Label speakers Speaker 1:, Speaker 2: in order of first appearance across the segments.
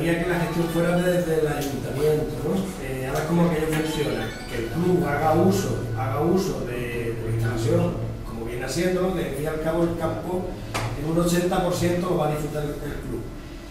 Speaker 1: gustaría que la gestión fuera desde el ayuntamiento, ¿no? Ahora como que ello funciona, que el club haga uso de la instalación, como viene haciendo, que al fin y al cabo el campo en un 80% lo va a disfrutar el club.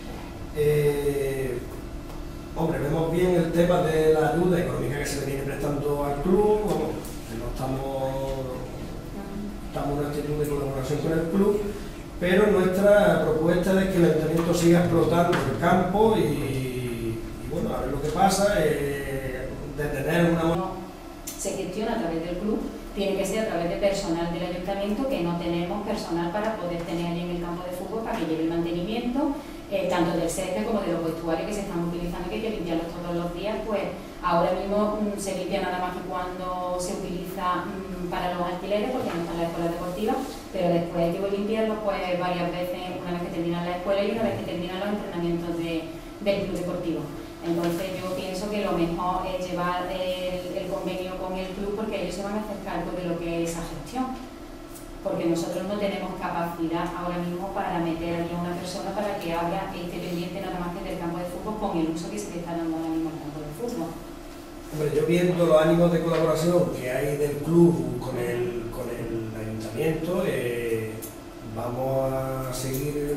Speaker 1: Hombre, vemos bien el tema de la ayuda económica que se le viene prestando al club, que no estamos en una actitud de colaboración con el club, pero nuestra propuesta es que el ayuntamiento siga explotando el campo y bueno, a ver lo que pasa, de tener una...
Speaker 2: Se gestiona a través del club, tiene que ser a través de personal del ayuntamiento, que no tenemos personal para poder tener allí en el campo de fútbol para que lleve el mantenimiento, tanto del césped como de los vestuarios que se están utilizando, que hay que limpiarlos todos los días. Pues ahora mismo se limpia nada más que cuando se utiliza para los alquileres, porque no están las escuelas deportivas, pero después hay que limpiarlos pues varias veces, una vez que terminan la escuela y una vez que terminan los entrenamientos del club deportivo. Entonces yo pienso que lo mejor es llevar el convenio con el club, porque ellos se van a hacer cargo de lo que es esa gestión, porque nosotros no tenemos capacidad ahora mismo para meter aquí a una persona para que esté pendiente nada más que del campo de fútbol con el uso que se le está dando ahora mismo al campo de fútbol.
Speaker 1: Hombre, yo viendo los ánimos de colaboración que hay del club con el ayuntamiento, vamos a seguir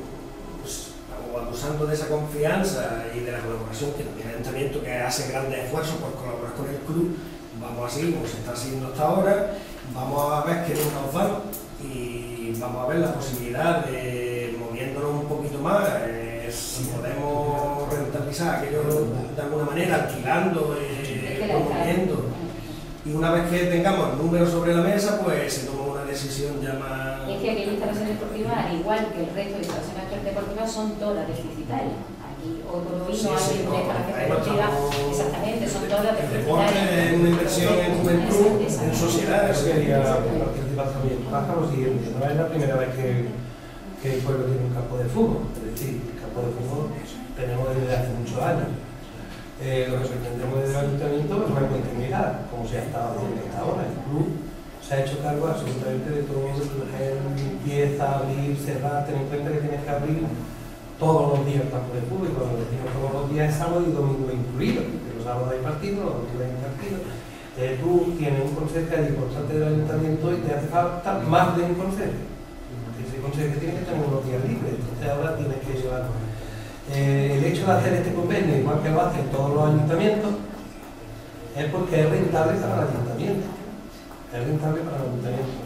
Speaker 1: abusando de esa confianza y de la colaboración que también el ayuntamiento, que hace grandes esfuerzos por colaborar con el club. Vamos a seguir como se está haciendo hasta ahora, vamos a ver qué nos dan y vamos a ver la posibilidad de, moviéndonos un poquito más, si podemos rentabilizar aquello de alguna manera, alquilando, promoviendo. Y una vez que tengamos números sobre la mesa, pues se toma una decisión ya más...
Speaker 2: Es que aquellas instalaciones deportivas, al igual que el resto de instalaciones deportivas, son todas deficitarias. Aquí hoy por hoy no hay una instalación deportiva, exactamente, son todas deficitarias.
Speaker 1: El deporte es una inversión en juventud, en sociedad.
Speaker 3: Sería la participación. Pasa lo siguiente, no es la primera vez que el pueblo tiene un campo de fútbol, es decir, el campo de fútbol tenemos desde hace muchos años. Lo que pretendemos desde el ayuntamiento es una continuidad, como se ha estado haciendo hasta ahora. El club se ha hecho cargo absolutamente de todo lo que limpieza, abrir, cerrar. Ten en cuenta que tienes que abrir todos los días el campo de fútbol, y cuando decimos todos los días es sábado y domingo incluidos, porque los sábados hay partidos, los domingos hay partidos. Tú tienes un consejero importante del ayuntamiento y te hace falta más de un consejero. Ese consejero tiene que tener unos días libres, entonces ahora tienes que llevarlo. El hecho de hacer este convenio, igual que lo hacen todos los ayuntamientos, es porque es rentable para el ayuntamiento. Es rentable para el ayuntamiento.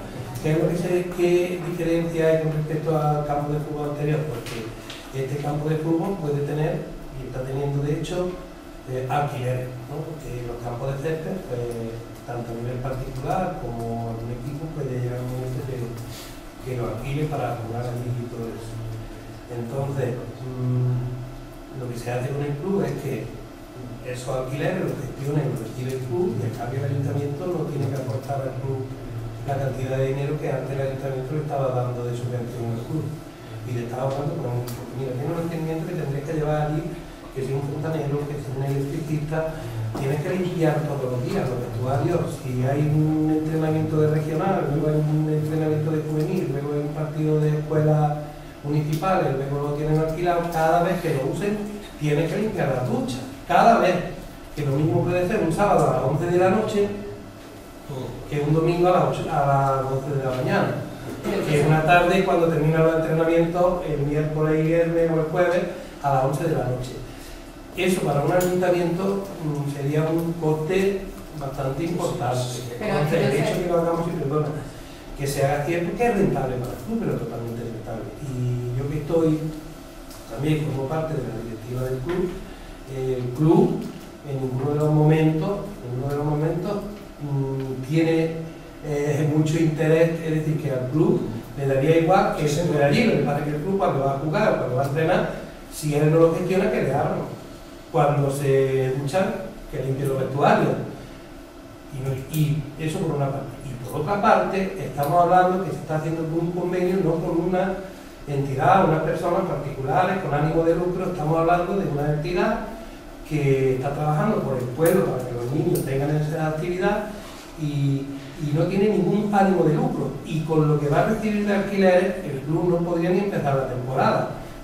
Speaker 3: ¿Qué diferencia hay con respecto al campo de fútbol anterior? Porque este campo de fútbol puede tener, y está teniendo de hecho, alquileres, ¿no? Porque los campos de césped, pues, tanto a nivel particular como algún equipo, puede llegar un momento que lo alquile para jugar allí y todo eso. Entonces, lo que se hace con el club es que esos alquileres los gestiona y los recibe el club, y en cambio el ayuntamiento no tiene que aportar al club la cantidad de dinero que antes el ayuntamiento le estaba dando de subvención al club. Y le estaba hablando con un mira, tiene un mantenimiento que tendréis que llevar allí, que si un fontanero, que si un electricista, tienes que limpiar todos los días los vestuarios. Si hay un entrenamiento de regional, luego hay un entrenamiento de juvenil, luego hay un partido de escuela municipales, luego lo tienen alquilado, cada vez que lo usen tienen que limpiar la ducha, cada vez, que lo mismo puede ser un sábado a las 11 de la noche que un domingo a las 12 de la mañana, que es una tarde cuando terminan los entrenamientos el miércoles y viernes o el jueves a las 11 de la noche. Eso para un ayuntamiento sería un coste bastante importante. Entonces, el hecho que lo hagamos, y perdona, que se haga cierto, que es rentable para el club, pero totalmente rentable. Y yo que estoy también como parte de la directiva del club, el club en ninguno de los momentos tiene mucho interés, es decir, que al club le daría igual que se fuera allí. Lo que pasa es que el club, cuando va a jugar, cuando va a entrenar, si él no lo gestiona, que le abran. Cuando se duchan, que limpie los vestuarios. Y eso por una parte. Y por otra parte, estamos hablando que se está haciendo un convenio no con una entidad, unas personas particulares con ánimo de lucro. Estamos hablando de una entidad que está trabajando por el pueblo para que los niños tengan esa actividad y no tiene ningún ánimo de lucro. Y con lo que va a recibir de alquileres, el club no podría ni empezar la temporada.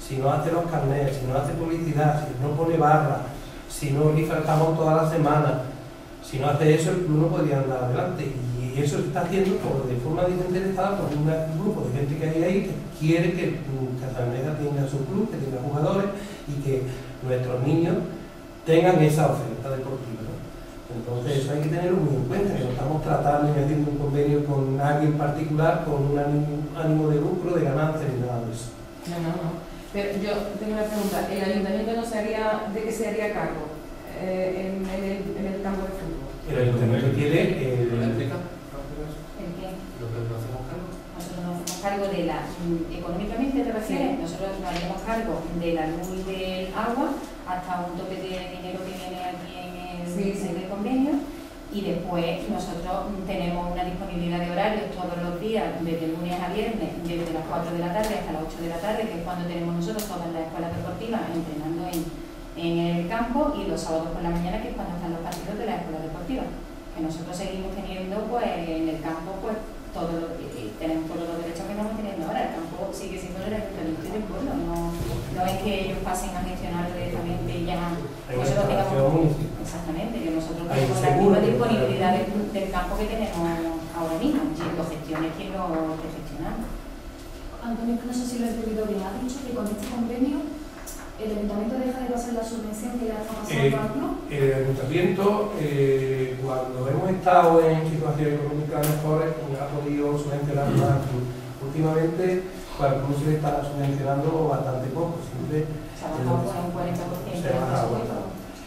Speaker 3: si no hace los carnets, si no hace publicidad, si no pone barra, si no rifa el jamón toda la semana, si no hace eso, el club no podría andar adelante. Y eso se está haciendo de forma desinteresada por un grupo de gente que hay ahí que quiere que Casalaneda tenga su club, que tenga jugadores y que nuestros niños tengan esa oferta deportiva, ¿no? Entonces eso hay que tenerlo muy en cuenta, que no estamos tratando y haciendo un convenio con alguien particular con un ánimo de lucro, de ganancia ni nada de eso.
Speaker 4: No. Pero yo tengo una pregunta, ¿el ayuntamiento no se haría, de qué se haría cargo en el campo de fútbol?
Speaker 3: El ayuntamiento tiene
Speaker 2: ¿El qué?
Speaker 5: Lo que nos hacemos cargo.
Speaker 2: Nosotros nos hacemos cargo de la, económicamente te refieres,
Speaker 4: Sí.
Speaker 2: nosotros nos haríamos cargo de la luz y del agua hasta un tope de dinero que viene aquí en el convenio, y después nosotros tenemos una disponibilidad de horarios todos los días, desde lunes a viernes, desde las 4 de la tarde hasta las 8 de la tarde, que es cuando tenemos nosotros todas las escuelas deportivas entrenando en el campo, y los sábados por la mañana, que es cuando están los partidos de las escuelas deportivas, que nosotros seguimos teniendo pues en el campo pues tenemos todos los derechos que estamos teniendo ahora. El campo sigue siendo el ayuntamiento y del pueblo, no es que ellos pasen a gestionar directamente y ya nosotros tengamos, exactamente, que nosotros tenemos la misma disponibilidad del campo que tenemos ahora mismo, y lo gestione quien lo esté gestionando.
Speaker 6: Antonio, no sé si lo he entendido bien, ha dicho que con este convenio el ayuntamiento deja de pasar la subvención que le está pasando al club.
Speaker 3: El ayuntamiento, cuando hemos estado en situaciones económicas mejores, ha podido subvencionar más al club. Últimamente, para el club se le está subvencionando bastante poco, siempre
Speaker 2: Se ha bajado por un 40% del presupuesto.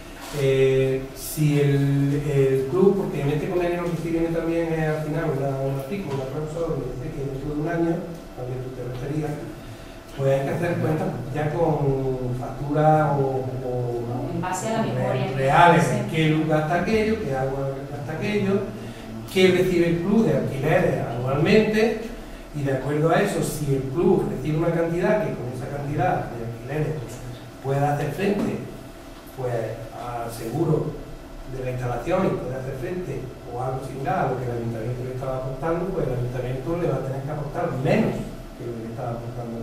Speaker 3: Si el club, porque en este convenio lo que sí viene también es al final un artículo, una cláusula donde dice que dentro de un año, a lo que tú te referías, pues hay que hacer cuentas ya con facturas o
Speaker 2: en base a la memoria
Speaker 3: reales, qué luz gasta aquello, qué agua gasta aquello, qué recibe el club de alquileres anualmente, y de acuerdo a eso, si el club recibe una cantidad que con esa cantidad de alquileres pueda hacer frente pues al seguro de la instalación y puede hacer frente o algo similar a lo que el ayuntamiento le estaba aportando, pues el ayuntamiento le va a tener que aportar menos que lo que le estaba aportando.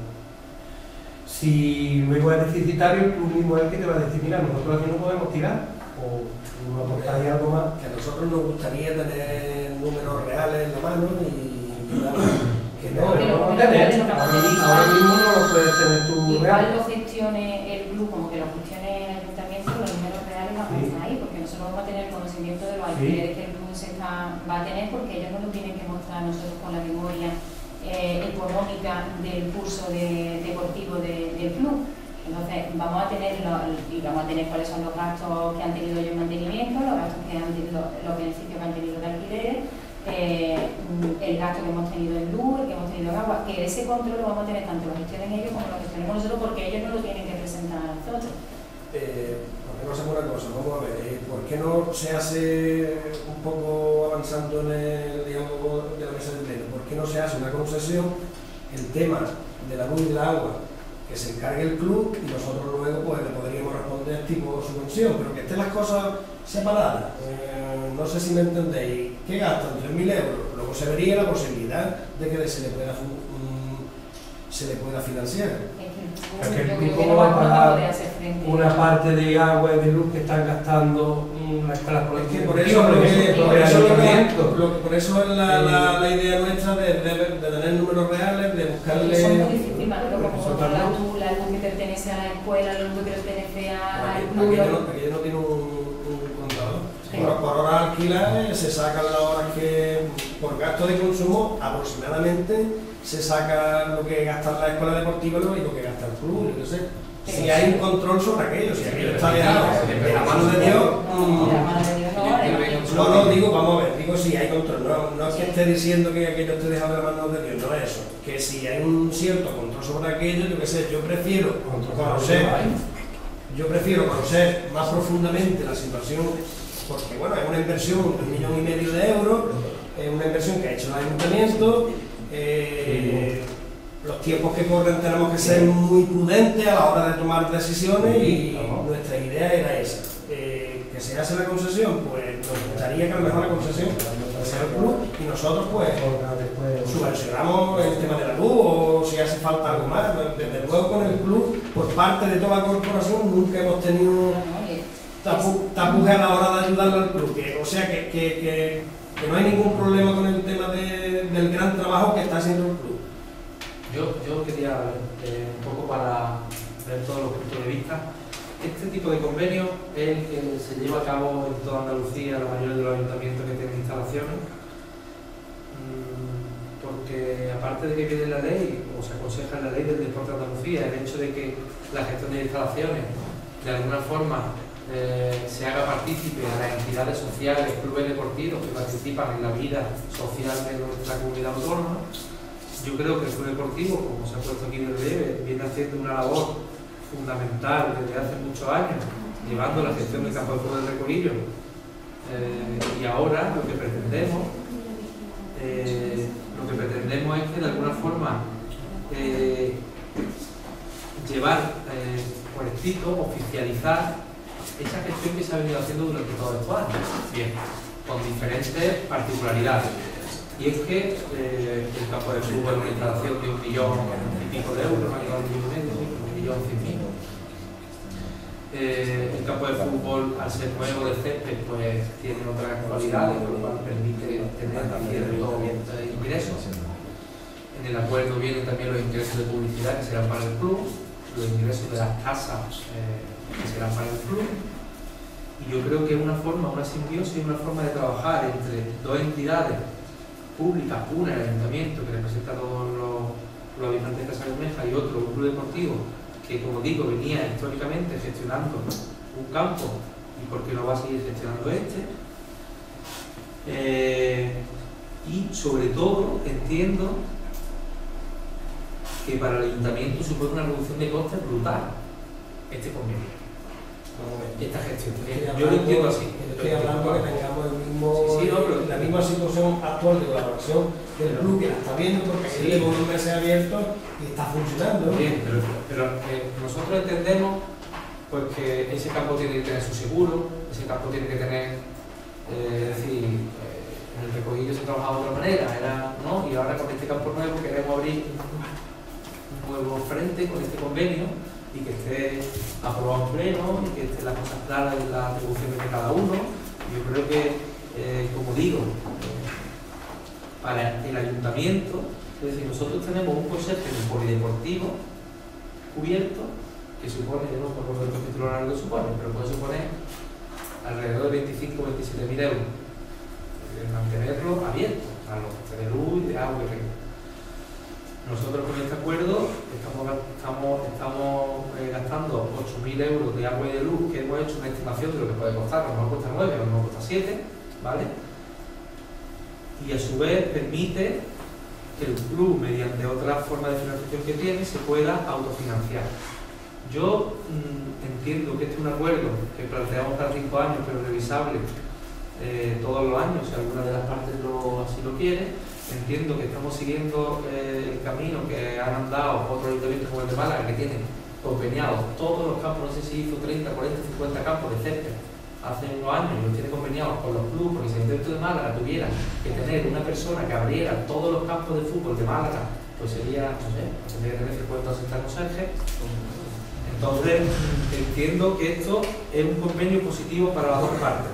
Speaker 3: Si luego es deficitario, el club mismo es el que te va a decir, mira, nosotros aquí no podemos tirar, o no aportáis algo más.
Speaker 1: Que a nosotros nos gustaría tener números reales en la mano y que no,
Speaker 3: Ahora mismo no lo puedes tener tú
Speaker 2: igual
Speaker 3: real.
Speaker 2: lo gestione el club como que lo gestione el ayuntamiento, los números reales van a estar ahí, porque nosotros vamos a tener conocimiento de los alquileres que el club va a tener, porque ellos nos lo tienen que mostrar a nosotros con la memoria económica del curso deportivo del club. Entonces vamos a tener cuáles son los gastos que han tenido ellos en mantenimiento, los gastos que han tenido, los beneficios que han tenido de alquiler, el gasto que hemos tenido en luz, el que hemos tenido en agua, que ese control lo vamos a tener tanto lo gestionen ellos como lo gestionemos nosotros, porque ellos no lo tienen que presentar a nosotros.
Speaker 1: ¿Por qué no hacemos una cosa? Vamos a ver, ¿por qué no se hace un poco avanzando en el diálogo de la mesa de pleno? ¿Por qué no se hace una concesión, el tema de la luz y del agua, que se encargue el club y nosotros luego pues le podríamos responder tipo subvención, pero que estén las cosas separadas? No sé si me entendéis. ¿Qué gastan? 3.000 euros. Luego se vería la posibilidad de que se le pueda financiar.
Speaker 3: Es que el club no va a pagar una parte de agua y de luz que están gastando las escalas
Speaker 1: Es que
Speaker 3: por
Speaker 1: eso es la idea nuestra de tener números reales, de buscarle.
Speaker 2: Son muy difíciles, luego como controlar tú la luz que pertenece a la escuela, la luz que pertenece al club.
Speaker 1: Aquello no tiene un contador. Sí. Por horas alquiladas se sacan las horas que, por gasto de consumo, aproximadamente se saca lo que gasta la escuela deportiva y lo que gasta el club, yo qué sé. Si hay un control sobre aquello, si aquello está dejado de la mano de Dios. No, digo, vamos a ver, digo si hay control, no es que esté diciendo que aquello esté dejado de la mano de Dios, no es eso. Que si hay un cierto control sobre aquello, yo qué sé, yo prefiero conocer más profundamente la situación, porque bueno, es una inversión de 1,5 millones de euros, es una inversión que ha hecho el ayuntamiento. Los tiempos que corren tenemos que ser muy prudentes a la hora de tomar decisiones y nuestra idea era esa. Que se hace la concesión, pues nos gustaría que a lo mejor la concesión sea el club, y nosotros pues
Speaker 3: después
Speaker 1: subvencionamos el tema de la luz o si hace falta algo más. Desde luego con el club, por parte de toda la corporación, nunca hemos tenido tapuje a la hora de ayudarle al club. O sea que no hay ningún problema con el tema del gran trabajo que está haciendo el club.
Speaker 5: Yo quería, un poco para ver todos los puntos de vista, este tipo de convenio es el que se lleva a cabo en toda Andalucía, la mayoría de los ayuntamientos que tienen instalaciones, porque aparte de que viene la ley, o se aconseja en la ley del deporte de Andalucía, el hecho de que la gestión de instalaciones de alguna forma se haga partícipe a las entidades sociales, clubes deportivos que participan en la vida social de nuestra comunidad autónoma. Yo creo que el club deportivo, como se ha puesto aquí de relieve, viene haciendo una labor fundamental desde hace muchos años, llevando la gestión del campo de fútbol del Recolillo. Y ahora lo que pretendemos es que de alguna forma llevar por escrito, oficializar esa gestión que se ha venido haciendo durante todos estos años. Bien, con diferentes particularidades. Y es que el campo de fútbol es una instalación de 1,5 millones de euros, no ha llegado a 1,1 millones. El campo de fútbol, al ser nuevo de césped, pues tiene otras cualidades, lo cual permite tener ciertos ingresos. En el acuerdo vienen también los ingresos de publicidad que serán para el club, los ingresos de las tasas que serán para el club. Y yo creo que es una forma, una simbiosis, una forma de trabajar entre dos entidades públicas, una el ayuntamiento que representa a todos los habitantes de Casa Bermeja y otro, un club deportivo que, como digo, venía históricamente gestionando un campo y por qué no va a seguir gestionando este. Y sobre todo entiendo que para el ayuntamiento supone una reducción de costes brutal este convenio, esta gestión. Yo lo entiendo así.
Speaker 1: Estoy hablando que tengamos la misma situación actual de colaboración del club, que la está viendo porque el volumen se ha abierto y está funcionando.
Speaker 5: Bien, pero nosotros entendemos pues que ese campo tiene que tener su seguro, ese campo tiene que tener, es decir, en el Recolillo se trabajaba de otra manera, ¿no? Y ahora con este campo nuevo queremos abrir un nuevo frente con este convenio y que esté aprobado en pleno y que estén las cosas claras en las atribuciones de cada uno. Yo creo que, como digo, para el ayuntamiento, es decir, nosotros tenemos un concepto de un polideportivo cubierto que supone, yo no me acuerdo el título largo que supone, pero puede suponer alrededor de 25 o 27.000 euros de mantenerlo abierto a los costes de luz y de agua y río. Nosotros con este acuerdo estamos gastando 8.000 euros de agua y de luz, que hemos hecho una estimación de lo que puede costar, a lo mejor cuesta 9, a lo mejor cuesta 7, ¿vale? Y a su vez permite que el club, mediante otra forma de financiación que tiene, se pueda autofinanciar. Yo entiendo que este es un acuerdo que planteamos para 5 años, pero revisable todos los años, si alguna de las partes así lo quiere. Entiendo que estamos siguiendo el camino que han andado otros ayuntamientos como el de Málaga, que tienen conveniados todos los campos, no sé si hizo 30, 40, 50 campos de césped hace unos años, y los tiene conveniados con los clubes, porque si el ayuntamiento de Málaga tuviera que tener una persona que abriera todos los campos de fútbol de Málaga, pues sería, no sé, tendría que tener 50 o 60 conserjes. Entonces, entiendo que esto es un convenio positivo para las dos partes.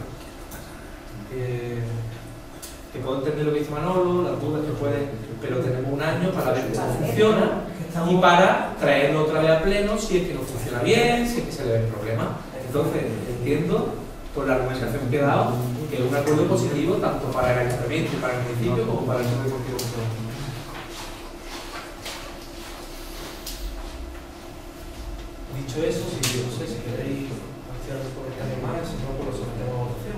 Speaker 5: Que puedo entender lo que dice Manolo, las dudas que pueden, pero tenemos un año para ver cómo funciona y para traerlo otra vez a pleno si es que no funciona bien, si es que se le ven problemas. Entonces, entiendo, por la argumentación que he dado, que es un acuerdo positivo tanto para el ayuntamiento y para el municipio como para el club deportivo. Dicho eso, si no sé si queréis hacer algún comentario más, si no, pues lo sometemos a votación.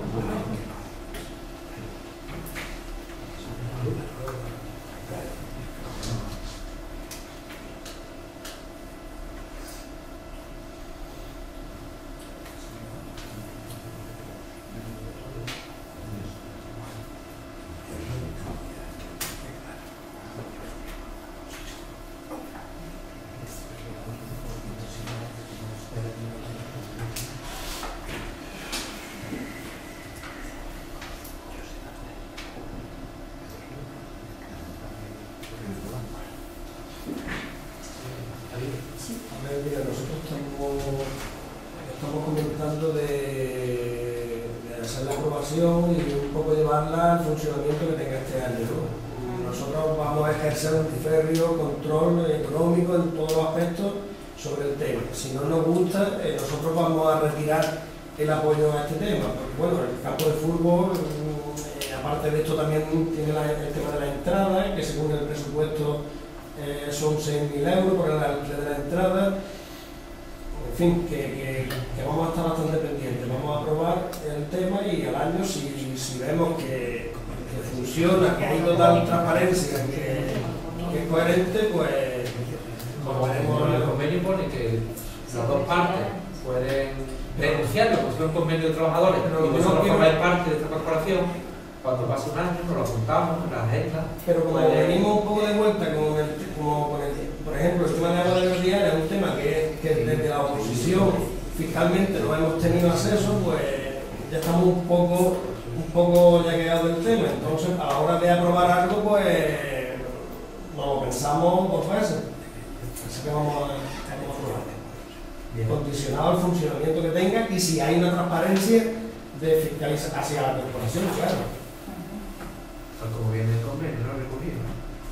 Speaker 1: estamos comentando de hacer la aprobación y un poco llevarla al funcionamiento que tenga este año, ¿no? Nosotros vamos a ejercer un férreo control económico en todos los aspectos sobre el tema. Si no nos gusta, nosotros vamos a retirar el apoyo a este tema, porque bueno, el campo de fútbol, aparte de esto también tiene el tema de la entrada, que según el presupuesto son 6.000 euros por el alquiler de la entrada. En fin, que vamos a estar bastante pendientes, vamos a aprobar el tema y al año si vemos que funciona, que hay total transparencia, que es coherente, pues
Speaker 5: como el convenio pone que las dos partes pueden denunciarlo, porque es un convenio de trabajadores, pero nosotros formamos parte de esta corporación. Cuando pase un año nos lo apuntamos en la agenda.
Speaker 1: Pero como venimos un poco de vuelta por ejemplo, el tema de agua de los diarios es un tema que desde la oposición fiscalmente no hemos tenido acceso, pues ya estamos un poco ya quedado del tema. Entonces, a la hora de aprobar algo, pues nos lo pensamos dos veces. Así que vamos a aprobar. Condicionado al funcionamiento que tenga y si hay una transparencia de fiscalización hacia la corporación, claro.
Speaker 5: Como viene el convenio, no lo recogido.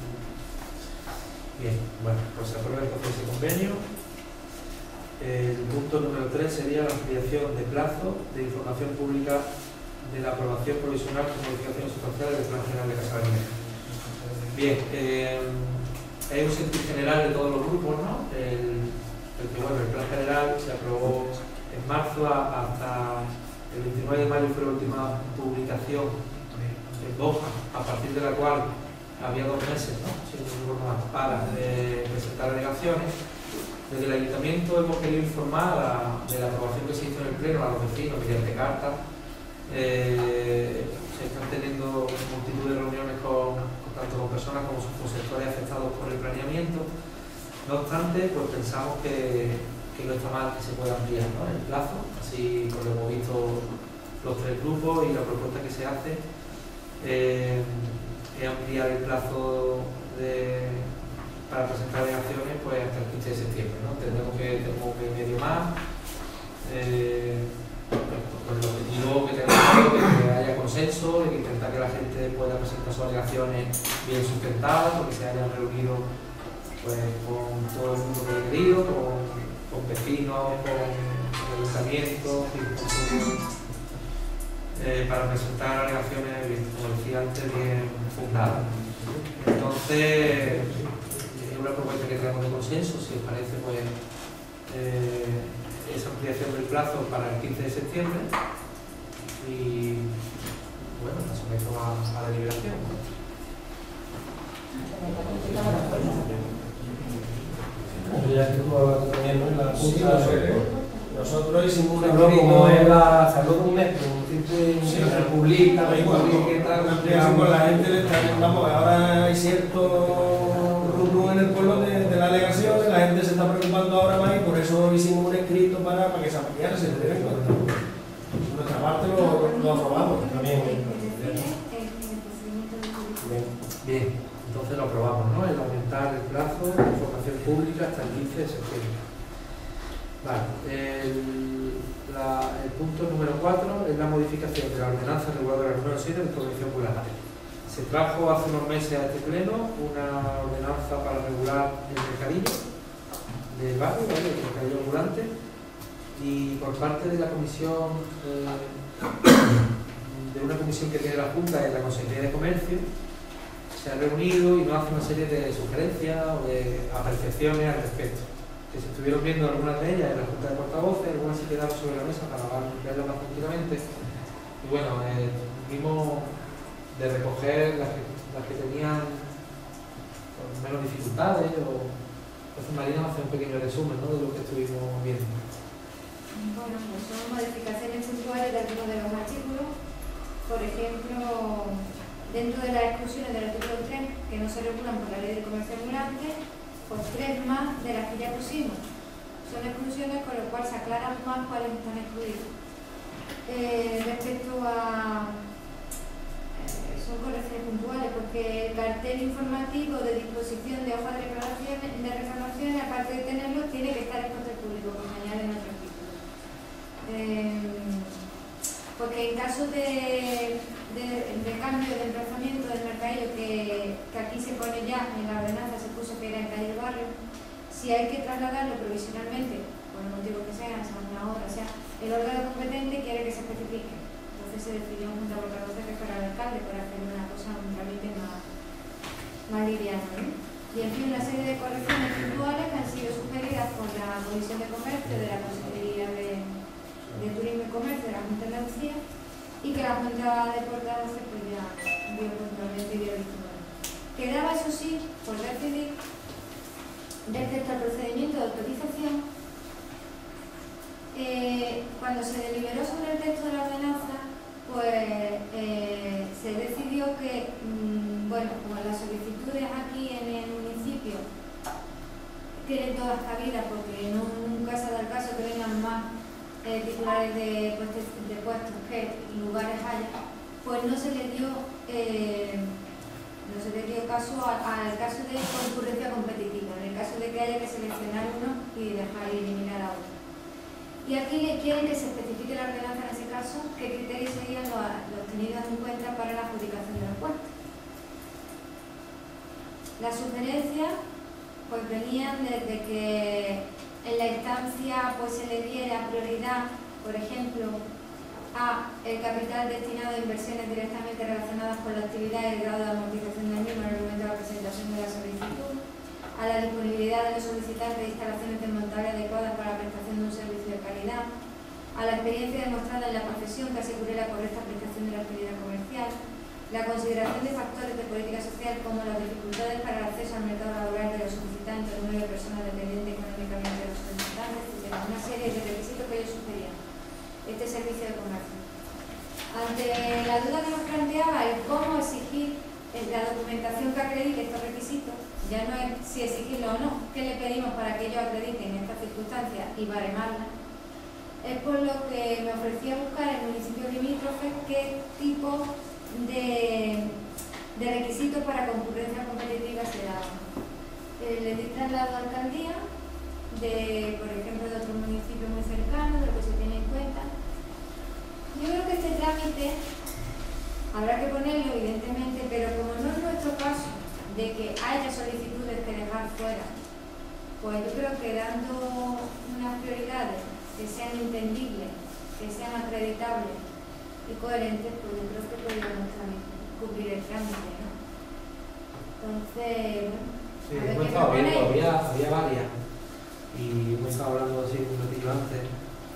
Speaker 5: Bien, bueno, pues se aprueba entonces ese convenio. El punto número 3 sería la ampliación de plazo de información pública de la aprobación provisional con modificaciones sustanciales del Plan General de Casa de Alimento. Bien, hay un sentir general de todos los grupos, ¿no? El Plan General se aprobó en marzo, hasta el 29 de mayo fue la última publicación en hoja, a partir de la cual había 2 meses, ¿no? Si no recuerdo mal, para presentar alegaciones. Desde el Ayuntamiento hemos querido informar de la aprobación que se hizo en el Pleno a los vecinos mediante carta. Se están teniendo multitud de reuniones tanto con personas como con sectores afectados por el planeamiento. No obstante, pues pensamos que no está mal que se pueda ampliar, ¿no?, el plazo, así como lo hemos visto los 3 grupos y la propuesta que se hace. Ampliar el plazo para presentar alegaciones pues hasta el 15 de septiembre, ¿no? Tenemos que medio más, con el objetivo que tenemos que haya consenso, de intentar que la gente pueda presentar sus alegaciones bien sustentadas, porque se hayan reunido pues con todo el mundo que ha querido, con vecinos, con ayuntamientos, para presentar alegaciones, como decía antes, bien fundadas. Entonces, es una propuesta que tenemos de consenso, si os parece, pues esa ampliación del plazo para el 15 de septiembre y, bueno, la someto a deliberación.
Speaker 3: Ya que tú hablas también, ¿no?, en la Junta.
Speaker 1: Nosotros hicimos un
Speaker 3: escrito, como es se habló con un metro,
Speaker 1: se
Speaker 3: publica,
Speaker 1: una ampliación con la gente, le estamos, ahora hay cierto rumbo en el pueblo de la alegación, la gente se está preocupando ahora más y por eso hicimos un escrito para que se ampliara, se le dé en cuenta. Por nuestra parte lo aprobamos también.
Speaker 5: Bien, entonces lo aprobamos, ¿no?, el aumentar el plazo de información pública hasta el 15 de septiembre. Vale, el punto número 4 es la modificación de la ordenanza reguladora número 7 de prohibición ambulante. Se trajo hace unos meses a este pleno una ordenanza para regular el mercadillo del barrio, ¿vale?, el mercadillo ambulante, y por parte de la comisión, de una comisión que tiene la Junta, de la Consejería de Comercio, se ha reunido y nos hace una serie de sugerencias o de apreciaciones al respecto, que se estuvieron viendo algunas de ellas en la Junta de Portavoces, algunas se quedaron sobre la mesa para verlas más tranquilamente. Y bueno, vimos de recoger las que tenían menos dificultades, o entonces Marina va a hacer un pequeño resumen, ¿no?, de lo que estuvimos viendo.
Speaker 7: Bueno, pues son modificaciones puntuales de algunos de los artículos. Por ejemplo, dentro de las exclusiones del artículo 3, que no se regulan por la Ley de Comercio Ambulante, pues 3 más de las que ya pusimos. Son exclusiones con lo cual se aclaran más cuáles están excluidos. Respecto a... son correcciones puntuales, porque el cartel informativo de disposición de hojas de reclamaciones, aparte de tenerlo, tiene que estar expuesto al público, como añade en otro artículo. Porque en caso de cambio de emplazamiento del mercadillo, que aquí se pone ya, en la ordenanza se puso que era en calle del barrio, si hay que trasladarlo provisionalmente, por el motivo que sea, sea una hora, sea, el órgano competente quiere que se especifique. Entonces se decidió en Junta Portavoces que fuera el alcalde para hacer una cosa, un trámite más liviano, ¿no? Y en fin, una serie de correcciones puntuales que han sido sugeridas por la Comisión de Comercio de la Consejería de Turismo y Comercio de la Junta de Andalucía, y que la Junta de Portavoces pues ya vio puntualmente y dio visto bueno. Quedaba, eso sí, por decidir, respecto al procedimiento de autorización, cuando se deliberó sobre el texto de la ordenanza, pues se decidió que, bueno, como las solicitudes aquí en el municipio tienen todas cabida, porque nunca se da el caso que vengan más titulares de puestos que lugares haya, pues no se le dio caso al caso de concurrencia competitiva, en el caso de que haya que seleccionar uno y dejar eliminar a otro. Y aquí le quieren que se especifique la ordenanza en ese caso qué criterios serían los tenidos en cuenta para la adjudicación de los puestos. Las sugerencias pues venían desde que en la instancia pues se le diera prioridad, por ejemplo, a el capital destinado a inversiones directamente relacionadas con la actividad y el grado de amortización del mismo en el momento de la presentación de la solicitud, a la disponibilidad de los solicitantes de instalaciones desmontables adecuadas para la prestación de un servicio de calidad, a la experiencia demostrada en la profesión que asegure la correcta prestación de la actividad comercial, la consideración de factores de política social como las dificultades para el acceso al mercado laboral de los solicitantes, el número de personas dependientes económicamente de los solicitantes, etc. Una serie de requisitos que ellos sugerían este servicio de comercio. Ante la duda que nos planteaba el cómo exigir la documentación que acredite estos requisitos, ya no es si exigirlo o no, qué le pedimos para que ellos acrediten estas circunstancias y baremarlas, es por lo que me ofrecía buscar en municipios limítrofes qué tipo de requisitos para concurrencia competitiva se daban. Le di traslado a alcaldía, por ejemplo, de otro municipio muy cercano, de lo que se tiene en cuenta. Yo creo que este trámite habrá que ponerlo, evidentemente, pero como no es nuestro caso de que haya solicitudes que dejar fuera, pues yo creo que dando unas prioridades que sean entendibles, que sean acreditables y coherentes, pues yo creo que podríamos también cubrir el trámite, ¿no? Entonces,
Speaker 5: sí,
Speaker 7: a ver
Speaker 5: hemos
Speaker 7: qué
Speaker 5: estado viendo,
Speaker 7: proponéis.
Speaker 5: había varias, y hemos estado hablando así un ratillo antes,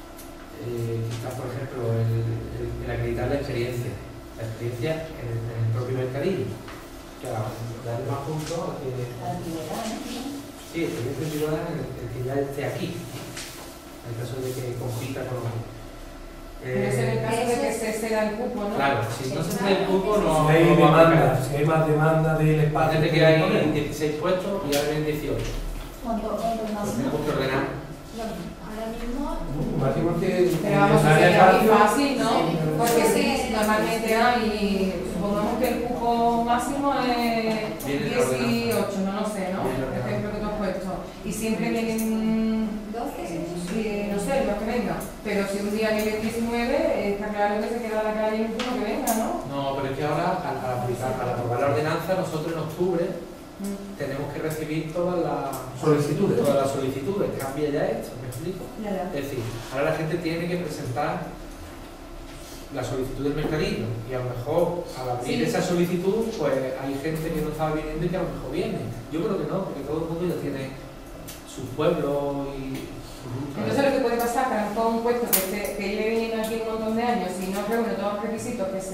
Speaker 5: quizás por ejemplo el acreditar la experiencia en el propio mercadillo, que darle más puntos a que...
Speaker 2: La antigüedad, ¿no?
Speaker 5: Sí, experiencia individual en el que ya esté aquí, en el caso de que compita con otros.
Speaker 4: Pero es en el caso de que se ceda el cupo, ¿no?
Speaker 5: Claro, si no se cede el cupo no...
Speaker 3: Si hay
Speaker 5: no va a
Speaker 3: demanda,
Speaker 5: aplicar.
Speaker 3: si hay más demanda del espacio
Speaker 5: Imagínate que hay 16 puestos y ahora vienen 18.
Speaker 6: ¿Cuánto
Speaker 5: Pues
Speaker 6: más?
Speaker 5: tenemos que ordenar.
Speaker 7: Ahora mismo,
Speaker 3: Máximo que...
Speaker 4: Pero vamos,
Speaker 3: que
Speaker 4: sería muy
Speaker 3: espacio,
Speaker 4: fácil, ¿no? Porque sí, normalmente hay, supongamos que el cupo máximo es 18, no lo sé, ¿no? El ejemplo que tú has puesto. Y siempre vienen
Speaker 7: 12,
Speaker 4: sí, no sé, los que vengan. Pero si un día viene 19, está claro que se queda la calle el último que venga, ¿no?
Speaker 5: No, pero es que ahora al aprobar la ordenanza, nosotros en octubre tenemos que recibir todas las
Speaker 3: Solicitudes.
Speaker 5: Cambia ya esto, ¿me explico?
Speaker 4: Ya.
Speaker 5: Es decir, ahora la gente tiene que presentar la solicitud del mercadillo y a lo mejor al abrir
Speaker 4: Sí.
Speaker 5: esa solicitud pues hay gente que no estaba viniendo y que a lo mejor viene. Yo creo que no, porque todo el mundo ya tiene su pueblo y su ruta.
Speaker 4: Entonces lo que puede pasar es que a lo mejor un puesto que lleve viniendo aquí un montón de años y no reúne todos los requisitos que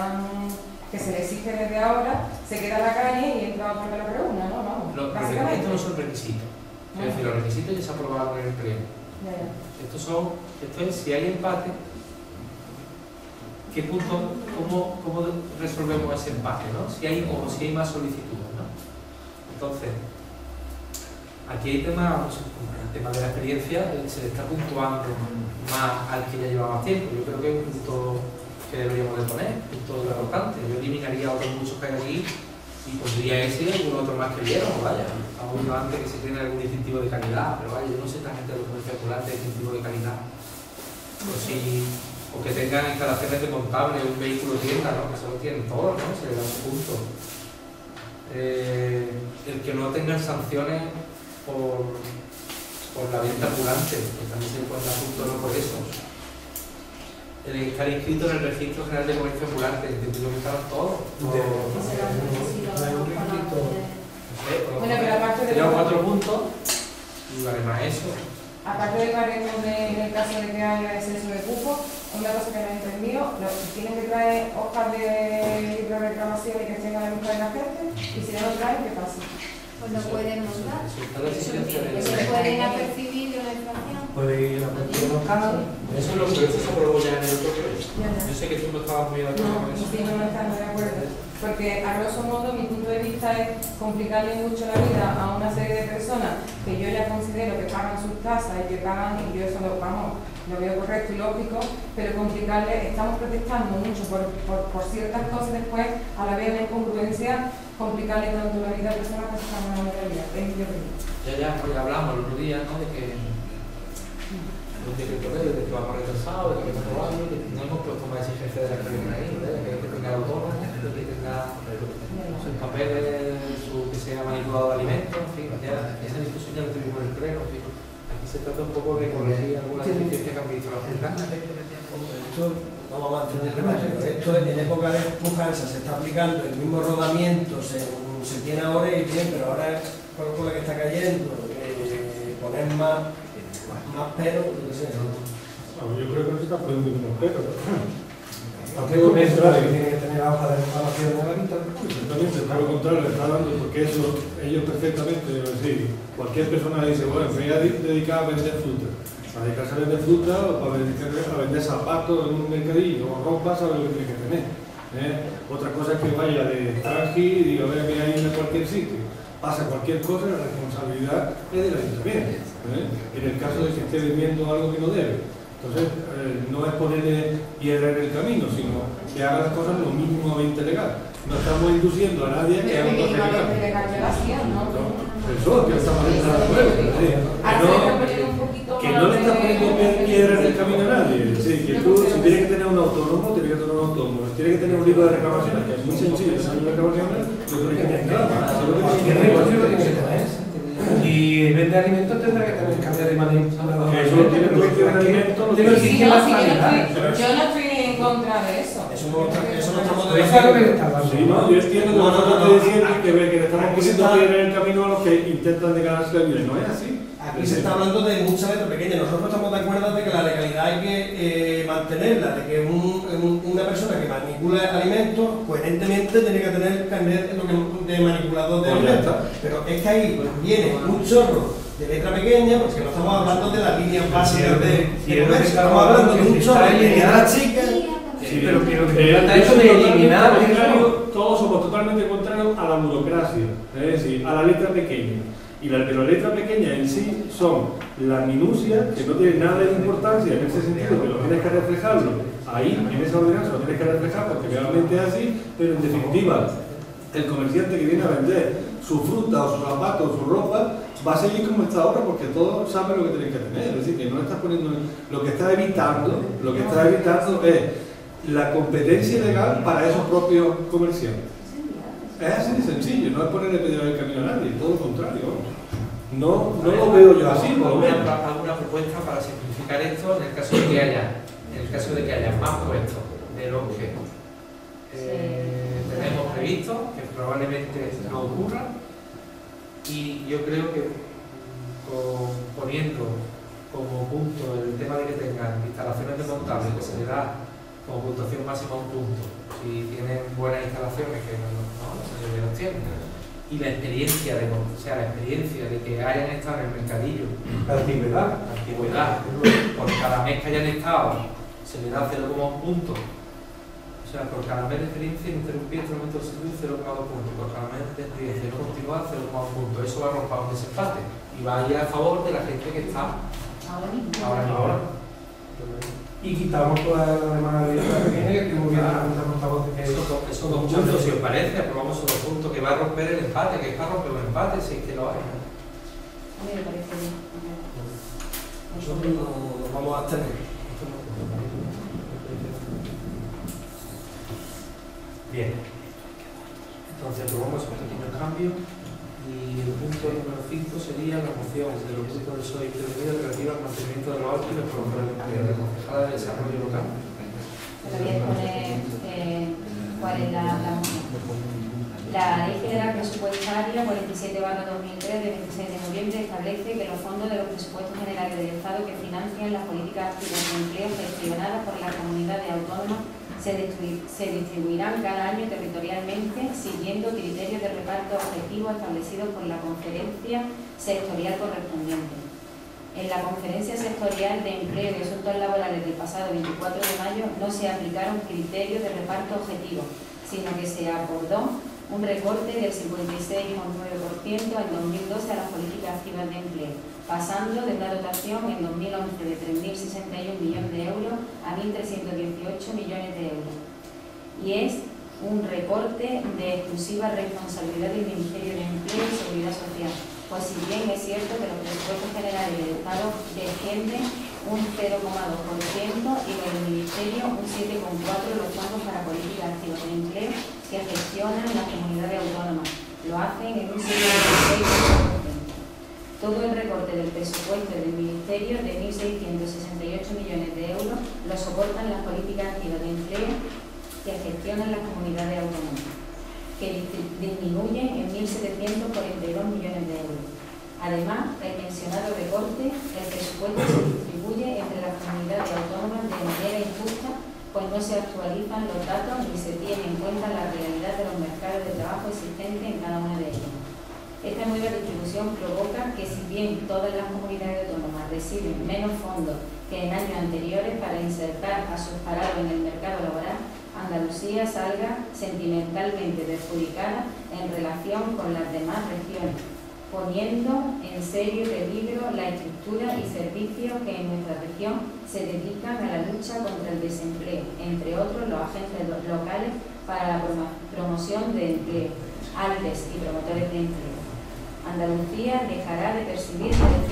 Speaker 4: se le exige desde ahora, se queda en la calle y entra otro que lo reúna, ¿no? Vamos,
Speaker 5: Los
Speaker 4: básicamente.
Speaker 5: requisitos no son requisitos. Es decir, los requisitos ya se aprobaron en el pleno.
Speaker 4: Ya.
Speaker 5: Esto es si hay empate, ¿qué punto, cómo resolvemos ese empate, ¿no? Si hay más solicitudes, ¿no? Entonces, aquí hay temas, el tema de la experiencia se le está puntuando más al que ya lleva más tiempo. Yo creo que es un punto que deberíamos de poner, un punto importante. Yo eliminaría otros muchos que hay aquí y pondría ese y algún otro más que vieron, vaya. Estamos viendo antes que se tiene algún incentivo de calidad, pero vaya, yo no sé exactamente los comercios ambulantes de incentivo de calidad. o que tengan instalaciones de montable, un vehículo tienda, ¿no? Que eso lo tienen todos, ¿no? Se le da un punto. El que no tengan sanciones por la venta ambulante, que también se le pueden dar puntos, no por eso. El estar inscrito en el Registro General de Comercio Ambulante, entiendo que estaban todos.
Speaker 4: Bueno, pero aparte de
Speaker 5: tenemos 4 puntos y además eso.
Speaker 4: Aparte del baremo en el caso de que haya exceso de cupo, una cosa que no he entendido, tienen que traer hojas de libro de reclamación y que estén a la vista de la gente, y si no lo traen, ¿qué pasa?
Speaker 7: Pues lo pueden montar.
Speaker 5: Eso
Speaker 7: Se pueden apercibir de la inflación.
Speaker 3: Puede ir a cualquier local.
Speaker 5: Eso es lo que se aprobó ya en el otro proyecto.
Speaker 4: Ya.
Speaker 5: Yo sé que tú no estabas muy de acuerdo con eso.
Speaker 4: Sí, no estamos de acuerdo. Porque a grosso modo mi punto de vista es complicarle mucho la vida a una serie de personas que yo ya considero que pagan sus tasas y que pagan, y yo eso lo veo correcto y lógico, pero complicarle, estamos protestando mucho por ciertas cosas después, a la vez de incongruencia, complicarle tanto la vida a personas que se están ganando la vida. Es mi opinión.
Speaker 5: Ya hablamos el otro día, ¿no? De que un decreto ley, de que vamos retrasados, de que hemos robado, de que no hemos puesto más exigencia de la carrera ahí, de que tenga autónomo, de que tenga sus papeles, que sea manipulado de alimentos, en fin, ya esa discusión ya la tuvimos en el pleno, en fin. Aquí se trata un poco de corregir algunas deficiencias que han visto las juntas.
Speaker 1: Esto no vamos a entender más, esto en época de pujanza se está aplicando, el mismo rodamiento se tiene ahora y bien, pero ahora con la que está cayendo, poner más pero, no sé.
Speaker 8: Yo creo que no se está poniendo unos pero.
Speaker 3: Aunque tú piensas que tiene que tener la hoja de reclamación de la vista.
Speaker 8: Exactamente, todo lo contrario, le está dando, porque eso, ellos perfectamente, es decir, cualquier persona dice, bueno, me voy a dedicar a vender fruta. Para dedicarse a vender fruta o para dedicarse a vender zapatos en un mercadillo o ropa, sabe lo que tiene que tener. Otra cosa es que vaya de tranqui y diga, voy a ir a cualquier sitio. Pasa cualquier cosa, la responsabilidad es del ayuntamiento. En el caso de que esté vendiendo algo que no debe. Entonces, no es ponerle piedra en el camino, sino que haga las cosas lo mínimamente legal. No estamos induciendo a nadie que haga cosas legales. Eso, que estamos haciendo la prueba. Que no le estás poniendo piedra en el camino a nadie. Es decir, que tú, si tienes que tener un autónomo, tienes que tener un autónomo. Si tienes que tener un libro de reclamaciones, que es muy sencillo, es un libro de reclamaciones, lo tienes que tener.
Speaker 3: Y vende alimentos tendrá que tener cambio de manipulador.
Speaker 8: Que eso tiene que ver con alimentos.
Speaker 4: Yo no estoy en contra de eso.
Speaker 1: Eso no estamos
Speaker 3: Pero eso es lo que le está dando.
Speaker 8: Sí, no, yo entiendo que nosotros estoy diciendo que le estamos poniendo piedra en el camino a los que intentan de ganarse la vida. No es así.
Speaker 1: Aquí se está hablando de mucha letra pequeña. Nosotros estamos de acuerdo de que la legalidad hay que mantenerla, de que una persona que manipula alimentos, coherentemente tiene que tener carnet de manipulador de alimentos. Pero es que ahí viene un chorro de letra pequeña, porque no estamos hablando de las líneas básicas de comercio, estamos hablando de un chorro de letra chica.
Speaker 3: Sí, pero trata eso de eliminar.
Speaker 8: Todos somos totalmente contrarios a la burocracia, es decir, a la letra pequeña. Pero la letra pequeña en sí son las minucias que no tienen nada de importancia en ese sentido, que lo tienes que reflejarlo ahí, en esa ordenanza lo tienes que reflejar porque realmente es así, pero en definitiva, el comerciante que viene a vender su fruta o sus zapatos o su ropa va a seguir como está ahora porque todos saben lo que tienen que tener, es decir, que no estás poniendo, lo que está evitando es la competencia legal para esos propios comerciantes. Es así de sencillo, no es ponerle piedra en el camino a nadie, todo lo contrario. No lo veo yo así, por lo menos.
Speaker 5: ¿Alguna propuesta para simplificar esto en el caso de que haya más puestos de los que tenemos previsto, que probablemente no ocurra? Y yo creo que poniendo como punto el tema de que tengan instalaciones desmontables, que se le da como puntuación máxima un punto, si tienen buenas instalaciones, que no se los tienen, y la experiencia de que hayan estado en el mercadillo,
Speaker 3: La antigüedad.
Speaker 5: por cada mes que hayan estado, se le da 0,1 punto. O sea, por cada mes de experiencia interrumpir el momento del servicio 0,2 puntos, por cada mes de experiencia no continuar 0,1 puntos. Eso va a romper un desempate y va a ir a favor de la gente que está ahora mismo.
Speaker 3: Y quitamos toda la demás letra pequeña que muy bien
Speaker 5: Esos dos puntos, si os parece, aprobamos esos dos puntos que va a romper el empate, que es para romper un empate, si es que lo hay.
Speaker 2: A mí me parece bien.
Speaker 1: Nosotros nos vamos a abstener.
Speaker 5: Bien. Entonces aprobamos esos pequeños cambios y el punto número 5 sería la moción de los grupos del PSOE y PNV relativa al mantenimiento de los altos y los promotores de empleo de la Concejala de Desarrollo Local.
Speaker 2: Pero voy a poner cuál es la moción. La Ley General Presupuestaria 47/2003 de 26 de noviembre establece que los fondos de los presupuestos generales del Estado que financian las políticas activas de empleo gestionadas por las comunidades autónomas se distribuirán cada año territorialmente siguiendo criterios de reparto objetivos establecidos por la conferencia sectorial correspondiente. En la conferencia sectorial de empleo y asuntos laborales del pasado 24 de mayo no se aplicaron criterios de reparto objetivo, sino que se acordó un recorte del 56,9% en 2012 a las políticas activas de empleo, pasando de una dotación en 2011 de 3.061 millones de euros a 1.318 millones de euros. Y es un recorte de exclusiva responsabilidad del Ministerio de Empleo y Seguridad Social, pues si bien es cierto que los presupuestos generales del Estado descienden un 0,2% y los del Ministerio un 7,4% de los fondos para políticas activas de empleo que gestionan las comunidades autónomas. Lo hacen en un 6,6%. Todo el recorte del presupuesto del Ministerio de 1.668 millones de euros lo soportan las políticas activas de empleo que gestionan las comunidades autónomas, que disminuyen en 1.742 millones de euros. Además, el mencionado recorte, el presupuesto se distribuye entre las comunidades autónomas de manera injusta, pues no se actualizan los datos ni se tiene en cuenta la realidad de los mercados de trabajo existentes en cada una de ellas. Esta nueva distribución provoca que, si bien todas las comunidades autónomas reciben menos fondos que en años anteriores para insertar a sus parados en el mercado laboral, Andalucía salga sentimentalmente perjudicada en relación con las demás regiones, poniendo en serio peligro la estructura y servicios que en nuestra región se dedican a la lucha contra el desempleo, entre otros los agentes locales para la promoción de empleo, ALDES y promotores de empleo. Andalucía dejará de percibir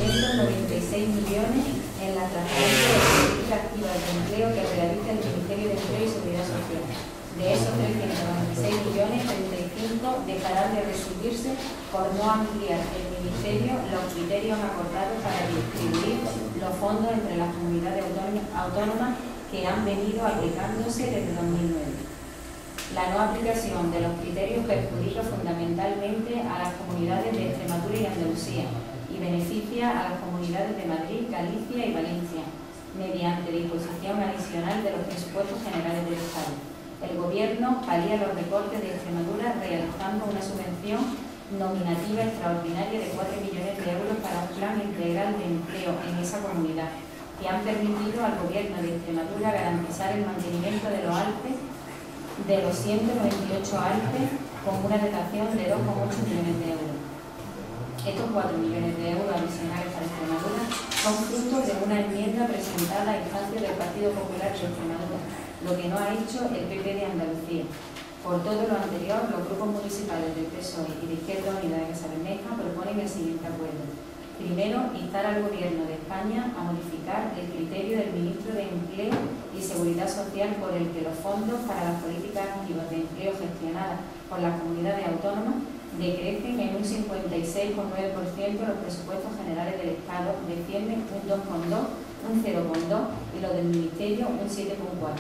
Speaker 2: 396 millones en las transferencias de políticas activas de empleo que realiza el Ministerio de Empleo y Seguridad Social. De esos 396 millones, 35 dejarán de recibirse por no ampliar el Ministerio los criterios acordados para distribuir los fondos entre las comunidades autónomas que han venido aplicándose desde 2009. La no aplicación de los criterios perjudica fundamentalmente a las comunidades de Extremadura y Andalucía y beneficia a las comunidades de Madrid, Galicia y Valencia, mediante disposición adicional de los presupuestos generales del Estado. El Gobierno palía los recortes de Extremadura realizando una subvención nominativa extraordinaria de 4 millones de euros para un plan integral de empleo en esa comunidad, que han permitido al Gobierno de Extremadura garantizar el mantenimiento de los Alpes, de los 198 Alpes, con una dotación de 2,8 millones de euros. Estos 4 millones de euros adicionales para Extremadura son fruto de una enmienda presentada a instancia del Partido Popular de Extremadura, lo que no ha hecho el PP de Andalucía. Por todo lo anterior, los grupos municipales del PSOE y de Izquierda Unida de Casabermeja proponen el siguiente acuerdo. Primero, instar al Gobierno de España a modificar el criterio del Ministro de Empleo y Seguridad Social por el que los fondos para las políticas activas de empleo gestionadas por las comunidades autónomas decrecen en un 56,9% los presupuestos generales del Estado, descienden un 2,2%, un 0,2% y los del Ministerio un 7,4%.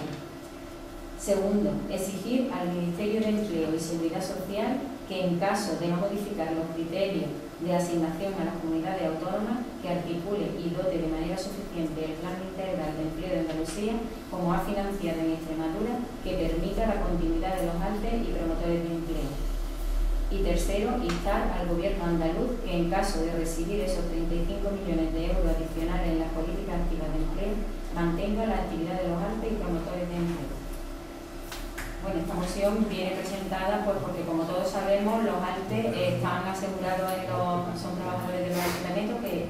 Speaker 2: Segundo, exigir al Ministerio de Empleo y Seguridad Social que, en caso de no modificar los criterios de asignación a las comunidades autónomas, que articule y dote de manera suficiente el Plan Integral de Empleo de Andalucía, como ha financiado en Extremadura, que permita la continuidad de los ALPE y promotores de empleo. Y tercero, instar al Gobierno andaluz que, en caso de recibir esos 35 millones de euros adicionales en las políticas activas de empleo, mantenga la actividad de los ALPE y promotores de empleo. Bueno, esta moción viene presentada porque, como todos sabemos, los ALPE están asegurados son trabajadores de los ayuntamientos que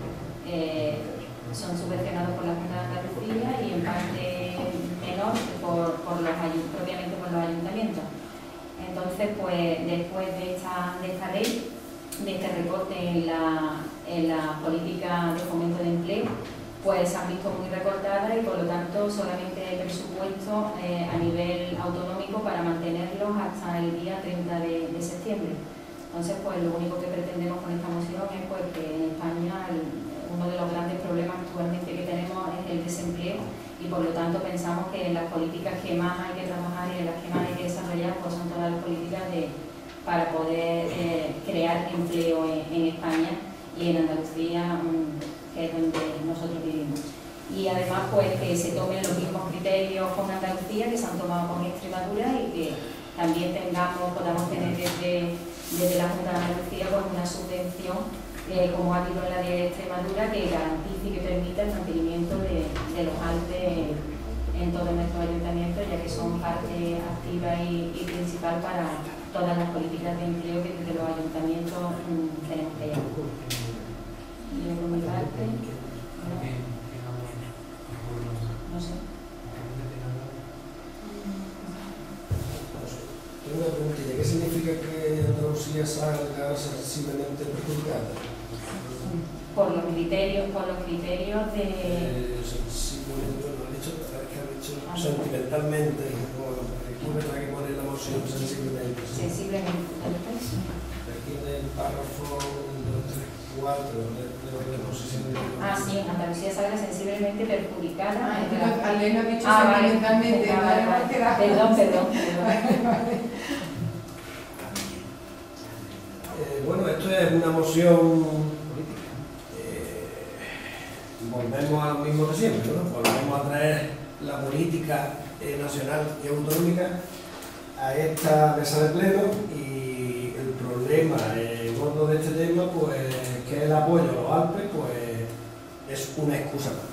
Speaker 2: son subvencionados por la Junta de Andalucía y en parte menor propiamente por los ayuntamientos. Entonces, pues después de esta ley, de este recorte en la política de fomento de empleo, pues se han visto muy recortadas y por lo tanto solamente hay presupuesto a nivel autonómico para mantenerlos hasta el día 30 de septiembre. Entonces, pues lo único que pretendemos con esta moción es pues, que en España uno de los grandes problemas actualmente que tenemos es el desempleo y por lo tanto pensamos que las políticas que más hay que trabajar y en las que más hay que desarrollar pues son todas las políticas para poder crear empleo en España y en Andalucía, que es donde nosotros vivimos. Y además pues que se tomen los mismos criterios con Andalucía que se han tomado con Extremadura y que también podamos tener desde la Junta de Andalucía pues, una subvención como ha habido en la de Extremadura, que garantice y que permita el mantenimiento de los Alpes en todos nuestros ayuntamientos, ya que son parte activa y principal para todas las políticas de empleo que desde los ayuntamientos tenemos que llevar. Y yo por mi parte, no sé.
Speaker 1: Tengo una preguntilla. ¿Qué significa que Andalucía salga sensiblemente perjudicada?
Speaker 2: Por los criterios de...
Speaker 1: Sensiblemente, lo han dicho, sentimentalmente, ¿quién es la que pone la moción sensiblemente?
Speaker 2: Sensiblemente.
Speaker 1: Aquí en el párrafo 1, 2, 3, 4, de posición de...
Speaker 2: Ah, sí, Andalucía salga sensiblemente perjudicada.
Speaker 4: Al leer lo ha dicho
Speaker 2: vale.
Speaker 4: sentimentalmente.
Speaker 2: Perdón.
Speaker 1: Bueno, esto es una moción política. Volvemos a lo mismo de siempre, ¿no? Volvemos a traer la política nacional y autonómica a esta mesa de pleno y el problema gordo de este tema, pues que es el apoyo a los Alpes, pues es una excusa más.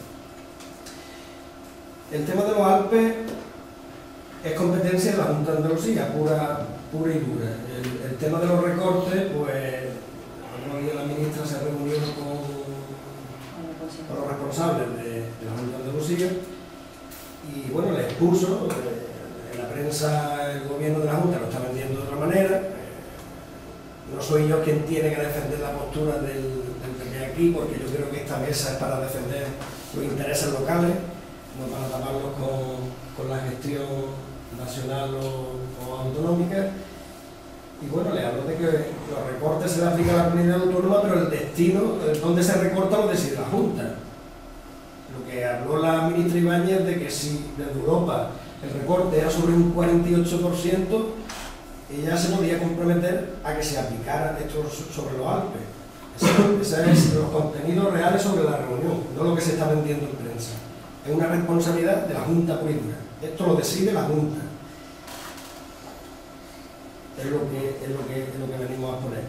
Speaker 1: El tema de los Alpes es competencia de la Junta de Andalucía, pura y dura. El tema de los recortes, pues la ministra se ha reunido con los responsables de la Junta de Andalucía y bueno, le expuso, en la prensa el gobierno de la Junta lo está vendiendo de otra manera. No soy yo quien tiene que defender la postura del PP aquí, porque yo creo que esta mesa es para defender los intereses locales, no para taparlos con la gestión nacional o autonómica. Y bueno, le hablo de que los recortes se le aplican a la comunidad autónoma, pero el destino, donde se recorta, lo decide la Junta. Lo que habló la ministra Ibáñez de que si desde Europa el recorte era sobre un 48%, ella se podía comprometer a que se aplicara esto sobre los Alpes. Ese es los contenidos reales sobre la reunión, no lo que se está vendiendo en prensa. Es una responsabilidad de la Junta política. Esto lo decide la Junta. Es lo que venimos a poner.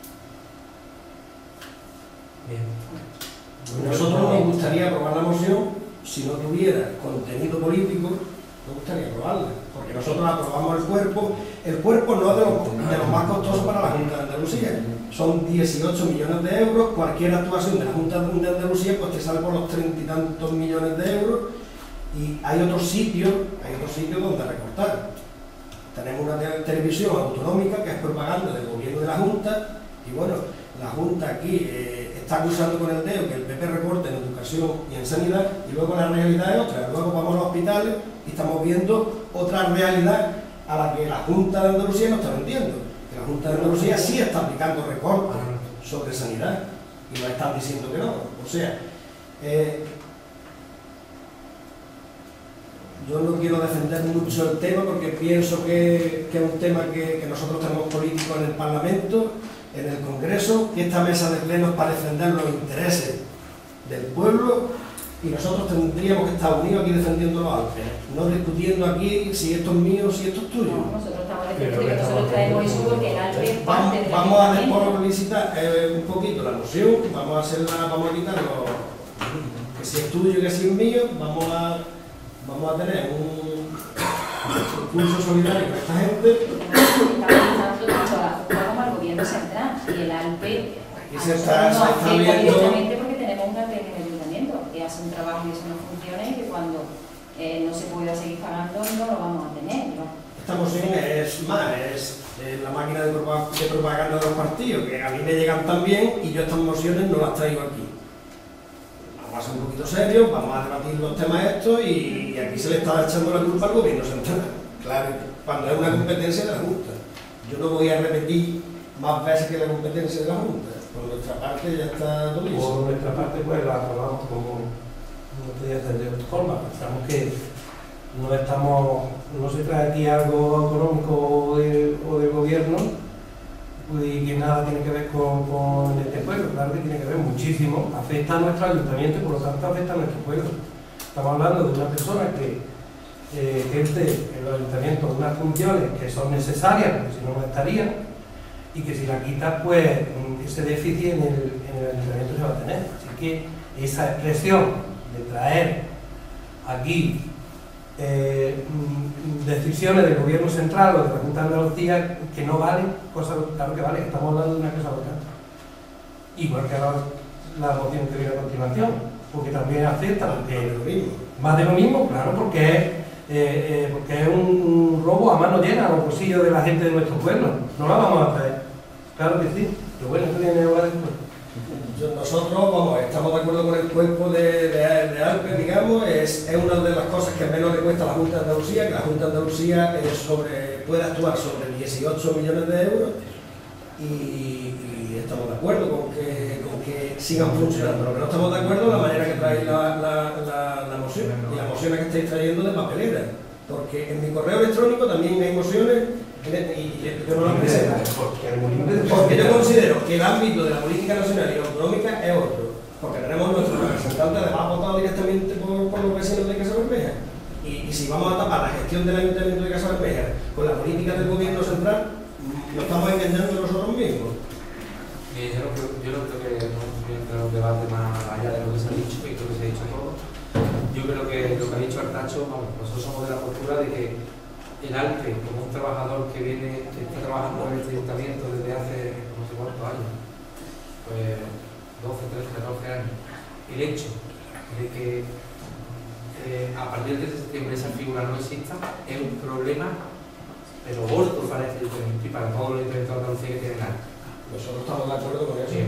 Speaker 5: Bien.
Speaker 1: Nosotros nos gustaría aprobar la moción, si no tuviera contenido político, nos gustaría aprobarla, porque nosotros aprobamos el cuerpo no es de los más costosos para la Junta de Andalucía, son 18 millones de euros, cualquier actuación de la Junta de Andalucía pues te sale por los 30 y tantos millones de euros, y hay otros sitios donde recortar. Tenemos una televisión autonómica que es propaganda del gobierno de la Junta, y bueno, la Junta aquí está acusando con el dedo que el PP recorte en educación y en sanidad, y luego la realidad es otra. Luego vamos a los hospitales y estamos viendo otra realidad a la que la Junta de Andalucía no está vendiendo. Que la Junta de Andalucía sí está aplicando recortes sobre sanidad, y nos están diciendo que no. O sea, yo no quiero defender mucho el tema porque pienso que es un tema que nosotros tenemos políticos en el Parlamento, en el Congreso, que esta mesa de plenos para defender los intereses del pueblo, y nosotros tendríamos que estar unidos aquí defendiendo los Alpes, no discutiendo aquí si esto es mío, si esto es tuyo.
Speaker 2: No, nosotros estamos defendiendo que nosotros traemos eso porque el Alpe es parte del
Speaker 1: Vamos a despolicitar un poquito la moción, vamos a quitarlo, que si es tuyo y que si es mío, vamos a tener un curso solidario con esta gente.
Speaker 2: Como al gobierno central y el Alpe
Speaker 1: se está viendo
Speaker 2: directamente porque tenemos una red en el ayuntamiento que hace un trabajo y eso no funciona, y que cuando no se pueda seguir pagando no lo vamos a tener, ¿no?
Speaker 1: Esta moción es la máquina de propaganda de los partidos, que a mí me llegan también y yo estas mociones no las traigo aquí. Vamos a ser un poquito serios, vamos a debatir los temas estos y aquí se le está echando la culpa al gobierno central. Claro, cuando es una competencia de la Junta. Yo no voy a repetir más veces que la competencia de la Junta. Por nuestra parte ya está todo listo.
Speaker 3: Por nuestra parte pues la aprobamos como no podía ser de otra forma. Pensamos que no se trae aquí algo económico o del gobierno y que nada tiene que ver con este pueblo. Claro que tiene que ver muchísimo, afecta a nuestro ayuntamiento y por lo tanto afecta a nuestro pueblo. Estamos hablando de una persona que ejerce en los ayuntamientos unas funciones que son necesarias, porque si no, no estaría, y que si la quitas, pues ese déficit en el ayuntamiento se va a tener. Así que esa expresión de traer aquí decisiones del gobierno central o de la Junta de Andalucía que no valen, claro que vale, que estamos hablando de una cosa local. Igual que la moción que viene a continuación, porque también afecta, porque más de lo mismo, claro, porque es un robo a mano llena a los bolsillos de la gente de nuestro pueblo. No la vamos a traer, claro que sí, pero bueno, esto viene ahora después.
Speaker 1: Nosotros estamos de acuerdo con el cuerpo de Alpes, digamos, es una de las cosas que menos le cuesta a la Junta de Andalucía, que la Junta de Andalucía puede actuar sobre 18 millones de euros y estamos de acuerdo con que sigan funcionando. Lo que no estamos de acuerdo es la manera que trae la moción y las mociones que estáis trayendo de papelera, porque en mi correo electrónico también hay mociones y yo no las presento. Porque yo considero que el ámbito de la política nacional y autonómica es otro, porque tenemos nuestro representante además votado directamente por los vecinos de Casa Bermeja. Y si vamos a tapar la gestión del Ayuntamiento de Casa Bermeja con la política del gobierno central, nos estamos engañando nosotros mismos.
Speaker 5: Yo no creo que no voy a entrar en un debate más allá de lo que se ha dicho, y creo que se ha dicho todo. Yo creo que lo que ha dicho Artacho, nosotros somos de la postura de que el ALPE, como un trabajador que está trabajando en este ayuntamiento desde hace no sé cuántos años, pues 12, 13, 14 años, el hecho de que a partir de septiembre esa figura no exista es un problema, pero gordo para este ayuntamiento y para todos los ayuntamientos de Andalucía que tienen ALPE.
Speaker 1: Nosotros estamos de acuerdo con eso.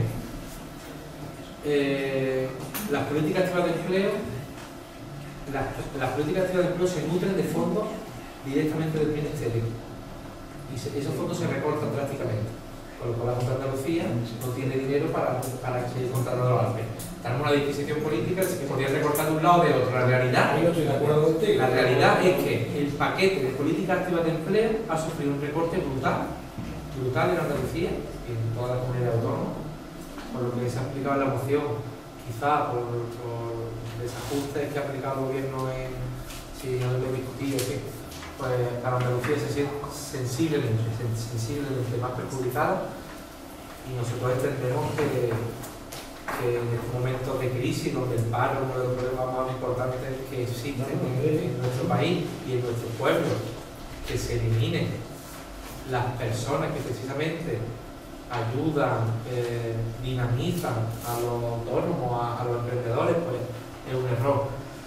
Speaker 5: Las políticas activas de empleo, las políticas activas de empleo se nutren de fondos directamente del Ministerio y esos fondos se recortan prácticamente, con lo cual la Junta de Andalucía no tiene dinero para que el contratador lo haga. Tenemos una disquisición política que podría recortar de un lado o de otro. La realidad,
Speaker 1: no estoy de acuerdo contigo.
Speaker 5: La realidad es que el paquete de políticas activas de empleo ha sufrido un recorte brutal en Andalucía y en todas las comunidades autónomas, por lo que se ha aplicado en la moción, quizá por desajustes que ha aplicado el gobierno si no lo he discutido, pues para Andalucía se siente sensiblemente más perjudicada y nosotros entendemos que en estos momentos de crisis donde el paro es uno de los problemas más importantes que existen en nuestro país y en nuestro pueblo, que se eliminen las personas que precisamente ayudan, dinamizan a los autónomos, a los emprendedores, pues es un error.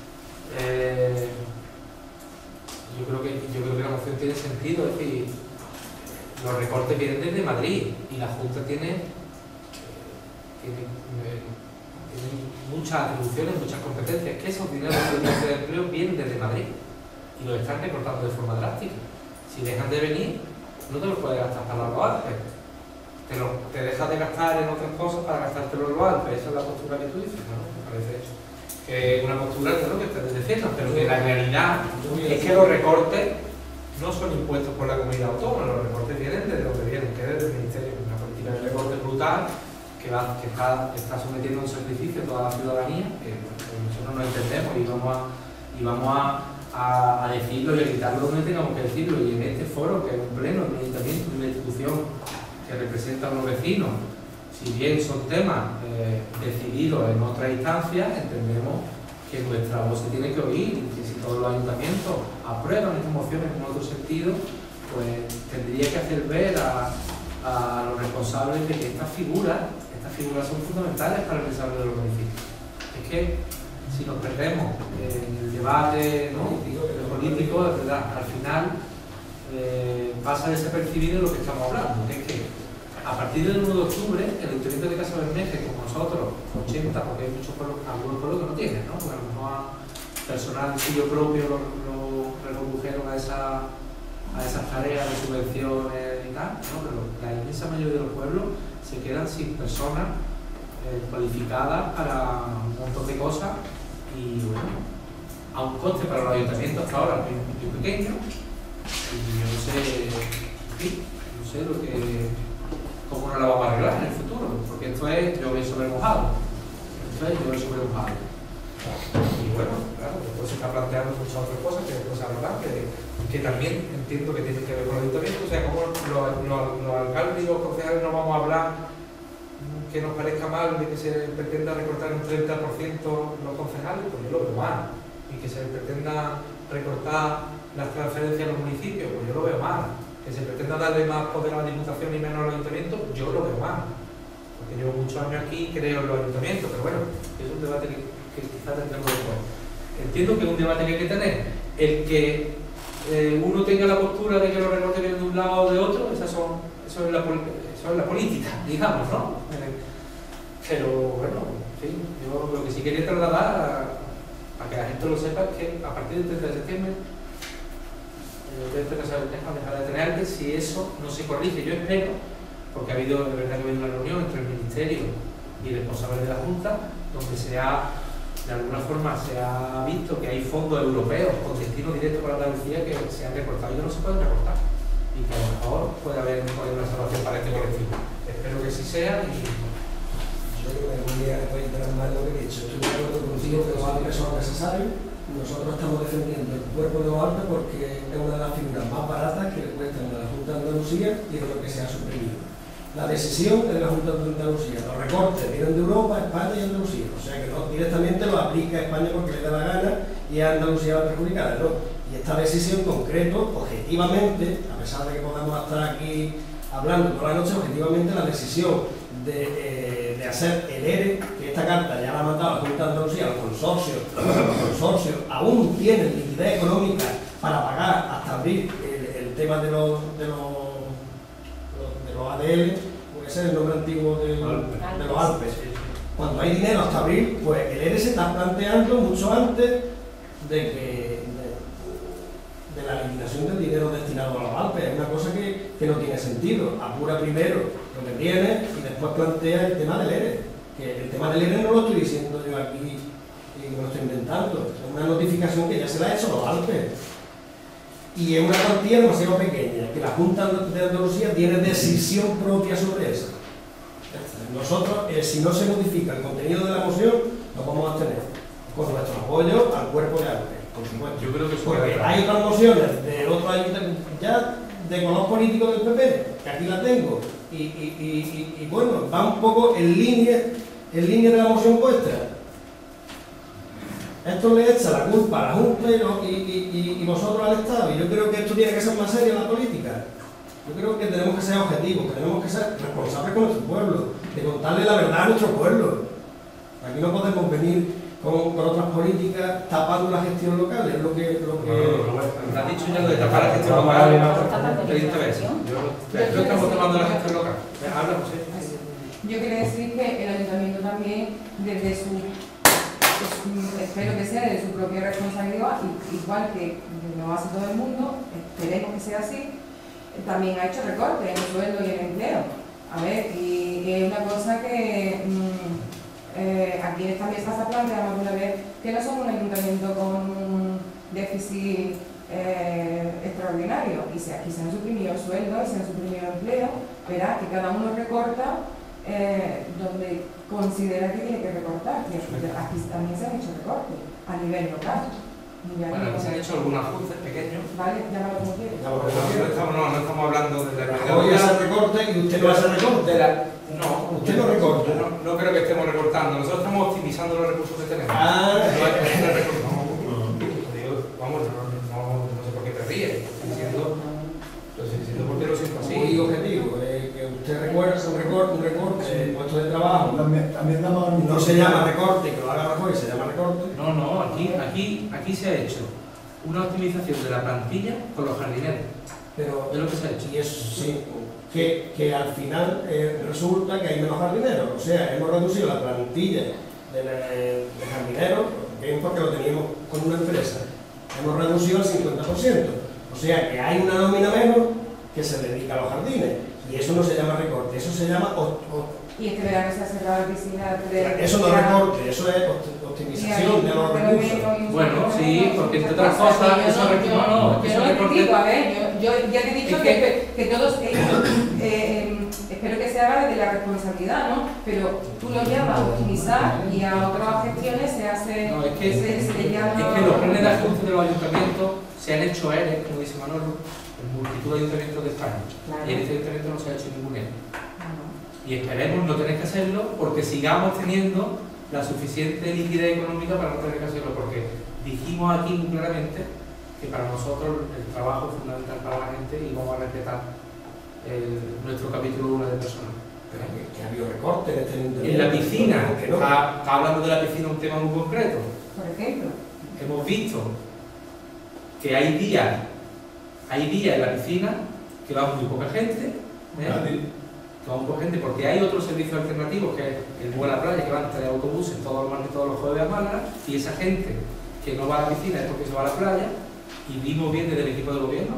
Speaker 5: Yo creo que la moción tiene sentido, es decir, los recortes vienen desde Madrid y la Junta tiene muchas atribuciones, muchas competencias, que esos dineros de empleo vienen desde Madrid y los están recortando de forma drástica. Si dejan de venir, no te los puedes gastar para los Alpes, te dejas de gastar en otras cosas para gastártelo en los Alpes. Esa es la postura que tú dices, ¿no? Me parece que es una postura que ustedes defiendan, pero que la realidad es que los recortes no son impuestos por la comunidad autónoma, los recortes vienen desde donde vienen, que es desde el Ministerio, una política de recorte brutal que está sometiendo a un sacrificio a toda la ciudadanía, que nosotros no entendemos y vamos a decirlo y a gritarlo donde tengamos que decirlo, y en este foro, que es un pleno, un ayuntamiento, una institución que representa a los vecinos, si bien son temas decididos en otras instancias, entendemos que nuestra voz se tiene que oír, y que si todos los ayuntamientos aprueban estas mociones en otro sentido, pues tendría que hacer ver a los responsables de que estas figuras son fundamentales para el desarrollo de los municipios. Es que si nos perdemos en el debate, ¿no?, político, de verdad, al final pasa desapercibido lo que estamos hablando, que es que A partir del 1 de octubre, el Ayuntamiento de Casa Bermeja, como nosotros, 80, porque hay muchos pueblos, algunos pueblos que no tienen, ¿no? Porque a lo mejor personal suyo propio lo recondujeron a esas tareas de subvenciones y tal, ¿no? Pero la inmensa mayoría de los pueblos se quedan sin personas cualificadas para un montón de cosas y bueno, a un coste para los ayuntamientos hasta ahora muy pequeño y yo no sé, en fin, no sé cómo nos la vamos a arreglar en el futuro, porque esto es llover sobre mojado, y bueno, claro, después se está planteando muchas otras cosas que después se hablarán, que también entiendo que tienen que ver con el ayuntamiento, o sea, como los alcaldes y los concejales no vamos a hablar que nos parezca mal de que se pretenda recortar un 30% los concejales, pues yo lo veo mal, y que se pretenda recortar las transferencias a los municipios, pues yo lo veo mal, que se pretenda darle más poder a la Diputación y menos a los ayuntamientos, yo lo veo mal, porque llevo muchos años aquí y creo en los ayuntamientos, pero bueno, es un debate que quizás tendremos después. Entiendo que es un debate que hay que tener, el que uno tenga la postura de que los recortes vienen de un lado o de otro, eso es la política, digamos, ¿no? Pero bueno, en fin, yo lo que sí quería trasladar para que la gente lo sepa es que a partir del 30 de septiembre el Ayuntamiento de Casa Bermeja dejará de tener arte si eso no se corrige. Yo espero, porque ha habido de verdad que ha habido una reunión entre el Ministerio y el responsable de la Junta, donde de alguna forma se ha visto que hay fondos europeos con destino directo para Andalucía que se han recortado y no se pueden recortar. Y que a lo mejor puede haber una salvación para este colectivo. Espero que sí sea y...
Speaker 1: Yo creo que algún día voy a entrar más en lo que he dicho. Estoy de acuerdo contigo que los Alpes son necesarios. Nosotros estamos defendiendo el cuerpo de los Alpes porque es una de las figuras más baratas que le cuestan a la Junta de Andalucía y de lo que se ha suprimido. La decisión es de la Junta de Andalucía. Los recortes vienen de Europa, España y Andalucía. O sea que no directamente lo aplica a España porque le da la gana y a Andalucía la perjudicada. No. Y esta decisión concreto, objetivamente, a pesar de que podamos estar aquí hablando toda la noche, objetivamente la decisión de hacer el ERE, que esta carta ya la ha mandado la Junta de Andalucía, los consorcios aún tienen liquidez económica para pagar hasta abril el tema de los ADL, porque ese es el nombre antiguo de los Alpes. Cuando hay dinero hasta abril, pues el ERE se está planteando mucho antes de la eliminación del dinero destinado a los Alpes. Es una cosa que no tiene sentido. Apura primero lo que tiene y después plantea el tema del ERE. Que el tema del ERE no lo estoy diciendo yo aquí y me lo estoy inventando. Es una notificación que ya se la ha hecho a los Alpes. Y es una cuantía demasiado pequeña, que la Junta de Andalucía tiene decisión propia sobre eso. Nosotros, si no se modifica el contenido de la moción, nos vamos a abstener con nuestro apoyo al cuerpo de Alpes, por supuesto. Yo creo que porque hay otras mociones de otros ayuntamientos, ya de color político del PP, que aquí la tengo, y bueno, va un poco en línea de la moción vuestra. Esto le echa la culpa a la Junta y vosotros al Estado. Y yo creo que esto tiene que ser más serio en la política. Yo creo que tenemos que ser objetivos, que tenemos que ser responsables con nuestro pueblo, de contarle la verdad a nuestro pueblo. Aquí no podemos venir con otras políticas tapando la gestión local. Es lo que...
Speaker 5: No, has dicho ya lo de tapar la gestión local. ¿Qué veces? Yo estamos tapando la gestión local. Habla, José.
Speaker 4: Yo quería decir que el ayuntamiento también, desde su... espero que sea de su propia responsabilidad, igual que lo hace todo el mundo, esperemos que sea así, también ha hecho recortes en el sueldo y el empleo. A ver, y es una cosa que aquí en esta mesa se ha planteado alguna vez que no somos un ayuntamiento con un déficit extraordinario, y aquí se han suprimido sueldos y se han suprimido empleo, verá que cada uno recorta donde considera que tiene que recortar, y aquí también se han hecho recortes a nivel local.
Speaker 5: Bueno, aquí se han hecho algunos ajustes pequeños.
Speaker 4: Vale, llámalo como quieras.
Speaker 5: No estamos hablando de la...
Speaker 1: Hoy hace recorte y usted no hace recorte.
Speaker 5: No,
Speaker 1: usted no recorta.
Speaker 5: No creo que estemos recortando, nosotros estamos optimizando los recursos que tenemos. Vamos, no sé por qué te ríes, lo estoy diciendo porque lo siento así.
Speaker 1: Muy objetivo, que usted recuerda un recorte de puesto de trabajo.
Speaker 3: También
Speaker 1: no se llama recorte, que lo haga Rajoy, se llama recorte.
Speaker 5: No, aquí se ha hecho una optimización de la plantilla con los jardineros.
Speaker 1: Pero,
Speaker 5: Es lo que se ha hecho.
Speaker 1: y eso sí, que al final resulta que hay menos jardineros. O sea, hemos reducido la plantilla de jardineros, porque lo teníamos con una empresa. Hemos reducido al 50%. O sea, que hay una nómina menos que se dedica a los jardines. Y eso no se llama recorte, eso se llama...
Speaker 4: Y este verano se ha cerrado la piscina.
Speaker 1: Eso no es recorte, eso es optimización de los recursos.
Speaker 5: Bueno, sí, porque entre otras cosas, eso
Speaker 4: yo no lo critico, a ver, yo ya te he dicho que todos espero que se haga desde la responsabilidad, ¿no? Pero tú lo llamas optimizar y a otras gestiones se hace...
Speaker 5: No, es que,
Speaker 4: se le llama...
Speaker 5: es que los planes de ajuste de los ayuntamientos se han hecho ERE, como dice Manolo, en multitud de ayuntamientos de España.
Speaker 4: Claro.
Speaker 5: Y en este ayuntamiento no se ha hecho ningún ERE. Y esperemos no tener que hacerlo porque sigamos teniendo la suficiente liquidez económica para no tener que hacerlo, porque dijimos aquí muy claramente que para nosotros el trabajo es fundamental para la gente y vamos a respetar nuestro capítulo 1 de personal.
Speaker 1: Pero que ha habido recortes en este ayuntamiento.
Speaker 5: En la piscina,
Speaker 1: que no.
Speaker 5: está hablando de la piscina un tema muy concreto.
Speaker 4: Por ejemplo.
Speaker 5: Hemos visto que hay días en la piscina que va muy poca gente, que va muy poca gente porque hay otros servicios alternativos, que es el Buen a la Playa, que van 3 autobuses todos los martes y todos los jueves a Málaga, y esa gente que no va a la piscina es porque se va a la playa. Y vimos bien desde el equipo de gobierno,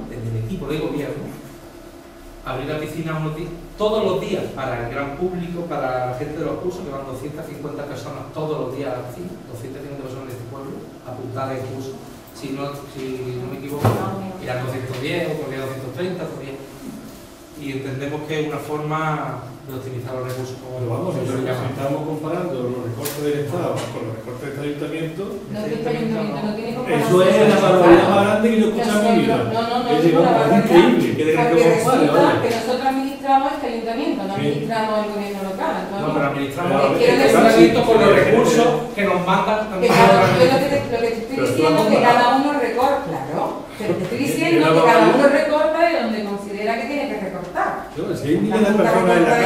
Speaker 5: abrir la piscina todos los días para el gran público, para la gente de los cursos, que van 250 personas todos los días a la piscina, 250 personas de este pueblo apuntadas en curso. Si no me equivoco, eran 210 o todavía 230 todavía. Y entendemos que es una forma de optimizar los recursos, como
Speaker 8: Pero vamos,
Speaker 5: lo
Speaker 8: si
Speaker 5: llaman.
Speaker 8: estamos comparando los recortes del Estado con los recortes de este ayuntamiento,
Speaker 4: No, que este ayuntamiento no tiene comparación.
Speaker 8: eso es la barbaridad más grande que yo he escuchado en mi vida.
Speaker 4: No,
Speaker 8: Es
Speaker 4: es una barbaridad.
Speaker 8: increíble que tengan que
Speaker 4: Porque
Speaker 8: comparar,
Speaker 4: resulta
Speaker 8: oye.
Speaker 4: que nosotros administramos este ayuntamiento, no
Speaker 8: Sí.
Speaker 4: administramos el gobierno local.
Speaker 5: No, pero administramos
Speaker 8: Pero,
Speaker 5: el
Speaker 4: quiero decir-
Speaker 5: ayuntamiento con los recursos que nos mandan.
Speaker 4: Que yo lo que te estoy
Speaker 8: Pero
Speaker 4: diciendo es que cada uno recorta, claro. Pero te estoy diciendo que cada uno recorta de donde considera que tiene que recortar.
Speaker 8: Si hay miles de personas en la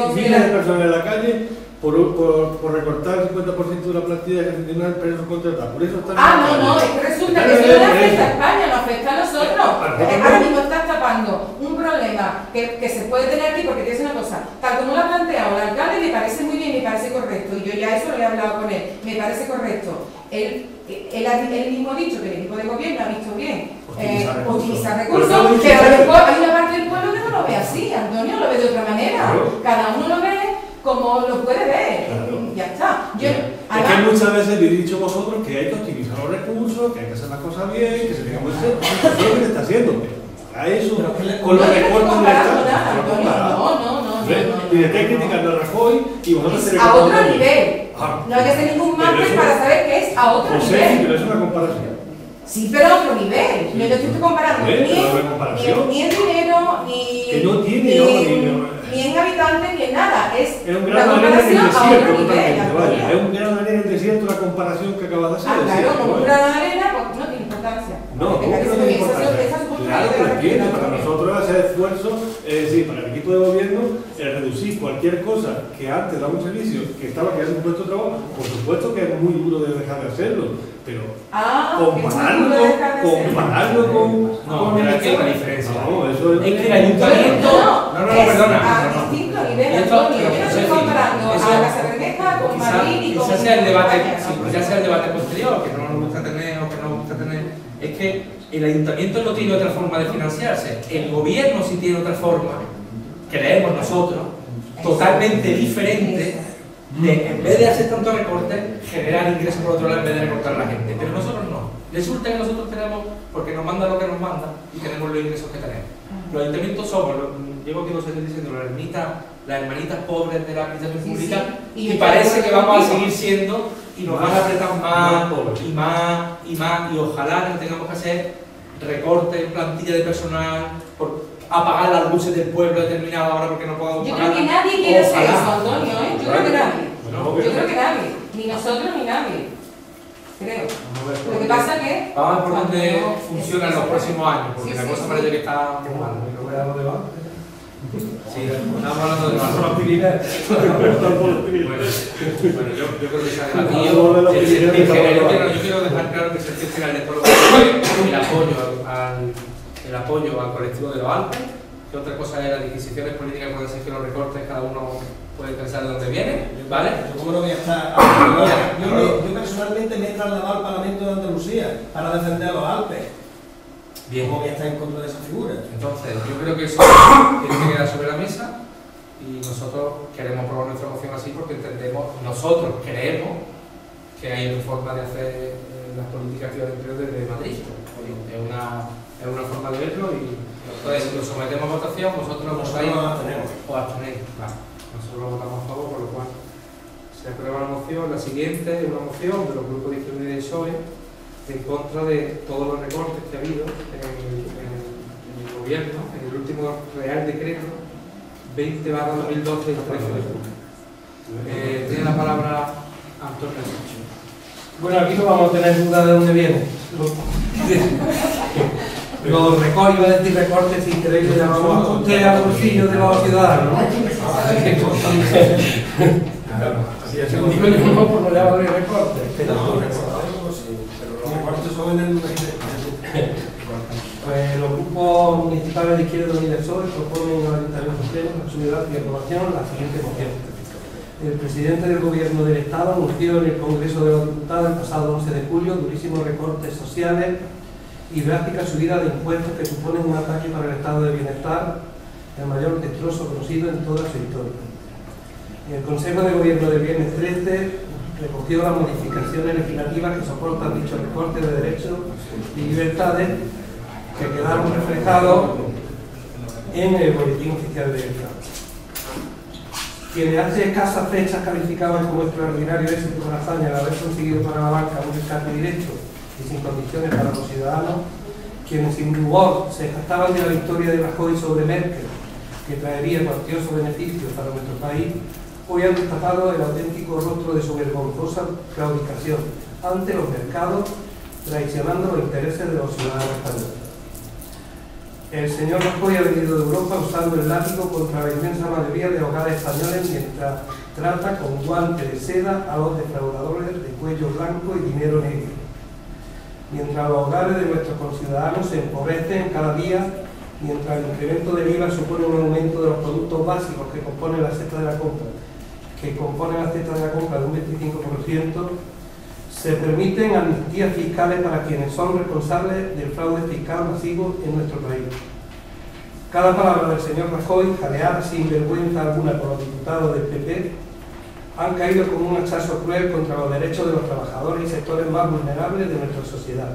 Speaker 8: calle, por recortar el 50% de la plantilla que tiene una empresa contratada. Por eso están
Speaker 4: No, es que resulta que eso no afecta a España, nos afecta a nosotros. Ahora mismo estás tapando un problema que se puede tener aquí, porque te dice una cosa, tal como lo ha planteado el alcalde, me parece muy bien, me parece correcto, y yo ya eso lo he hablado con él, me parece correcto. Él mismo ha dicho que el equipo de gobierno ha visto bien optimizar recursos, pero a lo mejor hay una parte del pueblo que no lo ve así, Antonio lo ve de otra manera. Cada uno lo ve como lo puede ver, ya está.
Speaker 8: Es que muchas veces habéis dicho vosotros que hay que optimizar los recursos, que hay que hacer las cosas bien, que se tenga que hacer. Eso es lo que se está haciendo. A eso, con los recortes del Estado. Y le estáis criticando a Rajoy y vosotros tenéis
Speaker 4: a otro nivel. No hay que hacer ningún máster para saber que es a otro
Speaker 8: Sí,
Speaker 4: nivel.
Speaker 8: pero es una comparación.
Speaker 4: Sí, pero a otro nivel. Yo no estoy comparando
Speaker 8: Bueno,
Speaker 4: ni
Speaker 8: pero no es
Speaker 4: en
Speaker 8: comparación.
Speaker 4: dinero,
Speaker 8: Que no tiene,
Speaker 4: ni en habitantes, ni en nada. Es
Speaker 8: Es un
Speaker 4: una
Speaker 8: gran arena en el
Speaker 4: comparación a
Speaker 8: desierto,
Speaker 4: otro nivel.
Speaker 8: totalmente, vaya. Es un gran arena en el desierto la comparación que acabas de hacer.
Speaker 4: Claro, como un
Speaker 8: bueno.
Speaker 4: gran arena, pues no tiene importancia.
Speaker 8: No,
Speaker 4: Me
Speaker 8: ¿cómo que
Speaker 4: parece
Speaker 8: no
Speaker 4: muy
Speaker 8: tiene
Speaker 4: bien.
Speaker 8: importancia?
Speaker 4: Esa es su
Speaker 8: Claro que lo tiene, para
Speaker 4: también.
Speaker 8: nosotros hacer esfuerzo, es decir, para el equipo de gobierno, el reducir cualquier cosa que antes daba un servicio, que estaba creando un puesto de trabajo, por supuesto que es muy duro de dejar de hacerlo, pero compararlo con...
Speaker 5: No, pero aquí hay una diferencia.
Speaker 8: No, eso
Speaker 5: Es que el ayuntamiento. No, perdona.
Speaker 4: A distinto nivel, Antonio. Yo no estoy comparando a la Casa Bermeja con Madrid y con...
Speaker 5: Quizás sea el debate,
Speaker 4: España,
Speaker 5: sí,
Speaker 4: ¿no?
Speaker 5: quizás sea el debate posterior, que no nos gusta tener o que no nos gusta tener. Es que el ayuntamiento no tiene otra forma de financiarse, el gobierno sí tiene otra forma, creemos nosotros, totalmente diferente, de en vez de hacer tanto recorte, generar ingresos por otro lado en vez de recortar a la gente. Pero nosotros no. Resulta que nosotros tenemos, porque nos manda lo que nos manda y tenemos los ingresos que tenemos. Los ayuntamientos somos, llevo aquí 2 años diciendo, las hermanitas pobres de la administración pública,
Speaker 4: Y
Speaker 5: y parece que vamos a seguir siendo y nos van a apretar más y más y más, y ojalá no tengamos que hacer recortes en plantilla de personal, por apagar las luces del pueblo determinado ahora porque no podemos
Speaker 4: Yo
Speaker 5: pagar.
Speaker 4: creo que nadie quiere hacer
Speaker 5: Ojalá.
Speaker 4: eso, Antonio, ¿eh? Yo creo que nadie.
Speaker 8: No,
Speaker 4: Yo creo que nadie. Ni nosotros ni nadie. Creo. Lo que pasa que...
Speaker 5: Vamos a ver por dónde
Speaker 4: cuando-
Speaker 5: funciona en los próximos años, porque
Speaker 4: Sí,
Speaker 5: la
Speaker 4: sí,
Speaker 5: cosa
Speaker 4: sí.
Speaker 5: parece que está muy mal. Sí, estamos hablando de Bueno, yo creo que se ha debatido. Yo quiero dejar claro que se gestiona el apoyo el apoyo al colectivo de los Alpes, que otra cosa es las disquisiciones políticas, puede ser que los recortes cada uno puede pensar de dónde viene, ¿vale?
Speaker 1: Yo como no voy a estar... Yo personalmente me he trasladado al Parlamento de Andalucía para defender a los Alpes.
Speaker 5: Bien.
Speaker 1: ¿Cómo voy a estar en contra de esa figura?
Speaker 5: Entonces, yo creo que eso tiene que quedar sobre la mesa y nosotros queremos probar nuestra moción así porque nosotros creemos que hay otra forma de hacer las políticas de empleo desde Madrid. Es una forma de verlo y entonces si lo sometemos a votación, vosotros lo votáis o abstenéis. Vale. Nosotros lo votamos a favor, por lo cual se aprueba la moción. La siguiente es una moción de los grupos de Izquierda y de PSOE en contra de todos los recortes que ha habido en el gobierno, en el último Real Decreto 20/2012 del 13 de junio. Tiene la palabra Antonio Sancho.
Speaker 3: Bueno, aquí no vamos a tener duda de dónde viene. Los recortes, iba a decir recortes sin querer que llamamos a usted al bolsillo de los ciudadanos, ¿no? Digo yo no, por no llamarle recortes.
Speaker 1: Pero los recortes son en el...
Speaker 3: Pues los grupos municipales de Izquierda Unida y PSOE proponen al Ayuntamiento Pleno la subida y aprobación la siguiente moción. El presidente del Gobierno del Estado anunció en el Congreso de los Diputados el pasado 11 de julio durísimos recortes sociales y drástica subida de impuestos que suponen un ataque para el estado de bienestar, el mayor destrozo conocido en toda su historia. El Consejo de Gobierno del Viernes 13 recogió las modificaciones legislativas que soportan dichos recortes de derechos y libertades que quedaron reflejados en el Boletín Oficial del Estado. Quienes hace escasas fechas calificaban como extraordinario éxito de la hazaña el haber conseguido para la banca un rescate directo y sin condiciones para los ciudadanos, quienes sin rubor se jactaban de la victoria de Rajoy sobre Merkel, que traería cuantiosos beneficios para nuestro país, hoy han destapado el auténtico rostro de su vergonzosa claudicación ante los mercados, traicionando los intereses de los ciudadanos españoles. El señor Rajoy ha venido de Europa usando el látigo contra la inmensa mayoría de hogares españoles mientras trata con guante de seda a los defraudadores de cuello blanco y dinero negro. Mientras los hogares de nuestros conciudadanos se empobrecen cada día, mientras el incremento del IVA supone un aumento de los productos básicos que componen la cesta de la compra, de un 25%, se permiten amnistías fiscales para quienes son responsables del fraude fiscal masivo en nuestro país. Cada palabra del señor Rajoy, jaleada sin vergüenza alguna por los diputados del PP, han caído como un hachazo cruel contra los derechos de los trabajadores y sectores más vulnerables de nuestra sociedad.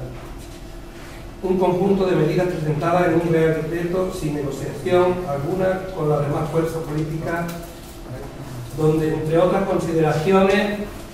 Speaker 3: Un conjunto de medidas presentadas en un Real Decreto sin negociación alguna con las demás fuerzas políticas, donde, entre otras consideraciones,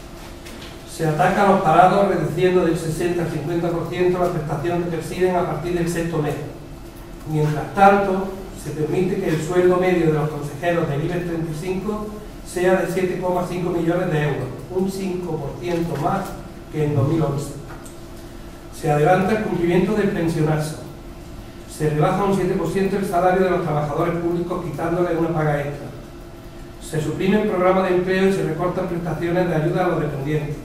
Speaker 3: se ataca a los parados reduciendo del 60 al 50% la prestación que perciben a partir del sexto mes. Mientras tanto, se permite que el sueldo medio de los consejeros del IBEX 35 sea de 7,5 millones de euros, un 5% más que en 2011. Se adelanta el cumplimiento del pensionazo. Se rebaja un 7% el salario de los trabajadores públicos quitándole una paga extra. Se suprime el programa de empleo y se recortan prestaciones de ayuda a los dependientes.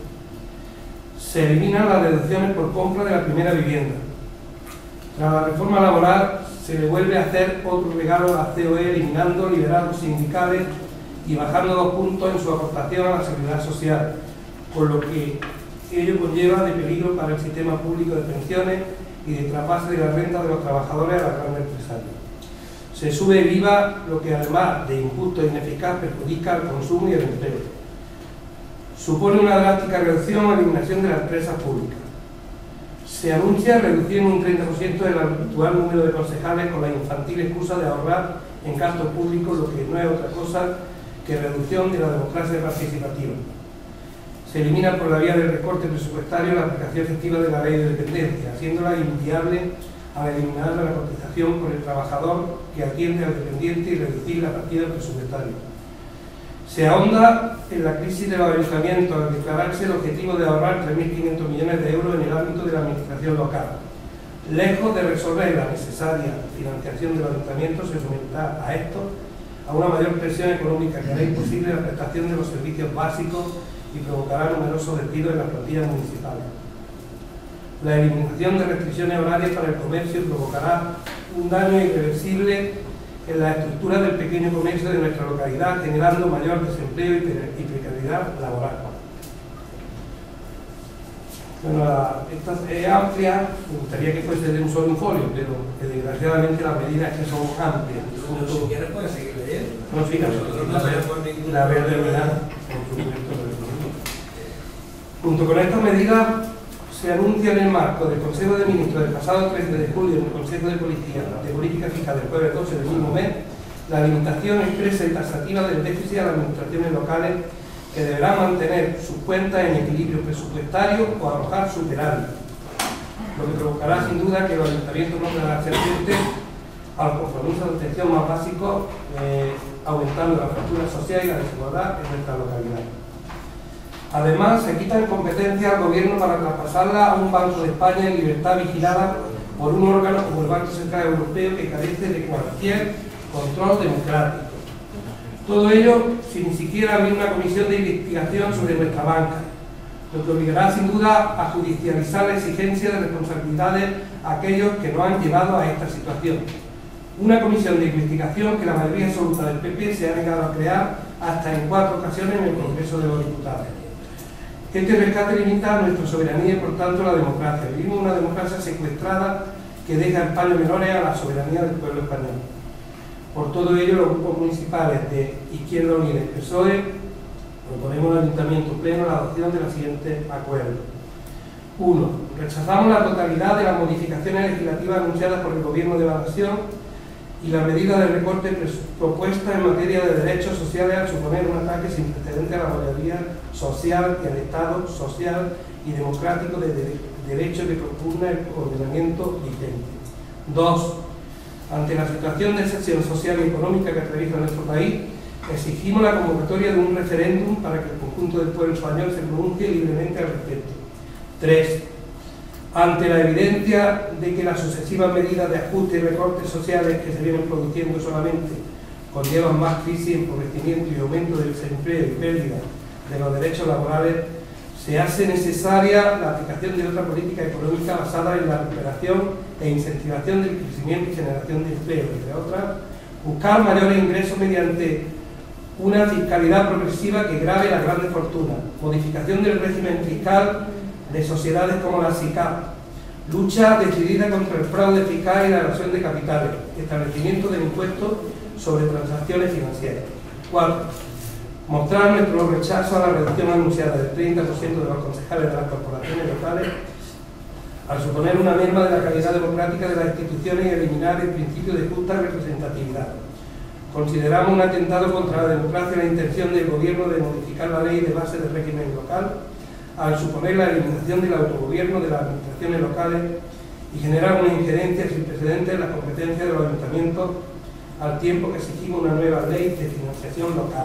Speaker 3: Se eliminan las deducciones por compra de la primera vivienda. Tras la reforma laboral, se le vuelve a hacer otro regalo a la COE, eliminando liberados sindicales y bajando 2 puntos en su aportación a la seguridad social, con lo que ello conlleva de peligro para el sistema público de pensiones y de traspase de la renta de los trabajadores a la gran empresaria. Se sube el IVA, lo que además de injusto e ineficaz perjudica al consumo y el empleo. Supone una drástica reducción o eliminación de las empresas públicas. Se anuncia reducir en un 30% el actual número de concejales con la infantil excusa de ahorrar en gastos públicos, lo que no es otra cosa que reducción de la democracia participativa. Se elimina por la vía del recorte presupuestario la aplicación efectiva de la ley de dependencia, haciéndola inviable al eliminar la cotización por el trabajador que atiende al dependiente y reducir la partida presupuestaria. Se ahonda en la crisis de los ayuntamientos al declararse el objetivo de ahorrar 3.500 millones de euros en el ámbito de la administración local. Lejos de resolver la necesaria financiación de los ayuntamientos, se someterá a esto a una mayor presión económica que hará imposible la prestación de los servicios básicos y provocará numerosos despidos en las plantillas municipales. La eliminación de restricciones horarias para el comercio provocará un daño irreversible en la estructura del pequeño comercio de nuestra localidad, generando mayor desempleo y precariedad laboral. Bueno, esta es amplia, me gustaría que fuese de un solo folio, pero que desgraciadamente las medidas que son amplias.
Speaker 1: No, si quieres puedes seguir leyendo.
Speaker 3: No, sí, la voy a terminar, por supuesto. Junto con estas medidas se anuncia en el marco del Consejo de Ministros del pasado 13 de julio en el Consejo de Política Fiscal del jueves 12 del mismo mes, la limitación expresa y taxativa del déficit a las administraciones locales que deberán mantener sus cuentas en equilibrio presupuestario o arrojar superávit, lo que provocará sin duda que los ayuntamientos no puedan hacer frente al compromiso de atención más básico, aumentando la fractura social y la desigualdad en nuestra localidad. Además, se quitan competencias al gobierno para traspasarla a un Banco de España en libertad vigilada por un órgano como el Banco Central Europeo que carece de cualquier control democrático. Todo ello sin ni siquiera abrir una comisión de investigación sobre nuestra banca, lo que obligará sin duda a judicializar la exigencia de responsabilidades a aquellos que nos han llevado a esta situación. Una comisión de investigación que la mayoría absoluta del PP se ha negado a crear hasta en 4 ocasiones en el Congreso de los Diputados. Este rescate limita nuestra soberanía y por tanto la democracia. Vivimos una democracia secuestrada que deja en paños menores a la soberanía del pueblo español. Por todo ello, los grupos municipales de Izquierda Unida y PSOE proponemos al Ayuntamiento Pleno la adopción de los siguientes acuerdos. 1. Rechazamos la totalidad de las modificaciones legislativas anunciadas por el Gobierno de la Nación y la medida de recorte propuesta en materia de derechos sociales al suponer un ataque sin precedentes a la mayoría social y al Estado social y democrático de derecho que propugna el ordenamiento vigente. 2. Ante la situación de excepción social y económica que atraviesa nuestro país, exigimos la convocatoria de un referéndum para que el conjunto del pueblo español se pronuncie libremente al respecto. 3. Ante la evidencia de que las sucesivas medidas de ajuste y recortes sociales que se vienen produciendo solamente conllevan más crisis, empobrecimiento y aumento del desempleo y pérdida de los derechos laborales, se hace necesaria la aplicación de otra política económica basada en la recuperación e incentivación del crecimiento y generación de empleo, entre otras, buscar mayores ingresos mediante una fiscalidad progresiva que grave las grandes fortunas, modificación del régimen fiscal de sociedades como la SICAP, lucha decidida contra el fraude fiscal y la evasión de capitales, establecimiento del impuesto sobre transacciones financieras. 4. Mostrar nuestro rechazo a la reducción anunciada del 30% de los concejales de las corporaciones locales al suponer una merma de la calidad democrática de las instituciones y eliminar el principio de justa representatividad. Consideramos un atentado contra la democracia la intención del Gobierno de modificar la ley de base del régimen local al suponer la eliminación del autogobierno de las administraciones locales y generar una injerencia sin precedentes en las competencias de los ayuntamientos, al tiempo que exigimos una nueva ley de financiación local.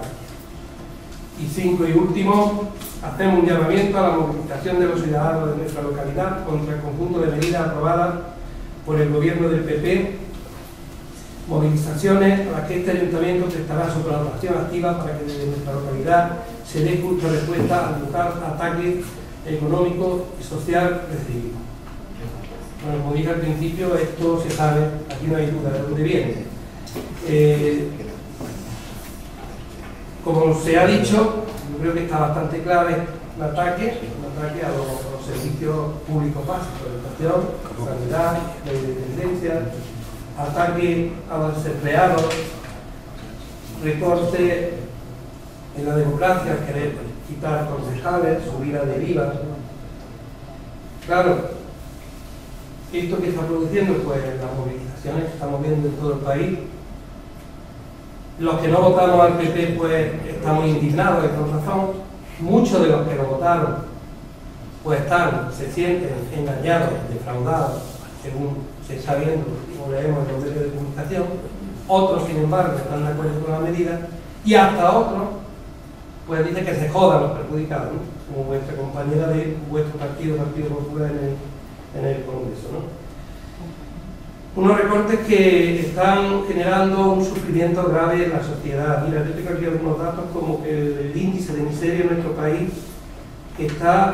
Speaker 3: Y 5 y último, hacemos un llamamiento a la movilización de los ciudadanos de nuestra localidad contra el conjunto de medidas aprobadas por el Gobierno del PP, movilizaciones a las que este ayuntamiento prestará su colaboración activa para que desde nuestra localidad se dé justa respuesta al brutal ataque económico y social recibido. Bueno, como dije al principio, esto se sabe, aquí no hay duda de dónde viene. Como se ha dicho, yo creo que está bastante claro el ataque a los servicios públicos básicos, educación, sanidad, ley de dependencia, ataque a los desempleados, recorte en la democracia, querer quitar concejales, subida de IVA. Claro, esto que está produciendo, pues las movilizaciones que estamos viendo en todo el país. Los que no votamos al PP, pues estamos indignados y con razón. Muchos de los que lo votaron, pues se sienten engañados, defraudados, según se está viendo, como leemos en los medios de comunicación. Otros, sin embargo, están de acuerdo con la medida, y hasta otros, pues dicen que se jodan los perjudicados, ¿no? Como vuestra compañera de vuestro partido, Partido Popular, en el Congreso, ¿no? Unos recortes que están generando un sufrimiento grave en la sociedad. Mira, yo tengo aquí algunos datos como que el índice de miseria en nuestro país está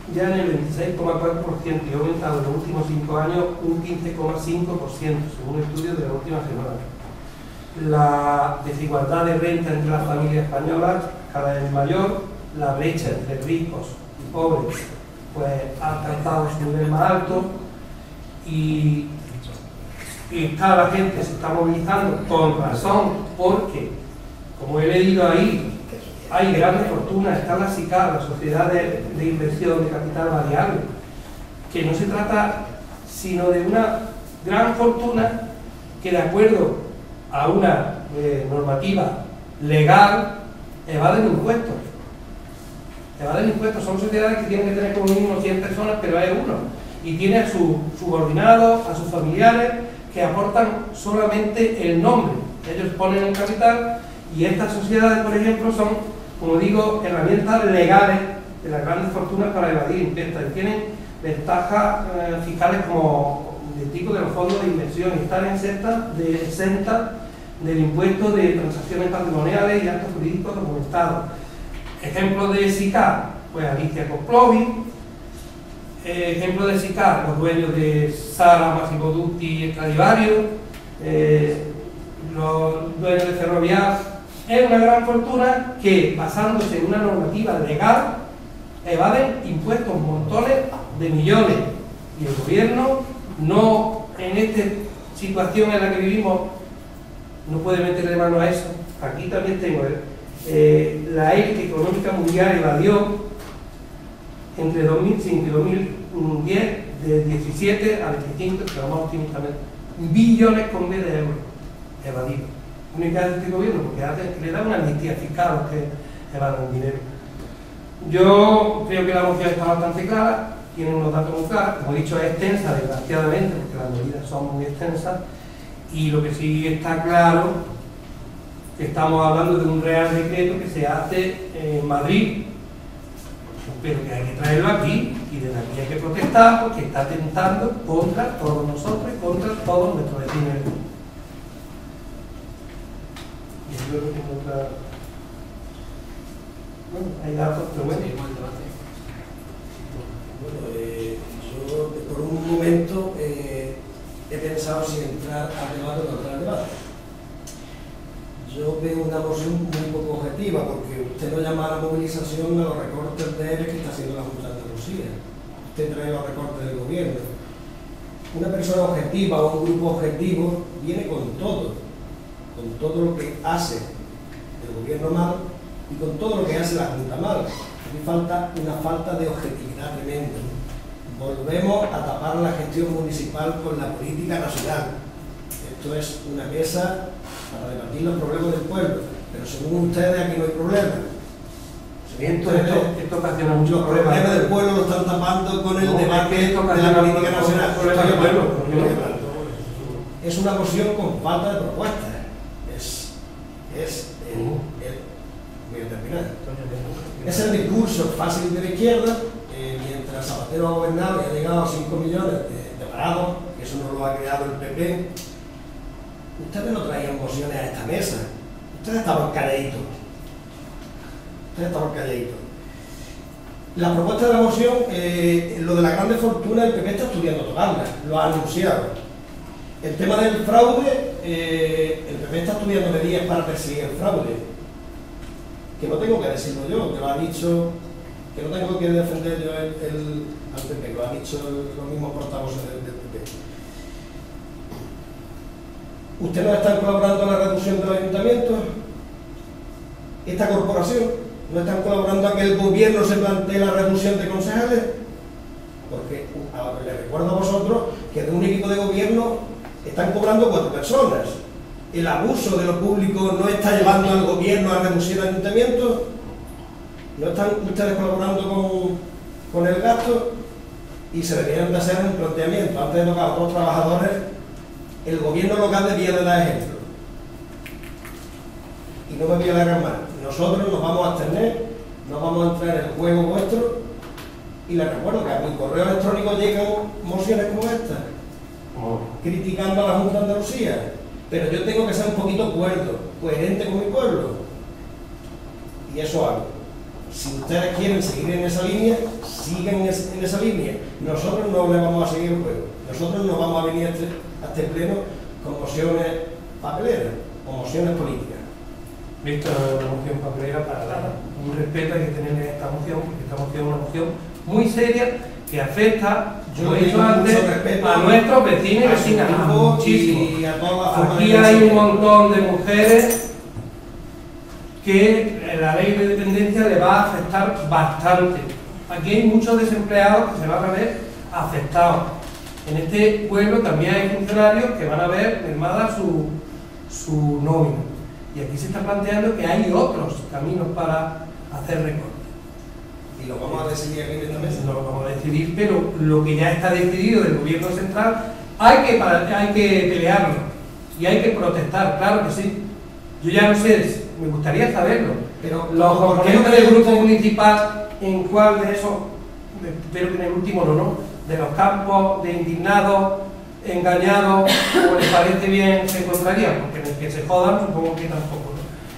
Speaker 3: ya en el 26,4% y ha aumentado en los últimos 5 años un 15,5%, según estudios de la última semana. La desigualdad de renta entre las familias españolas cada vez mayor, la brecha entre ricos y pobres pues ha alcanzado su nivel más alto y cada gente se está movilizando con razón porque, como he leído ahí, hay grandes fortunas, están las SICAV, las sociedades de inversión de capital variable, que no se trata sino de una gran fortuna que, de acuerdo a una normativa legal, evaden impuestos. Evaden impuestos, son sociedades que tienen que tener como mínimo 100 personas, pero hay uno. Y tiene a sus subordinados, a sus familiares, que aportan solamente el nombre. Ellos ponen el capital y estas sociedades, por ejemplo, son, como digo, herramientas legales de las grandes fortunas para evadir impuestos. Y tienen ventajas fiscales como de tipo de los fondos de inversión y están exentas del impuesto de transacciones patrimoniales y actos jurídicos documentados. Ejemplo de SICAV, pues Alicia Koplovy. Ejemplo de SICAV, los dueños de Sara, Massimo Dutti y Stradivarius, los dueños de Ferrovial. Es una gran fortuna que, basándose en una normativa legal, evaden impuestos montones de millones. Y el gobierno, no en esta situación en la que vivimos, no puede meterle mano a eso. Aquí también tengo la élite económica mundial evadió entre 2005 y 2010 de 17 a 25, que vamos optimistamente, billones con B de euros evadidos. Única de este gobierno, porque le da una amnistía fiscal a los que evaden dinero. Yo creo que la moción está bastante clara, tiene unos datos muy claros, como he dicho es extensa, desgraciadamente, porque las medidas son muy extensas, y lo que sí está claro que estamos hablando de un real decreto que se hace en Madrid, pero que hay que traerlo aquí, y desde aquí hay que protestar porque está atentando contra todos nosotros y contra todos nuestros vecinos. Y yo creo que otra... Bueno, hay datos, pero bueno.
Speaker 1: Yo por un momento he pensado si entrar al debate o no entrar al debate. Yo veo una moción muy poco objetiva, porque usted no llama a la movilización a los recortes de ERE que está haciendo la Junta de Andalucía. Usted trae los recortes del gobierno. Una persona objetiva o un grupo objetivo viene con todo lo que hace el gobierno mal y con todo lo que hace la Junta mal. Aquí falta una falta de objetividad tremenda. Volvemos a tapar la gestión municipal con la política nacional. Esto es una mesa para debatir los problemas del pueblo, pero según ustedes aquí no hay problema.
Speaker 3: Esto ocasiona muchos
Speaker 1: los problemas del pueblo lo están tapando con el debate de la política nacional. Es una moción con falta de propuestas. Voy a terminar. Es el discurso fácil de la izquierda, mientras Zapatero ha gobernado y ha llegado a 5 millones de parados, que eso no lo ha creado el PP. Ustedes no traían mociones a esta mesa, ustedes estaban calladitos. La propuesta de la moción, lo de la grande fortuna, el PP está estudiando tocarla, lo ha anunciado. El tema del fraude, el PP está estudiando medidas para perseguir el fraude, que no tengo que decirlo yo, que lo ha dicho, que no tengo que defender yo al PP, que lo han dicho los mismos portavoces del PP. ¿Ustedes no están colaborando en la reducción de los ayuntamientos? ¿Esta corporación no están colaborando a que el gobierno se plantee la reducción de concejales? Porque les recuerdo a vosotros que de un equipo de gobierno están cobrando 4 personas. El abuso de lo público no está llevando al gobierno a reducir ayuntamientos. ¿No están ustedes colaborando con el gasto? Y se deberían de hacer un planteamiento. Antes de tocar a otros trabajadores, el gobierno local debía de dar ejemplo. Y no me voy a alargar más. Nosotros nos vamos a abstener, no vamos a entrar en el juego vuestro. Y les recuerdo que a mi correo electrónico llegan mociones como esta, criticando a la Junta de Andalucía. Pero yo tengo que ser un poquito cuerdo, coherente con mi pueblo. Y eso hago. Si ustedes quieren seguir en esa línea, sigan en esa línea. Nosotros no le vamos a seguir el juego. Nosotros no vamos a venir a este pleno con mociones papeleras o mociones políticas.
Speaker 3: Visto una moción papelera para dar un respeto hay que tener en esta moción, porque esta moción es una moción muy seria que afecta, yo lo he dicho antes, a nuestros vecinos y vecinas, muchísimo. Aquí hay un montón de mujeres que la ley de dependencia le va a afectar bastante. Aquí hay muchos desempleados que se van a ver afectados. En este pueblo también hay funcionarios que van a ver mermada su nómina. Y aquí se está planteando que hay otros caminos para hacer recortes.
Speaker 1: ¿Y lo vamos a decidir aquí directamente?
Speaker 3: No lo vamos a decidir, pero lo que ya está decidido del gobierno central hay que pelearlo y hay que protestar, claro que sí. Yo ya no sé, me gustaría saberlo.
Speaker 1: Pero
Speaker 3: los componentes del grupo municipal, ¿en cuál de esos? Espero que en el último no, de los campos de indignados, engañados, o les parece bien se encontrarían, porque en el que se jodan supongo que tampoco,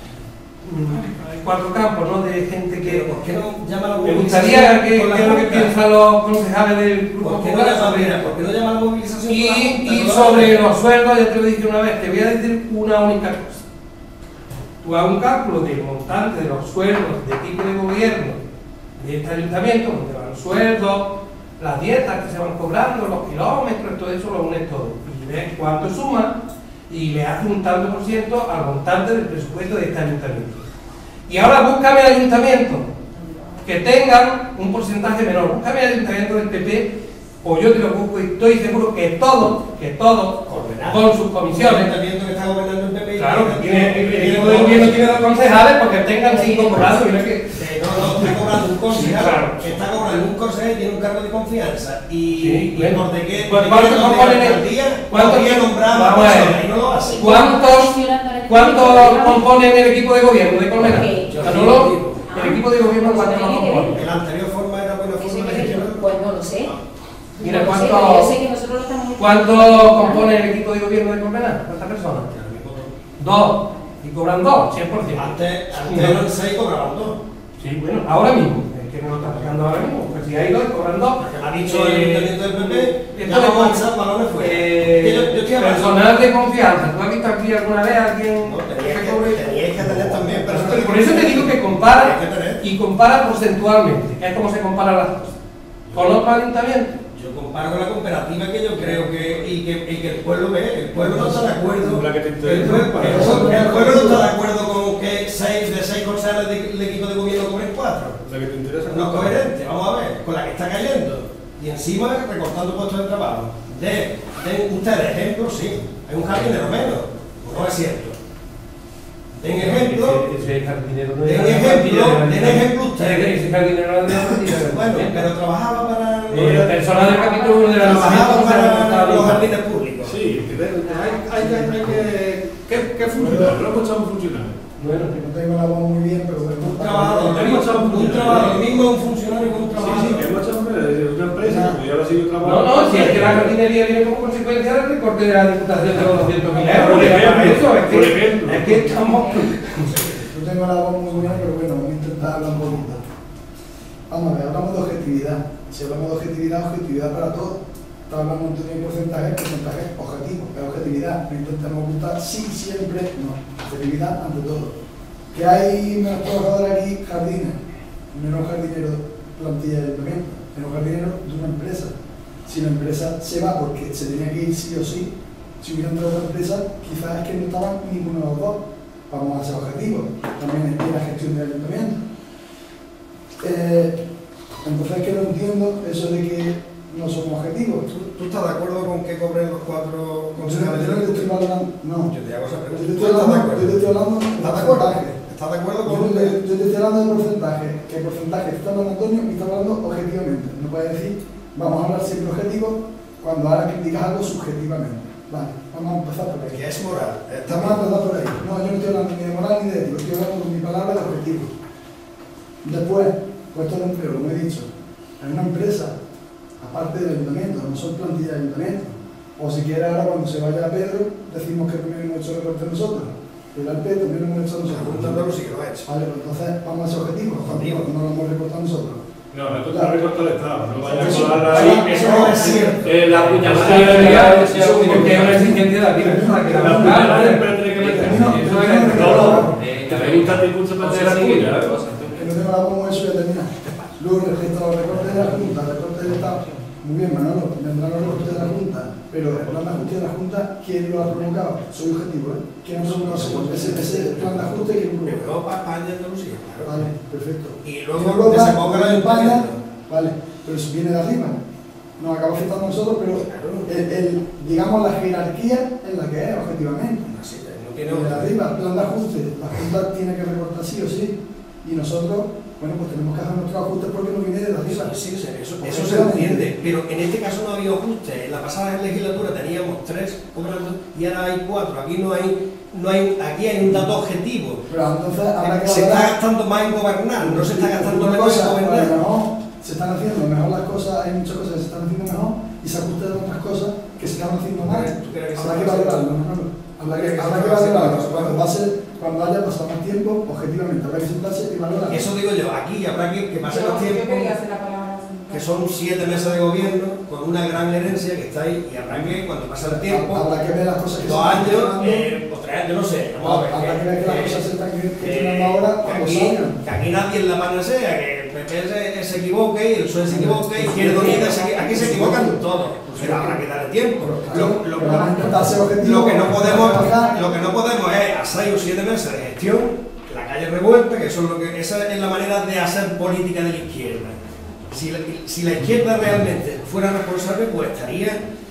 Speaker 3: ¿no? Hay 4 campos, ¿no? De gente que...
Speaker 1: ¿Por qué no llama la
Speaker 3: me
Speaker 1: movilización?
Speaker 3: gustaría que es lo que piensan los concejales del grupo
Speaker 1: ¿Por qué no llama la movilización?
Speaker 3: y sobre los sueldos, ya te lo dije una vez, te voy a decir una única cosa. Tú hagas un cálculo del montante de los sueldos de equipo de gobierno de este ayuntamiento, donde van los sueldos, las dietas que se van cobrando, los kilómetros, todo eso lo unes todo. Y ves cuánto suma y le hace un tanto por ciento al montante del presupuesto de este ayuntamiento. Y ahora búscame ayuntamientos que tengan un porcentaje menor, búscame ayuntamientos del PP, o yo te lo busco y estoy seguro que todos, con sus comisiones,
Speaker 1: ayuntamiento que está gobernando el PP,
Speaker 3: claro, que el equipo de gobierno tiene 2 concejales porque tengan 5 cobrados.
Speaker 1: No, está cobrando un concejal,
Speaker 3: claro.
Speaker 1: Está cobrando un concejal y tiene un cargo de confianza. Y
Speaker 3: bueno.
Speaker 1: por de qué
Speaker 3: ¿Cuántos componen el
Speaker 1: nombrado y no lo hace?
Speaker 3: ¿Cuántos componen el equipo de gobierno de Colmenar? El equipo de gobierno, ¿cuántos lo compone?
Speaker 1: La anterior forma era buena forma de gestionar.
Speaker 2: Pues no lo sé.
Speaker 3: Mira,
Speaker 2: No lo sé, pero yo sé que nosotros lo estamos...
Speaker 3: ¿cuánto compone el equipo de gobierno de Colmenar? ¿Cuántas personas? 2. Y cobran 2, 100%.
Speaker 1: Antes eran 6 y cobraban 2.
Speaker 3: Sí, bueno, ahora mismo. Es que no lo está explicando ahora mismo. Pues si hay 2 y cobran 2.
Speaker 1: Ha dicho el ayuntamiento del PP,
Speaker 3: esto de
Speaker 1: WhatsApp, balones fuera.
Speaker 3: Personal de confianza. ¿Tú has visto aquí alguna vez a alguien
Speaker 1: No,
Speaker 3: que cobre?
Speaker 1: teníais que tener también personal de
Speaker 3: Por eso te digo que compara y compara porcentualmente, que es como se comparan las cosas. Con otros ayuntamientos.
Speaker 1: Yo comparo con la cooperativa que yo creo que el pueblo ve. El pueblo no está de acuerdo.
Speaker 8: La que te
Speaker 1: El
Speaker 8: interesa.
Speaker 1: pueblo no está de acuerdo con que 6 de 6 concejales del equipo de gobierno cobren 4.
Speaker 8: La que te interesa.
Speaker 1: No es coherente, vamos a ver, con la que está cayendo. Y encima recortando puestos de trabajo. Den ustedes ejemplos, sí. Hay un jardinero menos. No es cierto. Den ejemplo.
Speaker 3: Ese jardinero no
Speaker 1: Den
Speaker 3: era
Speaker 1: ejemplo ustedes.
Speaker 3: Ese jardinero era de la partida.
Speaker 1: Bueno, pero trabajaba para.
Speaker 3: Personal del capítulo 1 de la
Speaker 1: Trabajaba para los jardines públicos.
Speaker 8: Sí, hay que funcionar, lo hemos echado a funcionar.
Speaker 3: Bueno,
Speaker 9: No tengo la voz muy bien, pero
Speaker 1: Un trabajador, mismo un funcionario con un
Speaker 8: Sí,
Speaker 1: trabajador.
Speaker 8: que hemos echado una empresa que ahora sigue trabajando.
Speaker 3: no, si es que la jardinería viene como consecuencia del recorte de la Diputación de los 200.000 euros.
Speaker 8: Por ejemplo,
Speaker 3: Es que estamos...
Speaker 9: no tengo la voz muy bien, pero bueno, voy a intentar hablar un poquito. Vamos a ver, hablamos de objetividad. Si hablamos de objetividad, objetividad para todos. Está hablando de porcentaje objetivo, es objetividad. No intentamos ocultar, sí, siempre, no. Objetividad ante todo. Que hay menos trabajadores aquí, jardines, menos jardineros plantilla de ayuntamiento, menos jardineros de una empresa. Si la empresa se va porque se tenía que ir sí o sí, si hubiera entrado otra empresa, quizás es que no estaban ninguno de los dos. Vamos a ser objetivos. También es la gestión del ayuntamiento. Entonces es que no entiendo eso de que no somos objetivos.
Speaker 1: ¿Tú estás de acuerdo con que cobren los 4 concejales?
Speaker 9: Yo no te estoy valorando, no.
Speaker 1: Yo te hago esa
Speaker 9: Yo
Speaker 1: pregunta.
Speaker 9: te
Speaker 1: ¿Tú
Speaker 9: estoy
Speaker 1: estás de
Speaker 9: hablando,
Speaker 1: acuerdo?
Speaker 9: yo te estoy hablando de
Speaker 1: ¿Estás de acuerdo?
Speaker 9: porcentaje.
Speaker 1: ¿Estás de acuerdo con
Speaker 9: Yo te estoy hablando de porcentaje. ¿Qué porcentaje está hablando Antonio? Y está hablando objetivamente. No puedes decir, vamos a hablar siempre objetivo cuando ahora criticas algo subjetivamente. Vale, vamos a empezar por ahí.
Speaker 1: Que es moral.
Speaker 9: Vamos a empezar por ahí. No, yo no estoy hablando ni de moral ni de ético, estoy hablando con mi palabra de objetivo. Después, puesto de empleo, como he dicho, hay una empresa, aparte del ayuntamiento, no son plantillas de ayuntamiento. O si quieres ahora cuando se vaya Pedro, decimos que primero hemos hecho recorte nosotros. El ALPE también lo hemos hecho
Speaker 1: La Junta
Speaker 9: nosotros.
Speaker 1: no sí que lo ha hecho.
Speaker 9: Vale, pues entonces vamos a ese objetivo, no lo hemos recortado nosotros.
Speaker 8: No, esto está recortado el Estado, no vaya a
Speaker 1: Eso
Speaker 8: colar ahí.
Speaker 1: eso no es cierto.
Speaker 5: La puñalada de la porque es una exigencia de aquí, persona que
Speaker 8: La
Speaker 5: la
Speaker 8: puñalada siempre tiene que meter. No, que te gusta el discurso para hacer la tuya, ¿eh?
Speaker 9: Que no tengo la bomba, eso ya termina. Luego, respecto a los recortes de la Junta, recortes del Estado, muy bien, Manolo, vendrán los recortes de la Junta, pero el plan de ajuste de la Junta, ¿quién lo ha provocado? Soy objetivo, ¿eh? ¿Quién ha provocado ese plan de ajuste? ¿Quién lo provocó?
Speaker 1: Europa, España, Andalucía, claro.
Speaker 9: Vale, perfecto.
Speaker 1: Y luego que se ponga la
Speaker 9: España,
Speaker 1: ayuntamiento.
Speaker 9: vale, pero eso viene de arriba. Nos acaba afectando a nosotros, pero digamos la jerarquía en la que es, objetivamente.
Speaker 1: Así, no tiene
Speaker 9: Viene de arriba, el plan de ajuste, la Junta tiene que recortar sí o sí. Y nosotros, bueno, pues tenemos que hacer nuestros ajustes porque no viene de arriba.
Speaker 1: Sí, eso se entiende, pero en este caso no ha habido ajustes. En la pasada legislatura teníamos 3 cobrando y ahora hay 4. Aquí aquí hay un dato objetivo.
Speaker 9: Pero entonces habrá que
Speaker 1: Se está gastando más en gobernar, no se está gastando
Speaker 9: una
Speaker 1: menos en
Speaker 9: cosa,
Speaker 1: gobernar.
Speaker 9: no, se están haciendo mejor las cosas, hay muchas cosas que se están haciendo mejor y se ajustan otras cosas que se están haciendo mal.
Speaker 1: ¿Tú crees que
Speaker 9: Habrá
Speaker 1: se
Speaker 9: que
Speaker 1: va a hacer?
Speaker 9: valorarlo, no. Habrá que valorarlo. Cuando haya pasado más tiempo, objetivamente, habrá que sentarse y valorarlo.
Speaker 1: Eso digo yo, aquí habrá que pase
Speaker 4: Yo
Speaker 1: más tiempo,
Speaker 4: quería hacer la palabra.
Speaker 1: que son 7 meses de gobierno, con una gran herencia que está ahí, y habrá que, cuando pase el tiempo,
Speaker 9: Habrá que ver las cosas que
Speaker 1: 2
Speaker 9: se están
Speaker 1: años,
Speaker 9: gestionando.
Speaker 1: o 3 años, no sé, vamos a ver.
Speaker 9: Habrá que ver que las cosas se están gestionando ahora cuando salgan.
Speaker 1: Que aquí nadie es la panacea, que el PP se equivoque y el PSOE se equivoque, y Izquierda Unida aquí se equivocan todos, pero habrá que darle tiempo.
Speaker 9: Pero van a intentar ser objetivos.
Speaker 1: Lo que no podemos es a 6 o 7 meses de gestión, la calle revuelta, que esa es la manera de hacer política de la izquierda. Si la izquierda realmente fuera responsable, pues estaría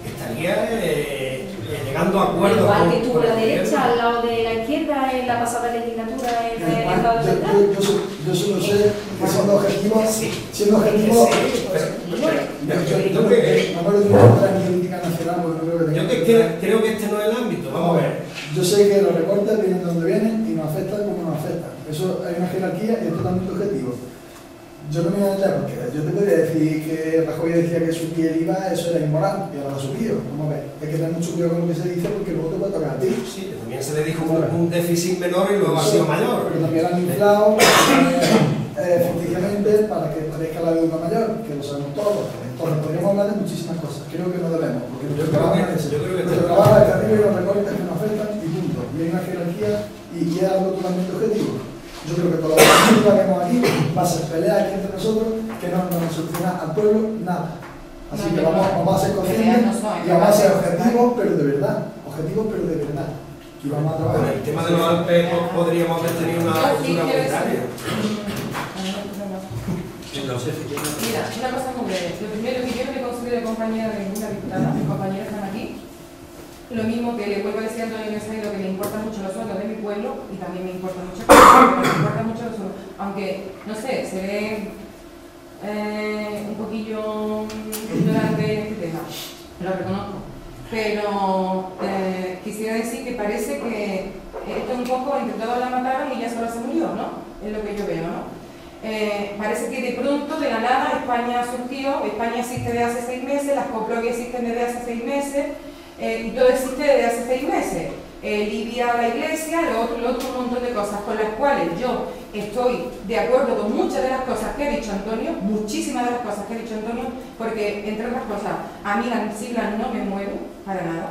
Speaker 1: llegando a acuerdos.
Speaker 2: Igual que
Speaker 1: con
Speaker 2: tuvo
Speaker 1: el
Speaker 2: la
Speaker 1: gobierno.
Speaker 2: derecha al lado de la izquierda en la pasada legislatura en el Estado Central.
Speaker 9: Yo solo sé que siendo objetivo,
Speaker 1: Yo creo que este no es el ámbito, vamos a ver.
Speaker 9: Yo sé que los recortes vienen de donde vienen y nos afectan como nos afectan. Eso hay una jerarquía y es totalmente objetivo. Yo no me voy a meter porque yo te podría decir que Rajoy decía que subir el IVA, eso era inmoral, y ahora lo ha subido. Vamos a ver, hay que tener mucho cuidado con lo que se dice porque luego te puede tocar a ti.
Speaker 1: Sí, que también se le dijo un déficit menor y luego ha sido mayor.
Speaker 9: Pero también han inflado ficticiamente para que parezca la deuda mayor, que lo sabemos todos. Entonces podríamos hablar de muchísimas cosas. Creo que no debemos, porque
Speaker 1: Yo creo que
Speaker 9: nuestro trabajo es que arriba hay unos recortes que nos afectan y punto. Y hay una jerarquía y es algo totalmente objetivo. Yo creo que todo lo que haremos aquí va a ser pelear aquí entre nosotros que no nos soluciona al pueblo nada. Así que vamos a ser conscientes y vamos a ser objetivos, pero de verdad. Objetivos, pero de verdad. Y vamos a trabajar.
Speaker 1: Bueno, el tema de los Alpes podríamos haber tenido una postura unitaria.
Speaker 4: Mira, una cosa muy breve. Lo primero que yo no me considero compañera de ninguna diputada, mis compañeros están aquí. Lo mismo que le vuelvo a decir a Antonio Mesaído, que me importan mucho los sueldos de mi pueblo y también me importan mucho los sueldos. Aunque, no sé, se ve un poquillo ignorante en este tema, lo reconozco. Pero quisiera decir que parece que esto un poco entre todos la mataron y ya solo se murió, ¿no? Es lo que yo veo, ¿no? Parece que de pronto, de la nada, España surgió, España existe desde hace 6 meses, las copropias existen desde hace 6 meses, y todo existe desde hace 6 meses. Libia, la iglesia, lo otro, un montón de cosas con las cuales yo estoy de acuerdo con muchas de las cosas que ha dicho Antonio, muchísimas de las cosas que ha dicho Antonio, porque, entre otras cosas, a mí las siglas no me mueven para nada.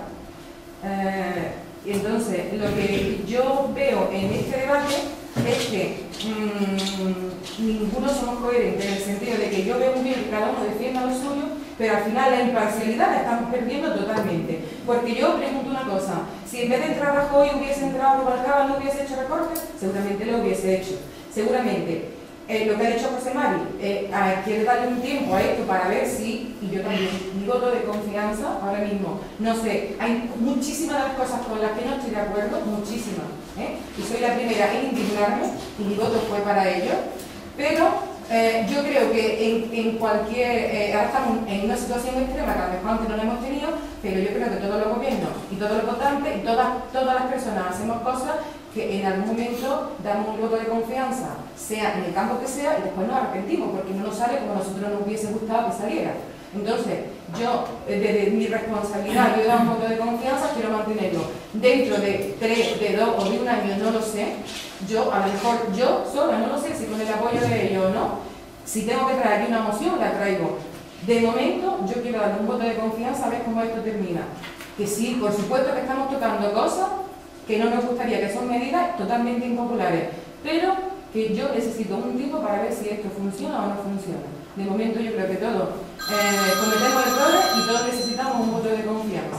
Speaker 4: Y entonces, lo que yo veo en este debate es que ninguno somos coherentes en el sentido de que yo veo muy bien que cada uno defienda lo suyo, pero al final la imparcialidad la estamos perdiendo totalmente. Porque yo pregunto una cosa, si en vez de entrar Rajoy hubiese entrado Rubalcaba, ¿no hubiese hecho recortes? Seguramente lo hubiese hecho, seguramente. Lo que ha dicho José Mari, quiere darle un tiempo a esto para ver si, y yo también, mi voto de confianza ahora mismo, no sé, hay muchísimas de las cosas con las que no estoy de acuerdo, muchísimas, y soy la primera en indignarme, y mi voto fue para ello, pero yo creo que en cualquier, ahora estamos en una situación extrema que a lo mejor antes no la hemos tenido, pero yo creo que todos los gobiernos y todos los votantes y todas las personas hacemos cosas que en algún momento damos un voto de confianza, sea en el campo que sea, y después nos arrepentimos porque no nos sale como a nosotros nos hubiese gustado que saliera. Entonces, yo, desde mi responsabilidad, yo he dado un voto de confianza, quiero mantenerlo. Dentro de 3, de 2 o de 1 año, no lo sé. Yo, a lo mejor, yo sola, no lo sé, si con el apoyo de ellos o no. Si tengo que traer aquí una moción, la traigo. De momento, yo quiero darle un voto de confianza a ver cómo esto termina. Que sí, por supuesto que estamos tocando cosas que no nos gustaría, que son medidas totalmente impopulares, pero que yo necesito un tiempo para ver si esto funciona o no funciona. De momento yo creo que todos cometemos errores y todos necesitamos un voto de confianza.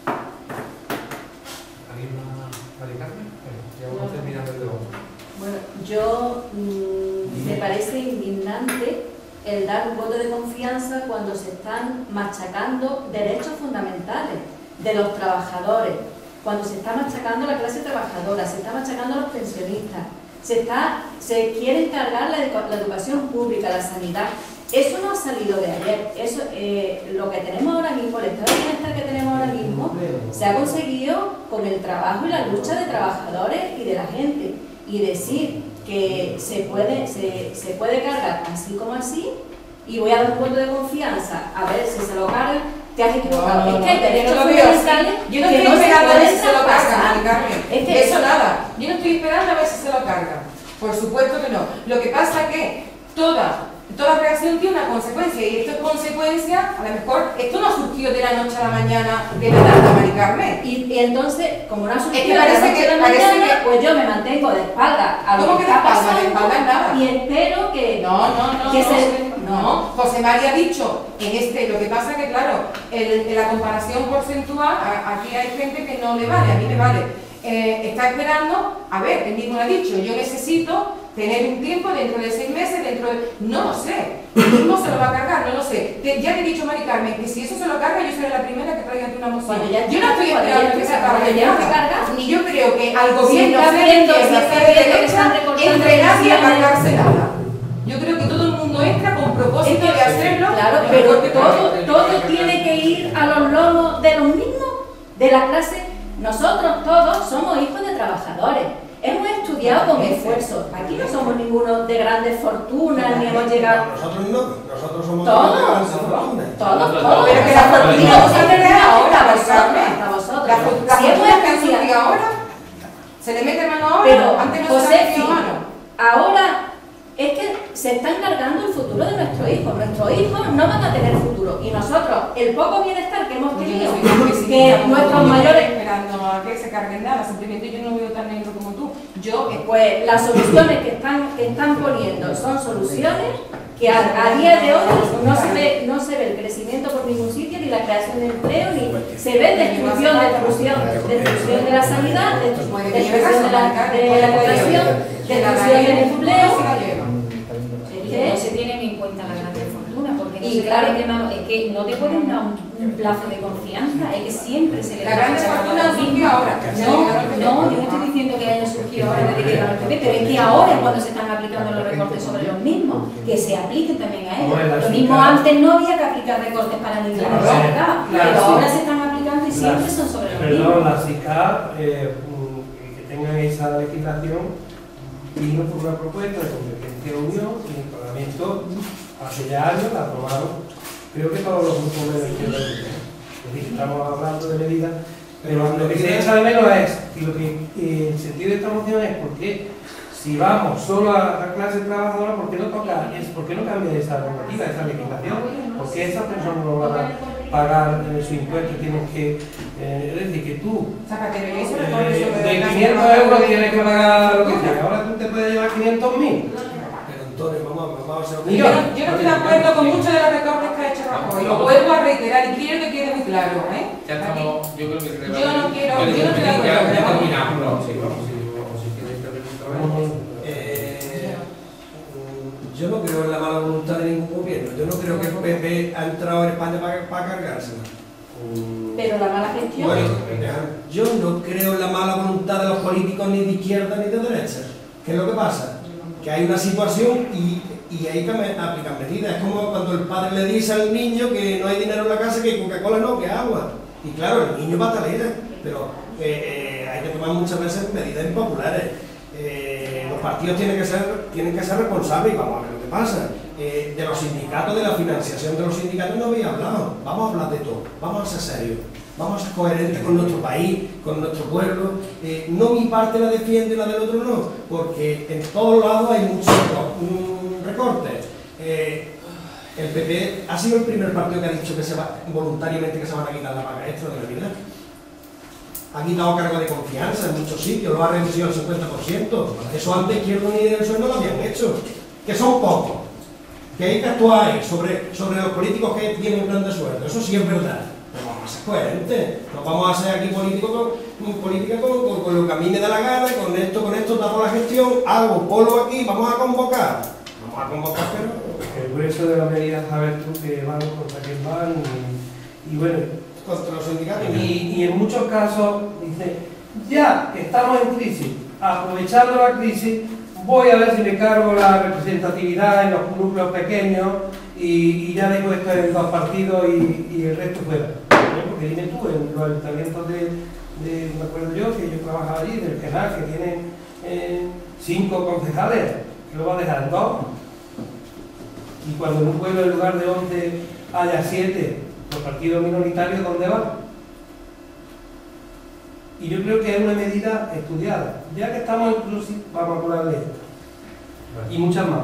Speaker 5: ¿Alguien más? ¿María Carmen? Ya vamos terminando el debate.
Speaker 10: Bueno, yo me parece indignante el dar un voto de confianza cuando se están machacando derechos fundamentales de los trabajadores, cuando se está machacando la clase trabajadora, se está machacando a los pensionistas, se quiere cargar la educación pública, la sanidad. Eso no ha salido de ayer. Eso, lo que tenemos ahora mismo, el estado de bienestar que tenemos ahora mismo, se ha conseguido con el trabajo y la lucha de trabajadores y de la gente. Y decir que se puede cargar así como así, y voy a dar un voto de confianza a ver si se lo cargan, te has equivocado. Es que hay derechos fundamentales
Speaker 4: yo no estoy esperando a ver si se lo cargan, Carmen.
Speaker 10: Es que
Speaker 4: eso nada. Yo no estoy esperando a ver si se lo cargan. Por supuesto que no. Lo que pasa es que toda reacción tiene una consecuencia, y esto es consecuencia, a lo mejor, esto no ha surgido de la noche a la mañana de la tarde, Mari Carmen.
Speaker 10: Y entonces, como no ha surgido
Speaker 4: es que parece
Speaker 10: de la noche a la mañana, pues yo me mantengo de espalda a lo que está pasando,
Speaker 4: de espalda nada.
Speaker 10: Y espero que...
Speaker 4: No, José María ha dicho, lo que pasa es que, claro, en la comparación porcentual, aquí hay gente que no le vale, a mí me vale. Está esperando, a ver, él mismo lo ha dicho, yo necesito tener un tiempo dentro de 6 meses, no lo sé, él mismo se lo va a cargar, no lo sé. Ya te he dicho, Mari Carmen, que si eso se lo carga, yo seré la primera que traiga aquí una moción. Yo no estoy esperando que se cargue nada, ni yo creo que al gobierno sea de izquierda, sea de derecha, entre nadie a cargarse nada. Yo creo que todo el mundo entra con propósito de hacerlo.
Speaker 10: Claro, pero todo tiene que ir a los lomos de los mismos, de la clase. Nosotros todos somos hijos de trabajadores. Hemos estudiado con esfuerzo. Aquí no somos ninguno de grandes fortunas, ni hemos llegado...
Speaker 1: Nosotros no, nosotros somos
Speaker 10: todos,
Speaker 1: de grandes fortunas.
Speaker 10: Todos.
Speaker 4: Pero que la fortuna no se le ve ahora,
Speaker 10: a vosotros.
Speaker 4: La fortuna que han surgido ahora, se le mete mano ahora,
Speaker 10: pero
Speaker 4: antes no se le metió mano.
Speaker 10: Ahora es que se está encargando el futuro de nuestros hijos. Nuestros hijos no van a tener futuro. Y nosotros, el poco bienestar que hemos tenido, que nuestros mayores...
Speaker 4: esperando a que se carguen nada, simplemente yo no lo veo tan negro como tú.
Speaker 10: Pues las soluciones que están poniendo son soluciones que a día de hoy no se ve el crecimiento por ningún sitio, ni la creación de empleo, ni se ve destrucción de la sanidad, destrucción de la educación, destrucción del empleo.
Speaker 2: No se tienen en cuenta las grandes fortunas, porque y claro, es que no te pueden dar un plazo de confianza, es que siempre se le da.
Speaker 4: Las grandes fortunas han surgido ahora.
Speaker 2: No, yo no estoy diciendo que hayan surgido ahora desde que llegaron al PP, pero es que ahora es cuando se están aplicando los recortes sobre los mismos, que se apliquen también a ellos. Lo mismo antes no había que aplicar recortes para ningún lado, pero ahora se están aplicando y siempre son sobre los mismos.
Speaker 3: Perdón, la CICAP, que tengan esa legislación, vino por una propuesta de Convergencia de Unión y el Parlamento hace ya años la aprobaron, creo que todos los grupos de la izquierda. Es decir, estamos hablando de medidas, pero lo que se echa de menos es, y lo que el sentido de esta moción es porque si vamos solo a la clase trabajadora, ¿por qué no cambia esa normativa, esa legislación? ¿Por qué esas personas no van a pagar su impuesto? Tienen que, es decir, que tú de 500 euros tienes que pagar lo que sea, ahora tú te puedes llevar 500.000.
Speaker 1: Pero Antonio, vamos a hacer
Speaker 4: yo no estoy de acuerdo con muchos de los recortes que ha hecho Rajoy, lo vuelvo a reiterar y quiero que quede muy claro,
Speaker 5: Ya estamos, yo creo que
Speaker 4: yo no estoy de acuerdo.
Speaker 5: Ya terminamos, sí, vamos, si quieres intervenir.
Speaker 1: Yo no creo en la mala voluntad de ningún gobierno. Yo no creo que el PP ha entrado en España para cargársela.
Speaker 10: Pero la mala gestión...
Speaker 1: Bueno, yo no creo en la mala voluntad de los políticos ni de izquierda ni de derecha. ¿Qué es lo que pasa? Que hay una situación y hay que aplicar medidas. Es como cuando el padre le dice al niño que no hay dinero en la casa, que Coca-Cola no, que agua. Y claro, el niño va a taler, pero hay que tomar muchas veces medidas impopulares. Los partidos tienen que ser responsables y vamos a ver lo que pasa. de los sindicatos, de la financiación de los sindicatos no había hablado. Vamos a hablar de todo, vamos a ser serios, vamos a ser coherentes con nuestro país, con nuestro pueblo. No mi parte la defiende y la del otro no, porque en todos lados hay muchos recortes. El PP ha sido el primer partido que ha dicho que se va, voluntariamente, que se van a quitar la paga extra de Navidad. Ha quitado cargo de confianza en muchos sitios, lo ha reducido al 50%. Eso antes Izquierda Unida y del PSOE no lo habían hecho, que son pocos, que hay que actuar sobre los políticos que tienen grandes sueldos. Eso sí es verdad, pero vamos a ser coherentes. No vamos a hacer aquí política con lo que a mí me da la gana, con esto tapo la gestión, hago polo aquí, vamos a convocar, pero...
Speaker 3: El grueso de las medidas, sabes tú, que van contra quién van y bueno,
Speaker 1: contra los sindicatos.
Speaker 3: Y en muchos casos dice, ya que estamos en crisis, aprovechando la crisis, voy a ver si me cargo la representatividad en los núcleos pequeños y ya dejo esto en dos partidos y el resto fuera. Porque dime tú, en los ayuntamientos me acuerdo yo, que yo trabajaba allí, del Penal, que tienen 5 concejales, que lo va a dejar en 2. Y cuando en un pueblo en lugar de 11 haya 7, los partidos minoritarios, ¿dónde van? Y yo creo que es una medida estudiada. Ya que estamos en crisis, vamos a cobrarle esto. Y muchas más.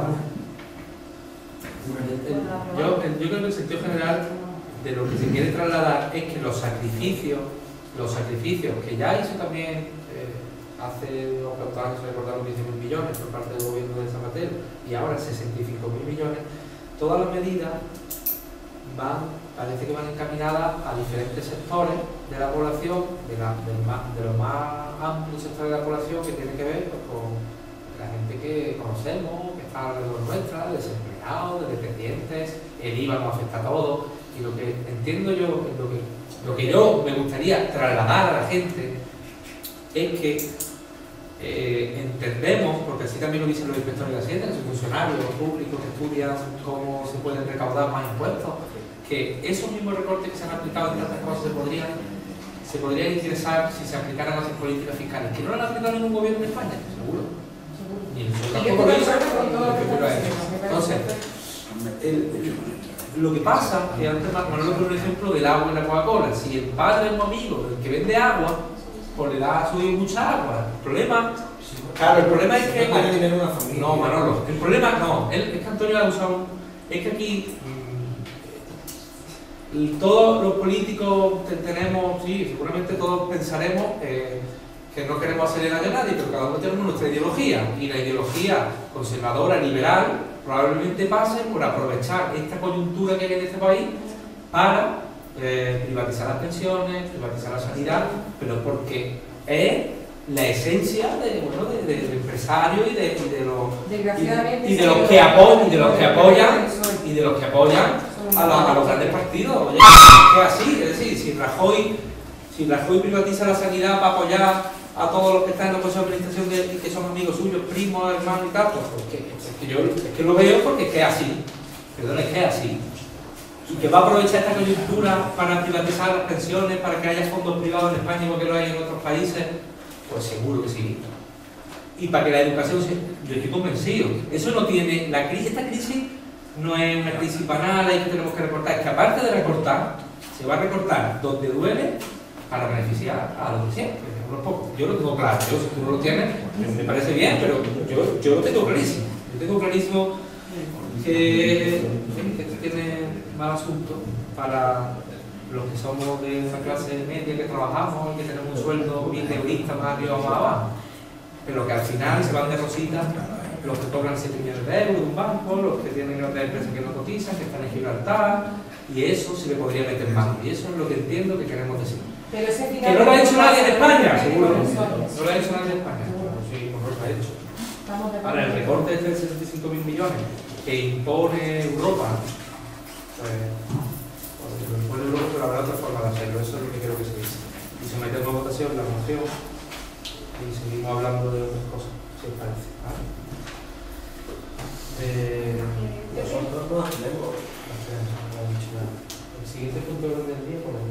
Speaker 5: Yo creo que el sentido general de lo que se quiere trasladar es que los sacrificios que ya hizo también hace unos cuantos años, se recordaron 15.000 millones por parte del gobierno de Zapatero y ahora 65.000 millones, todas las medidas parece que van encaminadas a diferentes sectores de la población, de los más amplios sectores de la población, que tiene que ver pues, con la gente que conocemos, que está alrededor nuestra, de desempleados, de dependientes. El IVA nos afecta a todos, y lo que entiendo yo, lo que yo me gustaría trasladar a la gente es que entendemos, porque así también lo dicen los inspectores de Hacienda, que son funcionarios públicos que estudian cómo se pueden recaudar más impuestos, que esos mismos recortes que se han aplicado en tantas cosas se podrían interesar si se aplicaran las políticas fiscales, que no lo han aplicado ningún gobierno en España, seguro. Y tampoco lo hizo. Entonces, lo que pasa, que antes Manolo dio un ejemplo del agua en la Coca-Cola. Si el padre es un amigo del que vende agua, pues le da a su hijo mucha agua. El problema es que... No, Manolo, el problema no, es que Antonio ha usado... Es que aquí todos los políticos tenemos, sí, seguramente todos pensaremos que no queremos hacerle daño a nadie, pero cada uno tenemos nuestra ideología, y la ideología conservadora, liberal, probablemente pase por aprovechar esta coyuntura que hay en este país para privatizar las pensiones, privatizar la sanidad, pero porque es la esencia del empresario y de los que apoyan a los grandes partidos. Oye, es así, es decir, si Rajoy privatiza la sanidad para apoyar a todos los que están en la Consejo de Administración y que son amigos suyos, primos, hermanos y tal, pues es que lo veo porque es que es así, perdón, es que es así. Y que va a aprovechar esta coyuntura para privatizar las pensiones, para que haya fondos privados en España igual que lo hay en otros países, pues seguro que sí. Y para que la educación yo estoy convencido, eso no tiene, esta crisis no es una crisis banal y que tenemos que recortar, es que aparte de recortar, se va a recortar donde duele para beneficiar a los de siempre. Yo lo tengo claro, si tú no lo tienes, me parece bien, pero yo lo tengo clarísimo. Yo tengo clarísimo que tiene mal asunto para los que somos de esa clase media que trabajamos y que tenemos un sueldo 1.000 euristas más arriba o más abajo, pero que al final se van de rositas los que cobran 7 millones de euros de un banco, los que tienen grandes empresas que no cotizan, que están en Gibraltar, y eso se le podría meter mano, y eso es lo que entiendo que queremos decir.
Speaker 4: Pero ese
Speaker 5: que no lo ha hecho nadie en España, seguro. No lo ha hecho nadie en España. Sí, mejor lo ha hecho. Ahora, el recorte de 65.000 millones que impone Europa, pues lo impone Europa, pero habrá otra forma de hacerlo. Eso es lo que creo que se dice. Y se mete en una votación, la moción, y seguimos hablando de otras cosas, si os parece. ¿Vale?
Speaker 1: Nosotros no hacemos.
Speaker 5: El siguiente punto de orden del día, pues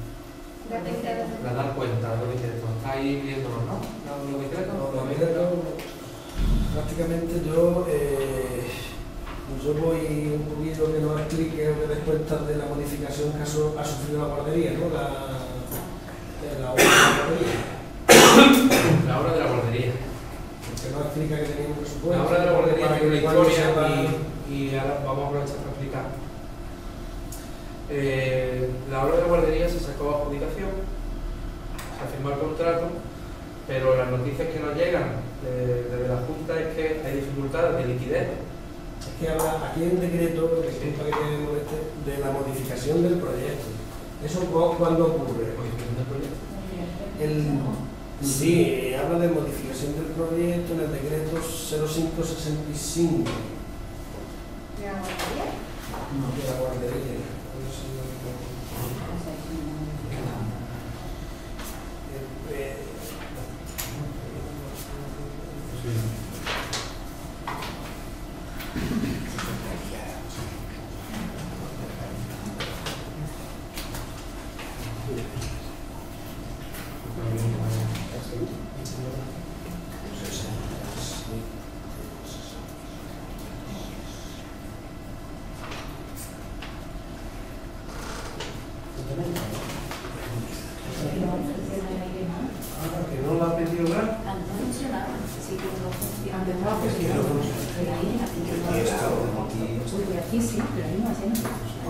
Speaker 5: la dar cuenta de lo que queda. Está ahí viéndolo, ¿no? Lo que queda.
Speaker 1: Prácticamente yo yo voy un poquito que nos explique o que des cuenta de la modificación que ha sufrido la guardería, ¿no? La obra de la guardería.
Speaker 5: La obra de la guardería.
Speaker 1: Que nos explica que tenía un presupuesto.
Speaker 5: La obra de la guardería
Speaker 1: para
Speaker 5: tiene una
Speaker 1: cuando
Speaker 5: historia
Speaker 1: sepa-
Speaker 5: y ahora vamos a aprovechar para explicar. La obra de la guardería se sacó a adjudicación, se firmó el contrato, pero las noticias que nos llegan desde la Junta es que hay dificultades de liquidez.
Speaker 1: Es que habla aquí hay un decreto, disculpa que te moleste, de la modificación del proyecto. ¿Eso cuándo ocurre?
Speaker 5: ¿Modificación del proyecto?
Speaker 1: Sí, habla de modificación del proyecto en el decreto 0565
Speaker 7: ¿De la guardería?
Speaker 1: de la guardería.
Speaker 3: Que no la ha pedido nada.
Speaker 10: Antes no funcionaba, sí que no funciona.
Speaker 6: Antes no funcionaba. Pero ahí, aquí sí, pero ahí no hacemos.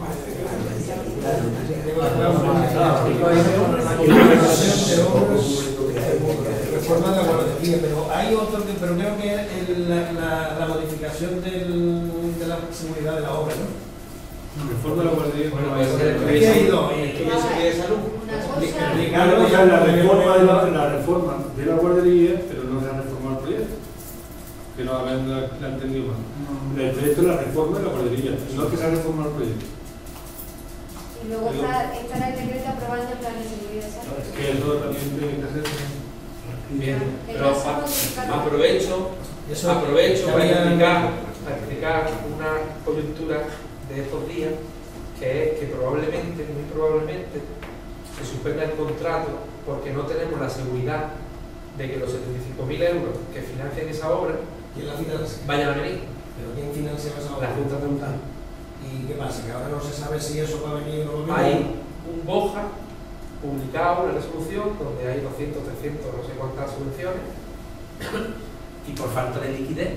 Speaker 1: Reforma de la guardería, pero hay otro que, pero creo que la modificación de la seguridad de la obra, ¿no?
Speaker 8: Reforma de la guardería.
Speaker 5: Bueno,
Speaker 8: pues,
Speaker 5: pues,
Speaker 1: Aquí ha ido,
Speaker 5: ¿Y eso qué es salud?
Speaker 7: Una cosa,
Speaker 8: Claro, o sea, la reforma de la guardería, pero no se ha reformado el proyecto. Que no habían entendido mal. El proyecto es la reforma de la guardería, no es que se ha reformado el proyecto.
Speaker 7: y luego estará el decreto aprobando el plan de seguridad. ¿Sabes?
Speaker 8: Es que eso también tiene que hacer.
Speaker 5: Bien,
Speaker 7: El
Speaker 5: pero
Speaker 7: caso modificado.
Speaker 5: aprovecho
Speaker 1: Eso
Speaker 5: para
Speaker 1: había-
Speaker 5: explicar una coyuntura de estos días, que es que probablemente, muy probablemente, se suspenda el contrato porque no tenemos la seguridad de que los 75.000 euros que financian esa obra
Speaker 1: ¿Quién la financia?
Speaker 5: vayan a venir.
Speaker 1: ¿Pero quién financia esa obra?
Speaker 5: La Junta Central.
Speaker 1: ¿Y qué pasa? Que ahora no se sabe si eso va a venir o no va a
Speaker 5: Hay
Speaker 1: venir.
Speaker 5: un BOJA publicado, una resolución, donde hay 200, 300, no sé cuántas subvenciones, y por falta de liquidez,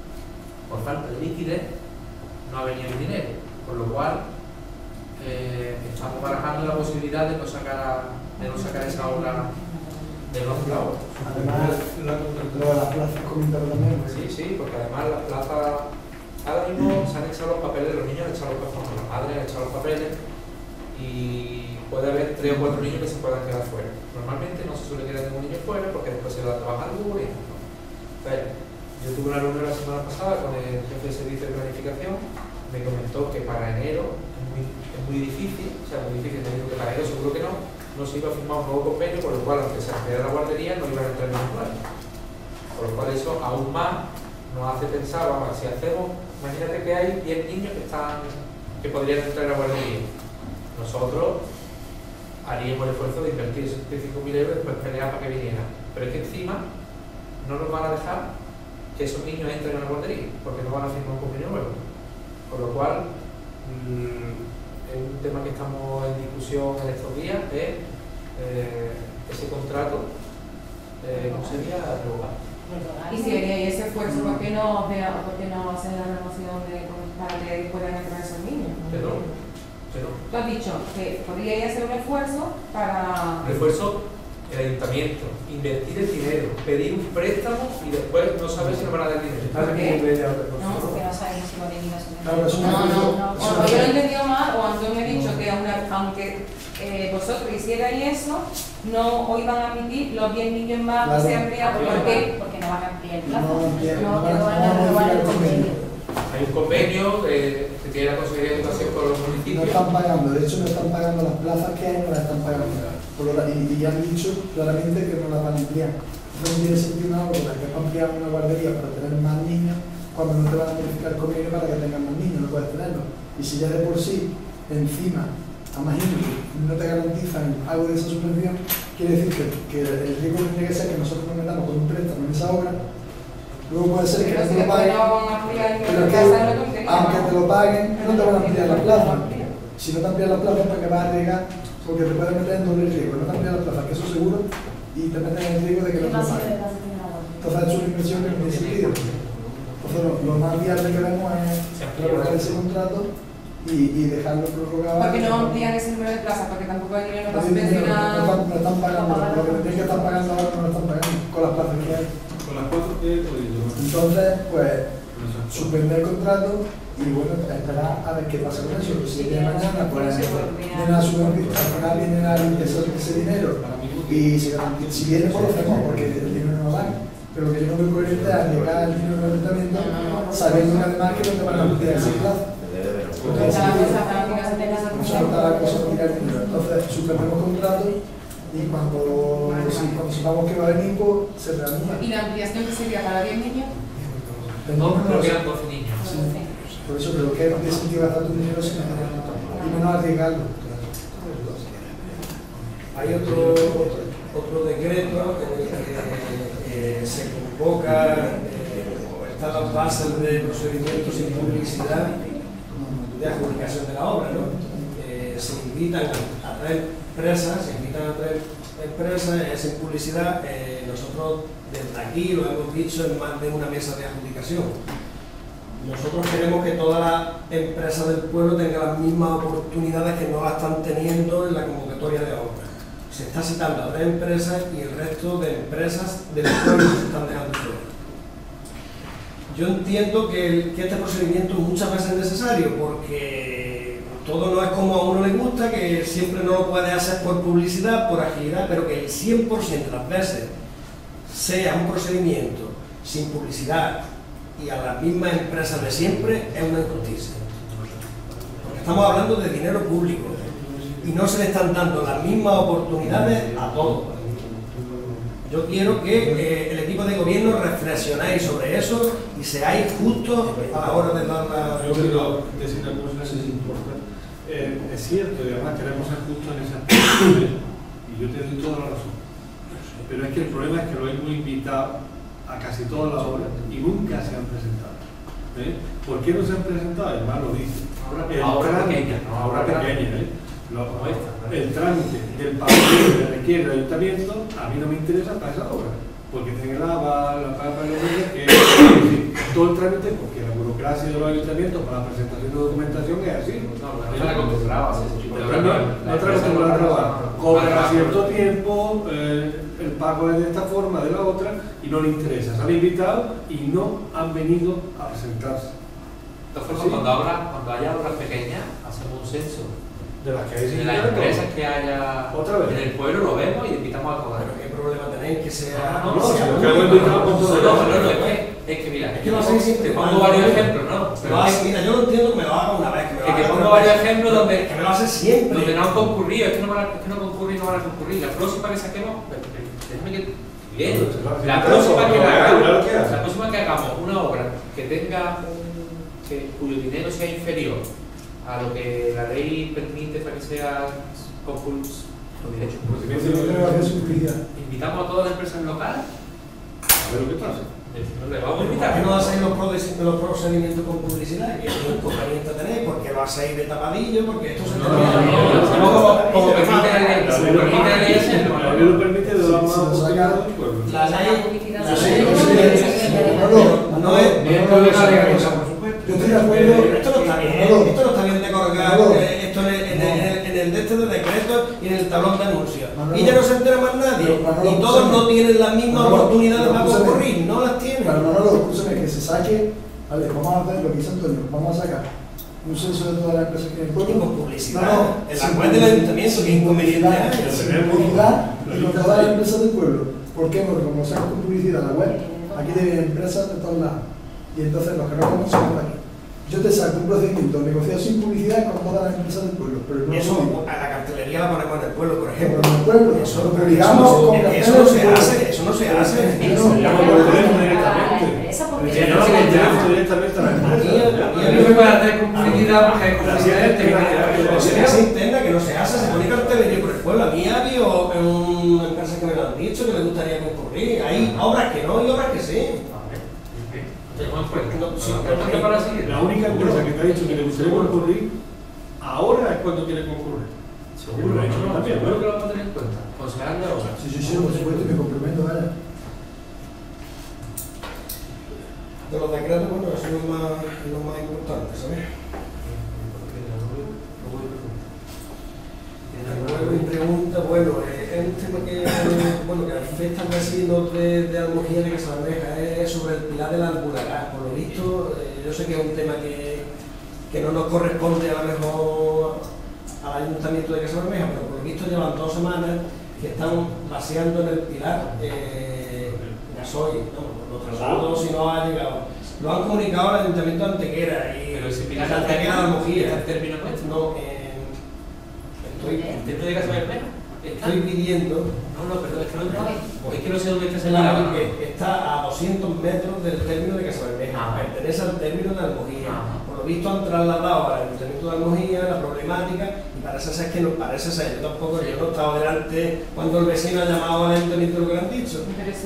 Speaker 5: no ha venido el dinero, con lo cual estamos barajando la posibilidad de no sacar esa obra de los clavos.
Speaker 9: Además, lo de las plazas comentado también.
Speaker 5: Sí, porque además las plazas, ahora mismo se han echado los papeles, los niños han echado los papeles, los padres han echado los papeles, y puede haber 3 o 4 niños que se puedan quedar fuera. Normalmente no se suele quedar ningún niño fuera porque después se va a trabajar duro y no. Pero yo tuve una reunión la semana pasada con el jefe de servicio de planificación, me comentó que para enero es muy difícil, me dijo que para enero seguro que no se iba a firmar un nuevo convenio, por lo cual aunque se ampliara la guardería no iban a entrar en ningún plan. Por lo cual eso aún más nos hace pensar, vamos, si hacemos, imagínate que hay 10 niños que podrían entrar en la guardería. Nosotros haríamos el esfuerzo de invertir 75.000 euros y después pelear para que vinieran. Pero es que encima no nos van a dejar que esos niños entren en la guardería, porque no van a firmar un convenio nuevo. Con lo cual, es un tema que estamos en discusión en estos días, es ese contrato, ¿cómo sería? Revocar.
Speaker 4: Y si haría ese esfuerzo, ¿por qué no hacen la renovación para que puedan entrar esos niños?
Speaker 5: Pero
Speaker 4: Tú has dicho que podríais hacer un esfuerzo para...
Speaker 5: un esfuerzo, el ayuntamiento, invertir el dinero, pedir un préstamo y después no saber si nos van a dar dinero.
Speaker 3: Está disponible ya otra
Speaker 2: No, porque
Speaker 3: cosa.
Speaker 2: no sabemos si va a venir la
Speaker 9: Claro, es una-
Speaker 4: No. O yo lo he entendido mal, o Antonio me ha dicho que aunque vosotros hicierais eso, no os iban a admitir los 10 niños más
Speaker 9: Claro.
Speaker 4: que se ampliado. ¿Por qué?
Speaker 2: Porque no van a ampliar el
Speaker 9: No,
Speaker 2: plazo.
Speaker 9: entiendo,
Speaker 2: No,
Speaker 9: no
Speaker 2: que no van a
Speaker 9: van a
Speaker 2: renovar el
Speaker 9: modificar el
Speaker 2: convenio.
Speaker 5: Hay un convenio que tiene la Consejería de Educación con los
Speaker 9: No
Speaker 5: municipios.
Speaker 9: están pagando, de hecho no están pagando las plazas que hay, no las están pagando. Y ya han dicho claramente que no las van a ampliar. No tiene sentido una obra que va a ampliar una guardería para tener más niños cuando no te van a modificar el convenio para que tengan más niños, no puedes tenerlo. Y si ya de por sí, encima, a más niños no te garantizan algo de esa subvención, quiere decir que el riesgo tiene que ser que nosotros nos metamos con un préstamo en esa obra. Luego puede ser que
Speaker 4: Pero
Speaker 9: no
Speaker 4: si
Speaker 9: te lo
Speaker 4: después
Speaker 9: paguen.
Speaker 4: no van a ampliar
Speaker 9: Pero
Speaker 4: en
Speaker 9: que-
Speaker 4: casa, no te
Speaker 9: aunque te lo paguen, no te van a ampliar la plaza. Si no te amplían la plaza, ¿para qué vas a arriesgar? Porque te pueden meter en doble riesgo. No te amplían la plaza, que eso seguro, y te meten en el riesgo de que no te lo paguen. Entonces es una inversión que no tiene sentido. Entonces lo más viable que vemos es prorrogar ese contrato y dejarlo prorrogado.
Speaker 4: ¿Por qué no amplían ese número de plazas? Porque tampoco hay dinero para
Speaker 9: No
Speaker 4: subvencionar.
Speaker 9: están pagando, lo que tendrían que estar pagando ahora no lo están pagando con las plazas que hay.
Speaker 8: Con las 4 que he podido.
Speaker 9: Entonces, pues, suspender el contrato y bueno, esperar a ver qué pasa con eso. Si el día de mañana, pues, vienen a subvencionar, al final vienen a limpiar ese dinero y si viene, pues lo hacemos porque el dinero no va. Pero que yo no veo coherente a llegar al dinero del ayuntamiento sabiendo además que no te van a ampliar ese plazo. Entonces, suspendemos contrato y cuando sepamos que va a venir, pues se reanuda.
Speaker 4: ¿Y la ampliación que sería para 10 niños?
Speaker 5: No, creo que eran 12 niños.
Speaker 9: Sí. Por eso creo que no tiene sentido gastar tu dinero sin hacer y menos arriesgarlo.
Speaker 1: Hay otro decreto en el que se convoca o están las bases de procedimientos sin publicidad de adjudicación de la obra, ¿no? Se invitan a traer empresas, sin publicidad. Nosotros desde aquí lo hemos dicho en más de una mesa de adjudicación. Nosotros queremos que todas las empresas del pueblo tengan las mismas oportunidades que no las están teniendo en la convocatoria de obras. Se está citando a 3 empresas y el resto de empresas del pueblo se están dejando fuera. Yo entiendo que este procedimiento muchas veces es necesario porque todo no es como a uno le gusta, que siempre no lo puede hacer por publicidad, por agilidad, pero que el 100% de las veces sea un procedimiento sin publicidad y a las mismas empresas de siempre es una injusticia. Porque estamos hablando de dinero público y no se le están dando las mismas oportunidades a todos. Yo quiero que el equipo de gobierno reflexionéis sobre eso y seáis justos a la hora de dar la...
Speaker 8: Yo quiero decir una cosa que es importante. Es cierto, y además queremos ser justos en ese aspecto, y yo te doy toda la razón. Pero es que el problema es que lo hemos invitado a casi todas las obras y nunca se han presentado. ¿Por qué no se han presentado? Además lo dice.
Speaker 5: Ahora pequeña, no ahora pequeña.
Speaker 8: El trámite del papel que requiere el ayuntamiento a mí no me interesa para esa obra, porque tiene la papa que todo el trámite, porque la burocracia de los ayuntamientos para la presentación de documentación es así.
Speaker 5: No está acostumbrado a hacer ese tipo de
Speaker 8: trabajo. Cobra a cierto tiempo, el pago es de esta forma, de la otra, y no le interesa. Se han invitado y no han venido a presentarse.
Speaker 5: Entonces, cuando haya obras pequeñas, hacemos un censo
Speaker 8: de las que hay
Speaker 5: de las empresas que haya en el pueblo, lo vemos y invitamos a todas.
Speaker 1: ¿Pero qué problema tenéis que sea?
Speaker 5: Es que mira,
Speaker 1: es que no sé si
Speaker 5: te pongo varios ejemplos, ¿no?
Speaker 1: Mira, yo no entiendo que me lo haga una vez,
Speaker 5: que te pongo varios ejemplos donde
Speaker 1: que me lo hace siempre.
Speaker 5: Donde no han concurrido, es que no concurren y no van a concurrir. La próxima que saquemos, déjame que bien, la próxima que hagamos una obra que tenga cuyo dinero sea inferior a lo que la ley permite para que sea concurso, invitamos a todas las empresas locales
Speaker 8: a ver lo que pasa.
Speaker 5: Vamos a invitar.
Speaker 1: No hacéis los procedimientos con publicidad, que es un inconveniente tenéis, porque lo hacéis de tapadillo, porque esto se
Speaker 5: como permite la ley.
Speaker 8: La ley lo permite de la mano
Speaker 1: la ley
Speaker 9: no es. Yo estoy de acuerdo.
Speaker 1: Esto no está bien de colgar esto en el de decreto y en el tablón de anuncios. Y ya no se entera más nadie. Y todos no tienen las mismas oportunidades para concurrir, no las tienen.
Speaker 9: Pero Manolo, escúchame, que se saque. Vale, vamos a hacer lo que hizo Antonio, vamos a sacar un censo de todas las empresas que hay en el pueblo.
Speaker 1: Con publicidad. En la web del ayuntamiento, que inconveniente hay.
Speaker 9: Sin publicidad y con todas las empresas del pueblo. ¿Por qué? Porque como sacamos con publicidad la web, aquí deben empresas de todos lados. Y entonces los que no conocen son aquí. Yo te saco un procedimiento negociado sin publicidad con todas las empresas del pueblo. Pero no
Speaker 1: eso a la cartelería la ponemos en el pueblo, por ejemplo.
Speaker 9: En el pueblo,
Speaker 1: eso
Speaker 9: lo publicamos con
Speaker 1: eso no se hace, eso no se hace.
Speaker 5: Directamente a la empresa. No se puede hacer con publicidad porque hay publicidad
Speaker 1: interna que no se hace, se pone cartelería por el pueblo. A mí ha habido una empresa que me lo han dicho que le gustaría concurrir. Hay obras que no y obras que sí.
Speaker 5: Tenemos en cuenta.
Speaker 1: No, sí,
Speaker 5: Para la siguiente.
Speaker 8: La única empresa que te ha dicho que le gustaría concurrir, ahora es cuando quiere concurrir.
Speaker 5: Seguro, también, creo que lo vamos a tener en cuenta. Considerando ahora.
Speaker 9: Sí, por supuesto, me complemento, vaya.
Speaker 1: De los decretos, bueno, eso es lo más importante, ¿sabes? Mi pregunta, bueno, es un tema que afecta al vecino de Almojía de Casabermeja, es sobre el pilar de la Alburagá. Por lo visto, yo sé que es un tema que no nos corresponde a lo mejor al Ayuntamiento de Casabermeja, pero por lo visto llevan 2 semanas que están vaciando en el pilar gasoil, ¿no? Los traslados si no ha llegado. Lo han comunicado al Ayuntamiento de Antequera y
Speaker 5: Pero ese pilar
Speaker 1: de Antequera de Almojía.
Speaker 5: ¿Está en términos nuestros?
Speaker 1: No,
Speaker 5: ¿Dentro de Casabermeja?
Speaker 1: estoy pidiendo.
Speaker 5: No, perdón, es que no sé dónde está
Speaker 1: Señala
Speaker 5: señalado.
Speaker 1: que está a 200 metros del término de Casabermeja, pertenece al término de Almojía. Por lo visto han trasladado al Ayuntamiento de Almojía la problemática y parece ser que no parece ser. Yo tampoco, yo no estaba delante cuando el vecino ha llamado al Ayuntamiento lo que le han dicho.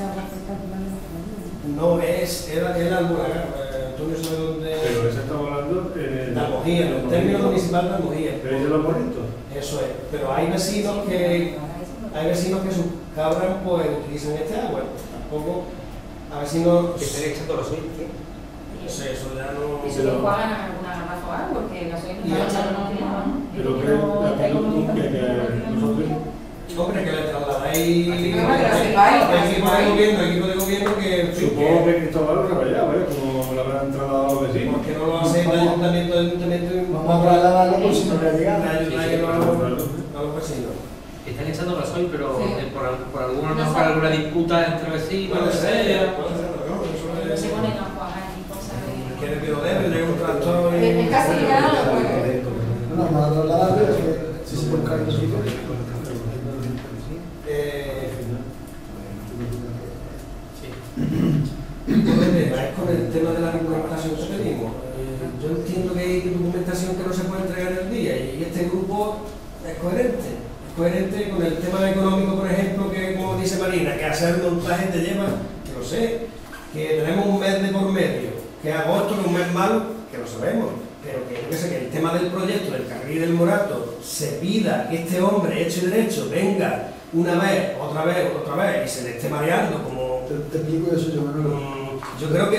Speaker 1: No, era el Alburagá, Antonio sabe dónde.
Speaker 8: Pero eso estamos hablando
Speaker 1: de Almojía, en el término municipal de Almojía.
Speaker 8: Pero ellos lo han puesto.
Speaker 1: Eso es, pero hay vecinos que sus cabras pues utilizan este agua, tampoco a vecinos
Speaker 5: Que estén echando los sueños.
Speaker 1: no sé, eso ya no.
Speaker 2: ¿Y se lo juegan a alguna garrafa o algo? Porque el gasoil no está echando
Speaker 8: Pero que nosotros.
Speaker 1: Hombre, que le trasladáis
Speaker 4: que
Speaker 1: equipo de gobierno que
Speaker 8: Supongo que Cristóbal lo rayado, como lo habrán trasladado a los vecinos.
Speaker 1: porque no lo hace el ayuntamiento
Speaker 9: Vamos a trasladarlo por si no le ha llegado.
Speaker 1: a los vecinos.
Speaker 5: Están echando gasoil, pero
Speaker 4: Sí.
Speaker 5: por alguna disputa entre vecinos, lo que sea.
Speaker 2: Pero se ponen a jugar y cosas de...
Speaker 1: Que lo deben, llega un tractor y...
Speaker 4: Es casi ya,
Speaker 9: No, vamos a trasladarlo, si se puede caer en sitio.
Speaker 1: Es con el tema de la documentación que pedimos. Yo entiendo que hay documentación que no se puede entregar en el día y este grupo es coherente con el tema económico, por ejemplo, que como dice Marina, que hacer montaje te lleva, que lo sé, que tenemos un mes de por medio, que agosto que es un mes malo, que lo sabemos, pero que yo que sé, que el tema del proyecto del Carril del Morato se pida que este hombre hecho y derecho venga una vez, otra vez y se le esté mareando como...
Speaker 9: Te explico eso yo, Manolo.
Speaker 1: Yo creo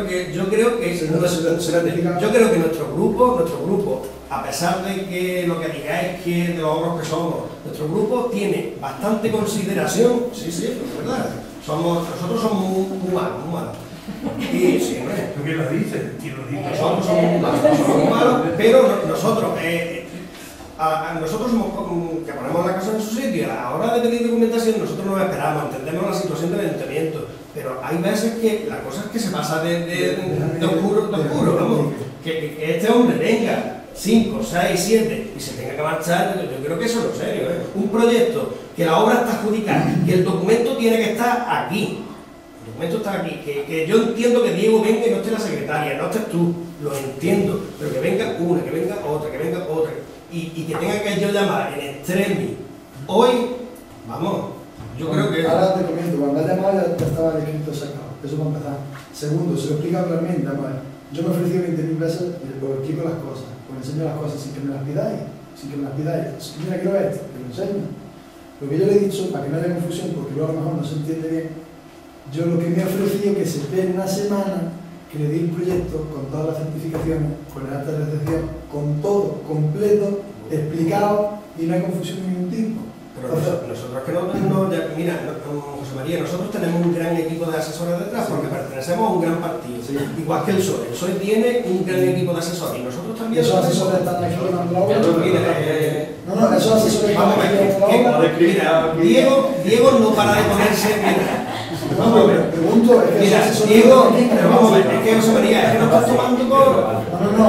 Speaker 1: que nuestro grupo, a pesar de que lo que digáis que de los ogros que somos, nuestro grupo tiene bastante consideración, sí, es verdad. Nosotros somos muy malos. Y sí, hombre.
Speaker 8: ¿Tú qué lo dices?
Speaker 1: Nosotros somos muy malos, pero nosotros somos que ponemos la cosa en su sitio. A la hora de pedir documentación nosotros nos esperamos, entendemos la situación del ayuntamiento, pero hay veces que la cosa es que se pasa de oscuro, vamos, que este hombre venga 5, 6, 7 y se tenga que marchar, yo creo que eso no es serio, ¿eh? Un proyecto que la obra está adjudicada, que el documento tiene que estar aquí. El documento está aquí, que yo entiendo que Diego venga y no esté la secretaria, no estés tú, lo entiendo, pero que venga una, que venga otra, y que tenga que yo llamar en extremis hoy, vamos, yo creo que...
Speaker 9: Ahora te comento, cuando has llamado ya estaba el escrito sacado, eso para empezar. Segundo, se lo explica claramente, yo me he ofrecido 20.000 veces y os explico las cosas, os enseño las cosas sin que me las pidáis, mira, quiero esto, te lo enseño. Lo que yo le he dicho, para que no haya confusión, porque luego a lo mejor no se entiende bien, yo lo que me he ofrecido que se espere una semana, que le di el proyecto con todas las certificaciones, con el acta de recepción, con todo completo, explicado y no hay confusión de ningún tipo.
Speaker 1: Pero nosotros que mira, José María, nosotros tenemos un gran equipo de asesores detrás porque pertenecemos a un gran partido, igual que el PSOE tiene un gran equipo de asesores y nosotros también...
Speaker 9: Esos asesores están aquí llevando la obra. No, esos asesores
Speaker 1: vamos a ver, mira, Diego no para de ponerse...
Speaker 9: Vamos a ver, pregunto, es que
Speaker 1: mira, Diego, pero vamos a ver, es que José María, es que no estás tomando por...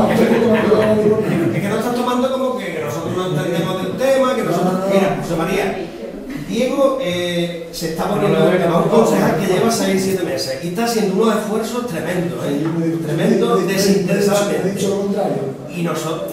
Speaker 1: Es que no estás tomando como que nosotros no entendemos del tema, que nosotros... Mira, José María, Diego se está poniendo a un concejal que lleva 6-7 meses y está haciendo unos esfuerzos tremendos, tremendos, desinteresadamente.
Speaker 9: He dicho lo contrario.
Speaker 1: Y nosotros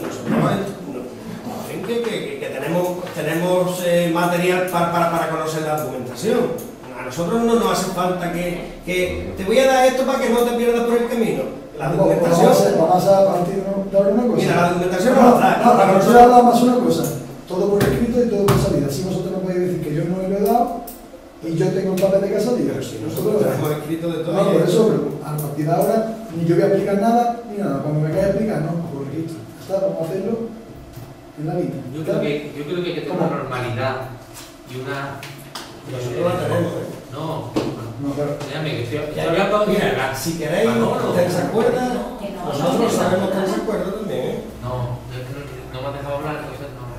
Speaker 1: que tenemos material para conocer la documentación. a nosotros no nos hace falta que te voy a dar esto para que no te pierdas por el camino. La documentación...
Speaker 9: Vamos a partir de ahora una cosa.
Speaker 1: Mira, la documentación no la da.
Speaker 9: Para nosotros hablamos más una cosa. Todo por escrito y todo por salida. Si vosotros no podéis decir que yo no lo he dado y yo tengo el papel de casa, digo,
Speaker 1: Pero si nosotros tenemos escrito de todo.
Speaker 9: No, por eso, pero a partir de ahora ni yo voy a explicar nada, ni nada. Cuando me caiga a explicar, no, por escrito. Está, vamos a hacerlo en la vida.
Speaker 5: Yo creo que hay que tener una normalidad y una...
Speaker 1: Nosotros la tenemos, ¿eh?
Speaker 5: No,
Speaker 9: pero...
Speaker 5: déjame que estoy
Speaker 1: Ya,
Speaker 5: hablando de
Speaker 1: mira, si queréis, ¿ustedes se acuerdan? Nosotros sabemos que no se acuerdan también, ¿eh?
Speaker 5: No, es que no me has dejado hablar, entonces no.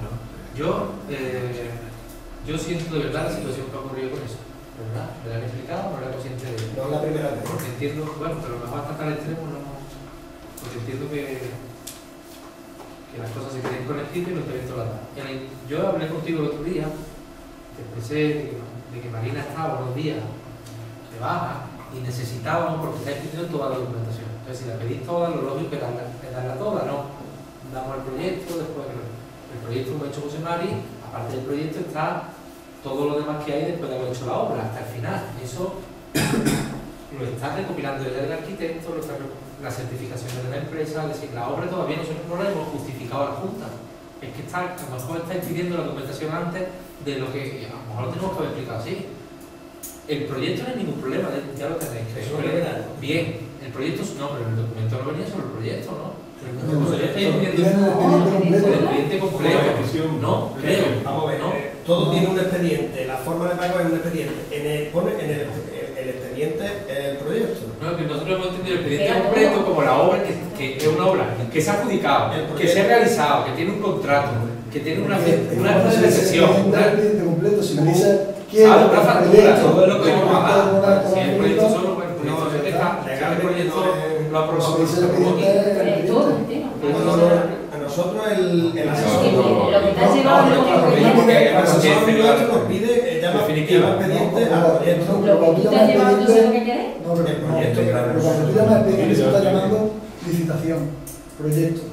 Speaker 5: Yo siento de verdad la situación que ha ocurrido con eso. ¿De verdad? ¿Me la han explicado? No era consciente de ello.
Speaker 1: No es la primera vez.
Speaker 5: Porque entiendo, bueno, pero me va a tratar al extremo, no. Porque entiendo que las cosas se queden con el escrito y los eventos las dan. Yo hablé contigo el otro día, te expresé de que Marina estaba unos días de baja y necesitábamos, porque está escrito toda la documentación. Entonces, si la pedís toda, lo lógico es darla toda, no. Damos el proyecto, después el proyecto lo ha hecho José Mari, aparte del proyecto está todo lo demás que hay después de haber hecho la obra, hasta el final. Eso lo está recopilando el arquitecto, las certificaciones de la empresa, es decir, la obra todavía nosotros no la hemos justificado a la Junta. Es que a lo mejor está pidiendo la documentación antes de lo que a lo mejor lo tenemos que haber explicado así. El proyecto no hay ningún problema, ya lo tenéis. Bien, el proyecto no, pero el documento no venía sobre el proyecto, ¿no? El expediente completo. No, creo.
Speaker 1: Vamos a ver, todo tiene un expediente, la forma de pago es un expediente. Pone en el expediente el proyecto.
Speaker 5: No, que nosotros hemos entendido el expediente completo como la obra que es una obra que se ha adjudicado, que se ha realizado, que tiene un contrato, que tiene una acta de cesión.
Speaker 9: Un expediente completo, si me dice quiero
Speaker 5: una factura, todo lo que
Speaker 9: yo
Speaker 5: vamos a dar. Si el proyecto solo, pues el proyecto se deja, el proyecto lo aprobamos como
Speaker 1: a nosotros el asesor
Speaker 2: lo que te ha llevado
Speaker 1: nos pide llama expediente al proyecto.
Speaker 2: lo que tú te has llevado, ¿tú sabes lo que quieres?
Speaker 9: No, pero cuando tú llamas expediente, se está llamando licitación, proyecto.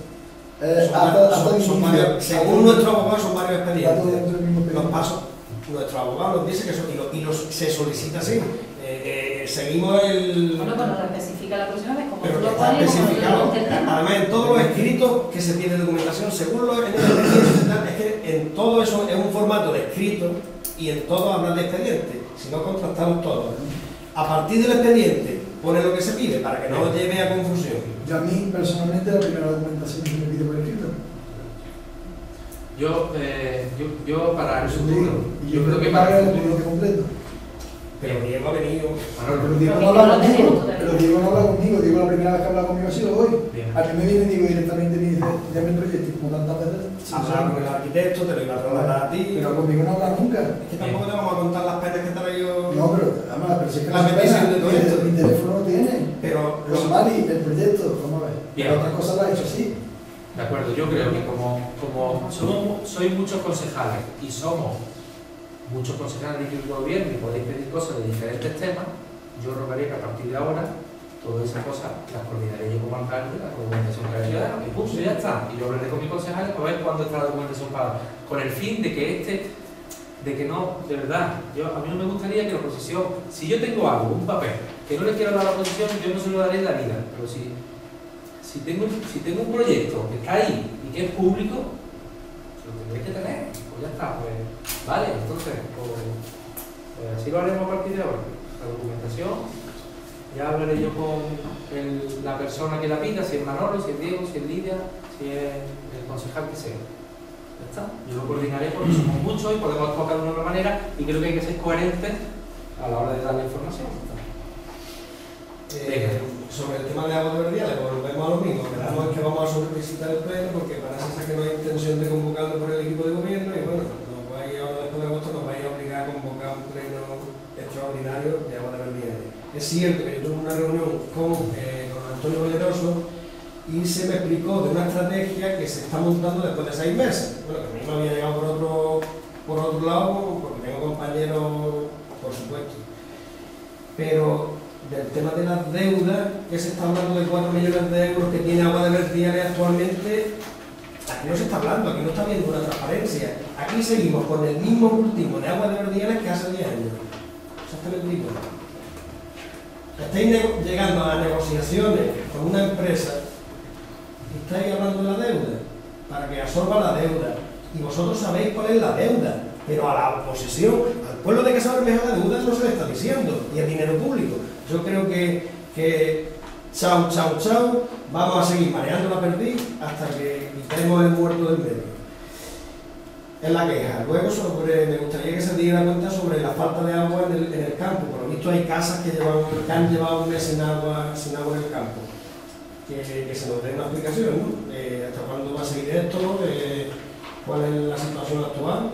Speaker 1: Según nuestro abogado son varios
Speaker 9: Está todo
Speaker 1: expedientes.
Speaker 9: dentro del mismo
Speaker 1: Los
Speaker 9: expediente.
Speaker 1: pasos, nuestro abogado nos dice que eso, se solicita así. Seguimos el...
Speaker 2: Bueno, pues nos lo especifica la próxima vez, como
Speaker 1: Pero
Speaker 2: tú
Speaker 1: que
Speaker 2: lo
Speaker 1: está
Speaker 2: pones, como tú
Speaker 1: especificado.
Speaker 2: lo entendemos.
Speaker 1: Además, en todos los escritos que se pide documentación, según los en el expediente, es que en todo eso es un formato de escrito y en todo hablan de expediente. Si no, contrastamos todo. A partir del expediente, pone lo que se pide para que no lleve a confusión.
Speaker 9: Yo a mí, personalmente, la primera documentación que me pide por escrito.
Speaker 5: yo para el
Speaker 9: Eso
Speaker 5: futuro,
Speaker 9: digo. Y
Speaker 5: yo creo que
Speaker 9: paga
Speaker 5: para
Speaker 9: el
Speaker 5: el futuro,
Speaker 9: expediente completo.
Speaker 1: Pero Diego ha venido...
Speaker 9: Pero Diego no
Speaker 2: no
Speaker 9: habla
Speaker 2: lo tenemos
Speaker 9: conmigo.
Speaker 2: todavía.
Speaker 9: Pero Diego no habla conmigo. Diego la primera vez que habla conmigo ha sido hoy.
Speaker 5: Bien.
Speaker 9: A mí me viene Diego directamente y me dice, llame el proyecto, y como tantas veces.
Speaker 1: Hablar con el arquitecto, te lo iba a trasladar a ti.
Speaker 9: Pero conmigo no habla nunca.
Speaker 1: Es que tampoco te vamos a contar las penas que traigo.
Speaker 9: No, pero además, pero si es que
Speaker 1: La
Speaker 9: no se
Speaker 1: petición
Speaker 9: pega,
Speaker 1: de todo esto.
Speaker 9: mi teléfono no tiene.
Speaker 1: Pero
Speaker 9: Los Mari, el proyecto, vamos a ver.
Speaker 5: Bien.
Speaker 9: Pero otras cosas las ha hecho así.
Speaker 5: de acuerdo, yo creo que como sois muchos concejales y somos muchos concejales del gobierno y podéis pedir cosas de diferentes temas, yo rogaría que a partir de ahora todas esas cosas las coordinaré yo como alcalde, la documentación que haya dado, y punto, ya está. Y yo hablaré con mis concejales para ver cuándo está la documentación para, con el fin de que de que no, de verdad, a mí no me gustaría que la oposición, si yo tengo algo, un papel, que no le quiero dar a la oposición, yo no se lo daré en la vida, pero si tengo un proyecto que está ahí y que es público, lo tendréis que tener, pues ya está, pues vale, entonces, pues así lo haremos a partir de ahora, la documentación, ya hablaré yo con la persona que la pida, si es Manolo, si es Diego, si es Lidia, si es el concejal que sea. Ya está. Yo lo coordinaré porque somos muchos y podemos actuar de una manera y creo que hay que ser coherentes a la hora de dar la información.
Speaker 1: Sobre el tema de aguas de verdiales, volvemos a lo mismo. Quedamos que vamos a sobrevisitar el pleno porque parece ser que no hay intención de convocarlo por el equipo de gobierno y bueno, ahora después de agosto nos vais a obligar a convocar un pleno extraordinario de aguas de verdiales. Es cierto que yo tuve una reunión con Antonio Valeroso y se me explicó de una estrategia que se está montando después de 6 meses. Bueno, que a mí me había llegado por otro lado, porque tengo compañeros, por supuesto. Pero del tema de las deudas, que se está hablando de 4 millones de euros que tiene Agua de Verdiales actualmente, aquí no se está hablando, aquí no está habiendo una transparencia. Aquí seguimos con el mismo cultivo de Agua de Verdiales que hace 10 años. exactamente igual. Estáis llegando a negociaciones con una empresa y estáis hablando de la deuda, para que absorba la deuda. Y vosotros sabéis cuál es la deuda, pero a la oposición, al pueblo de que sabe mejor la deuda no se le está diciendo, y el dinero público. Yo creo que chao, chao, chao, vamos a seguir mareando la perdiz hasta que quitemos el muerto del medio. Es la queja. Luego me gustaría que se diera cuenta sobre la falta de agua en el campo. Por lo visto hay casas que han llevado un mes sin agua en el campo. Que se nos dé una explicación, ¿no? ¿Hasta cuándo va a seguir esto? ¿Cuál es la situación actual?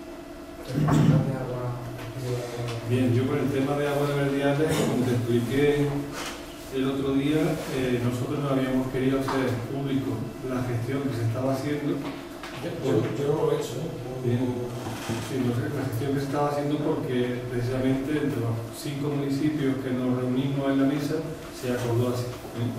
Speaker 8: Bien, yo con el tema de agua de verdiales, como te expliqué el otro día, nosotros no habíamos querido hacer público la gestión que se estaba haciendo.
Speaker 1: Yo no lo he hecho, ¿no?
Speaker 8: Bien. Sí, no sé, la gestión que se estaba haciendo porque precisamente entre los 5 municipios que nos reunimos en la mesa se acordó así.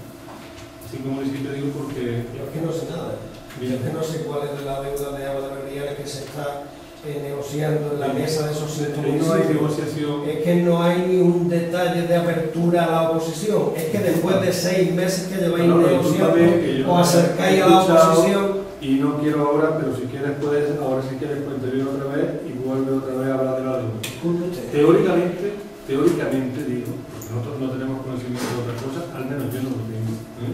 Speaker 8: 5 municipios digo porque...
Speaker 1: Yo es que no sé nada. Yo es que no sé cuál es la deuda de agua de verdiales que se está negociando en la mesa de esos 5 municipios.
Speaker 8: No hay negociación.
Speaker 1: Es que no hay ni un detalle de apertura a la oposición. Es que después de 6 meses que lleváis negociando, os acercáis a la oposición.
Speaker 8: Y no quiero ahora, pero si quieres puedes, ahora si quieres puedes intervenir otra vez y vuelve otra vez a hablar de la deuda. Teóricamente digo, porque nosotros no tenemos conocimiento de otras cosas, al menos yo no lo tengo.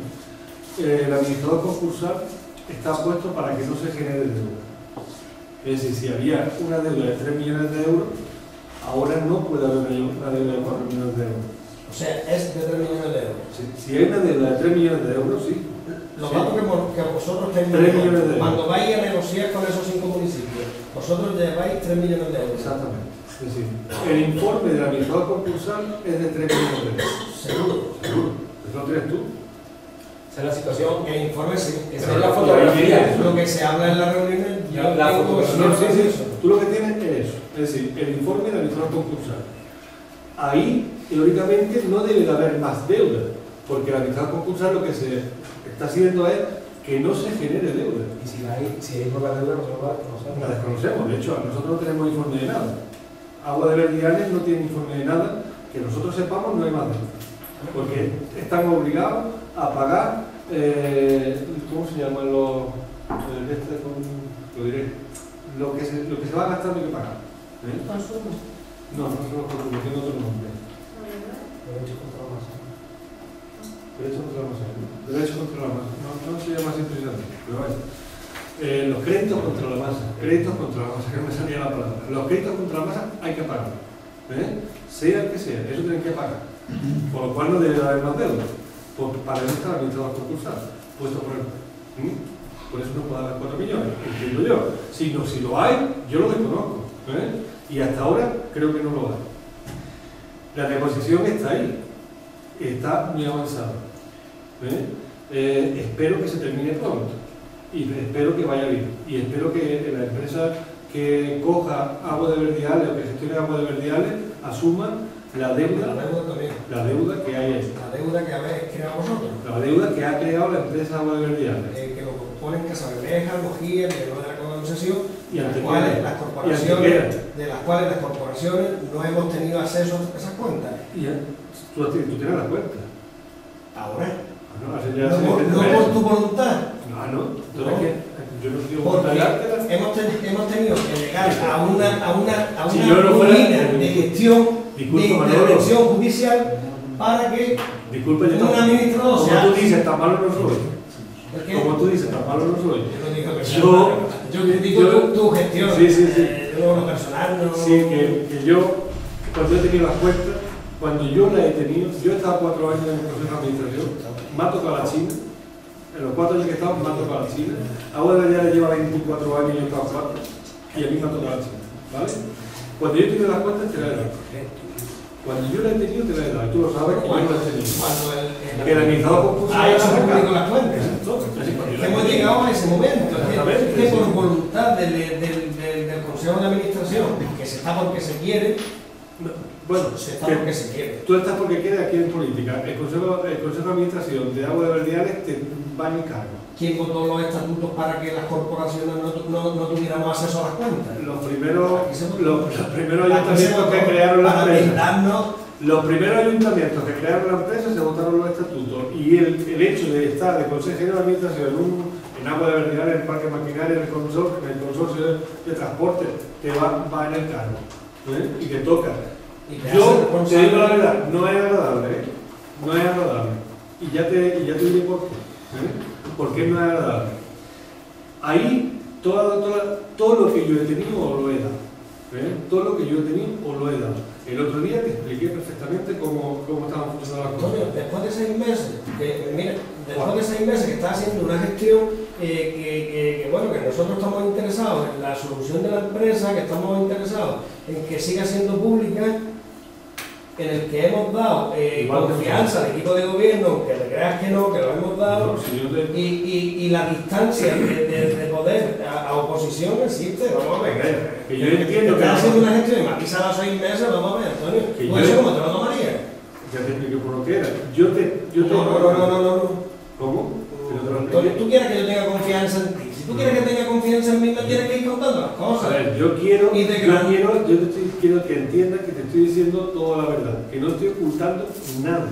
Speaker 8: El administrador concursal está puesto para que no se genere deuda. Es decir, si había una deuda de 3 millones de euros, ahora no puede haber una deuda de 4 millones de euros.
Speaker 1: O sea, es de 3 millones de euros.
Speaker 8: Si hay una deuda de 3 millones de euros, sí.
Speaker 1: Los datos que vosotros tenéis, cuando vais a negociar con esos 5 municipios, vosotros lleváis 3 millones de euros.
Speaker 8: Exactamente. Es decir, el informe del administrador concursal es de 3 millones de euros.
Speaker 1: Seguro.
Speaker 8: ¿Eso lo tienes tú?
Speaker 5: Esa es la situación.
Speaker 1: El informe sí.
Speaker 5: Esa es la fotografía.
Speaker 1: Lo que se habla en las reuniones,
Speaker 5: la fotografía.
Speaker 8: Sí. Tú lo que tienes es eso. Es decir, el informe del administrador concursal. Ahí, teóricamente, no debe de haber más deuda, porque el administrador concursal lo que se está haciendo es que no se genere deuda.
Speaker 5: Y si hay por la deuda, nosotros
Speaker 8: la desconocemos. De hecho, nosotros no tenemos informe de nada. Agua de verdiales no tiene informe de nada. Que nosotros sepamos, no hay más deuda. Porque están obligados a pagar, ¿cómo se llaman los? Lo diré. Lo que se va gastando hay que pagar.
Speaker 10: Consumo.
Speaker 8: No son los consumos, tiene otro nombre.
Speaker 5: derechos contra la masa.
Speaker 8: Derecho contra la masa. Derecho contra la masa. No se llama así precisamente, pero vaya. Los créditos contra la masa. Créditos contra la masa, que no me salía la palabra. Los créditos contra la masa hay que pagar. Sea el que sea, eso tienen que pagar. Por lo cual no debe haber más deuda. Para eso está el administrador concursal, puesto por él. Por eso no puede haber 4 millones, entiendo yo. Si lo hay, yo lo desconozco. Y hasta ahora creo que no lo hay. La negociación está ahí, está muy avanzada. Espero que se termine pronto y espero que vaya bien. Y espero que la empresa que coja agua de verdiales o que gestione agua de verdiales asuma la deuda que hay ahí.
Speaker 1: La deuda que habéis creado vosotros.
Speaker 8: La deuda que ha creado la empresa agua de verdiales.
Speaker 1: Que lo ponen Casa Bermeja, Logía, de la concesión,
Speaker 8: y
Speaker 1: de las cuales las corporaciones no hemos tenido acceso a esas cuentas.
Speaker 8: ¿Tú tienes las cuentas?
Speaker 1: Ahora.
Speaker 8: No
Speaker 1: por tu voluntad.
Speaker 8: No. Yo no quiero
Speaker 1: porque hemos tenido que llegar a una línea de gestión de intervención judicial para que un administrador
Speaker 8: como tú dices, tan malo no soy. Como tú dices, tan malo no soy.
Speaker 1: Yo digo tu gestión.
Speaker 8: Sí.
Speaker 1: Yo lo personal no.
Speaker 8: Sí, que yo, cuando he tenido las cuentas, cuando yo las he tenido, yo he estado 4 años en el proceso de administración, me ha tocado la China. En los 4 años que he estado, me ha tocado la China. Agua de Verdiales lleva 24 años y yo he estado 4. Y a mí me ha tocado la China. ¿Vale? Cuando yo he tenido las cuentas, te las he dado. Cuando yo las he tenido, te las he dado. Tú lo sabes que yo no las he tenido. Que el administrador concursal
Speaker 1: ha hecho público las cuentas. Hemos llegado a ese momento. Que por voluntad del Consejo de Administración, que se está porque se quiere,
Speaker 8: Bueno,
Speaker 1: se está porque se quiere.
Speaker 8: tú estás porque quieres aquí en política. El Consejo de Administración de Aguas de Verdiales te va en cargo.
Speaker 1: ¿Quién votó los estatutos para que las corporaciones no tuviéramos acceso a las cuentas?
Speaker 8: Los primeros
Speaker 1: Aquí se
Speaker 8: ayuntamientos
Speaker 1: votó
Speaker 8: que crearon la
Speaker 1: para
Speaker 8: empresa.
Speaker 1: brindarnos.
Speaker 8: Los primeros ayuntamientos que crearon la empresa se votaron los estatutos y el hecho de estar de consejero de administración en Agua de Verdiales, en el Parque Maquinaria, en el consorcio de transporte, te va en el cargo, ¿eh? Y te toca. Yo te digo la verdad, no es agradable, ¿eh? No es agradable. Y ya te diré por qué. ¿Por qué no es agradable? Ahí todo lo que yo he tenido os lo he dado. Todo lo que yo he tenido os lo he dado. El otro día te expliqué perfectamente cómo estaban funcionando las cosas.
Speaker 1: Antonio, después de 6 meses, después de 6 meses que estás haciendo una gestión bueno, que nosotros estamos interesados en la solución de la empresa, que estamos interesados en que siga siendo pública, en el que hemos dado confianza al equipo de gobierno, aunque te creas que no, que lo hemos dado, y la distancia de poder a oposición existe, vamos a ver.
Speaker 8: Que yo entiendo que
Speaker 1: estás haciendo una gestión y matiza a 6 meses, vamos a ver, Antonio. ¿Por eso cómo te lo tomarías?
Speaker 8: Ya te expliqué por lo que era.
Speaker 1: No.
Speaker 8: ¿Cómo?
Speaker 1: Antonio, tú quieres que yo tenga confianza en ti. Si tú quieres que tenga confianza en mí, me tienes que ir contando las cosas.
Speaker 8: A ver, yo quiero que entiendas que te estoy diciendo toda la verdad, que no estoy ocultando nada.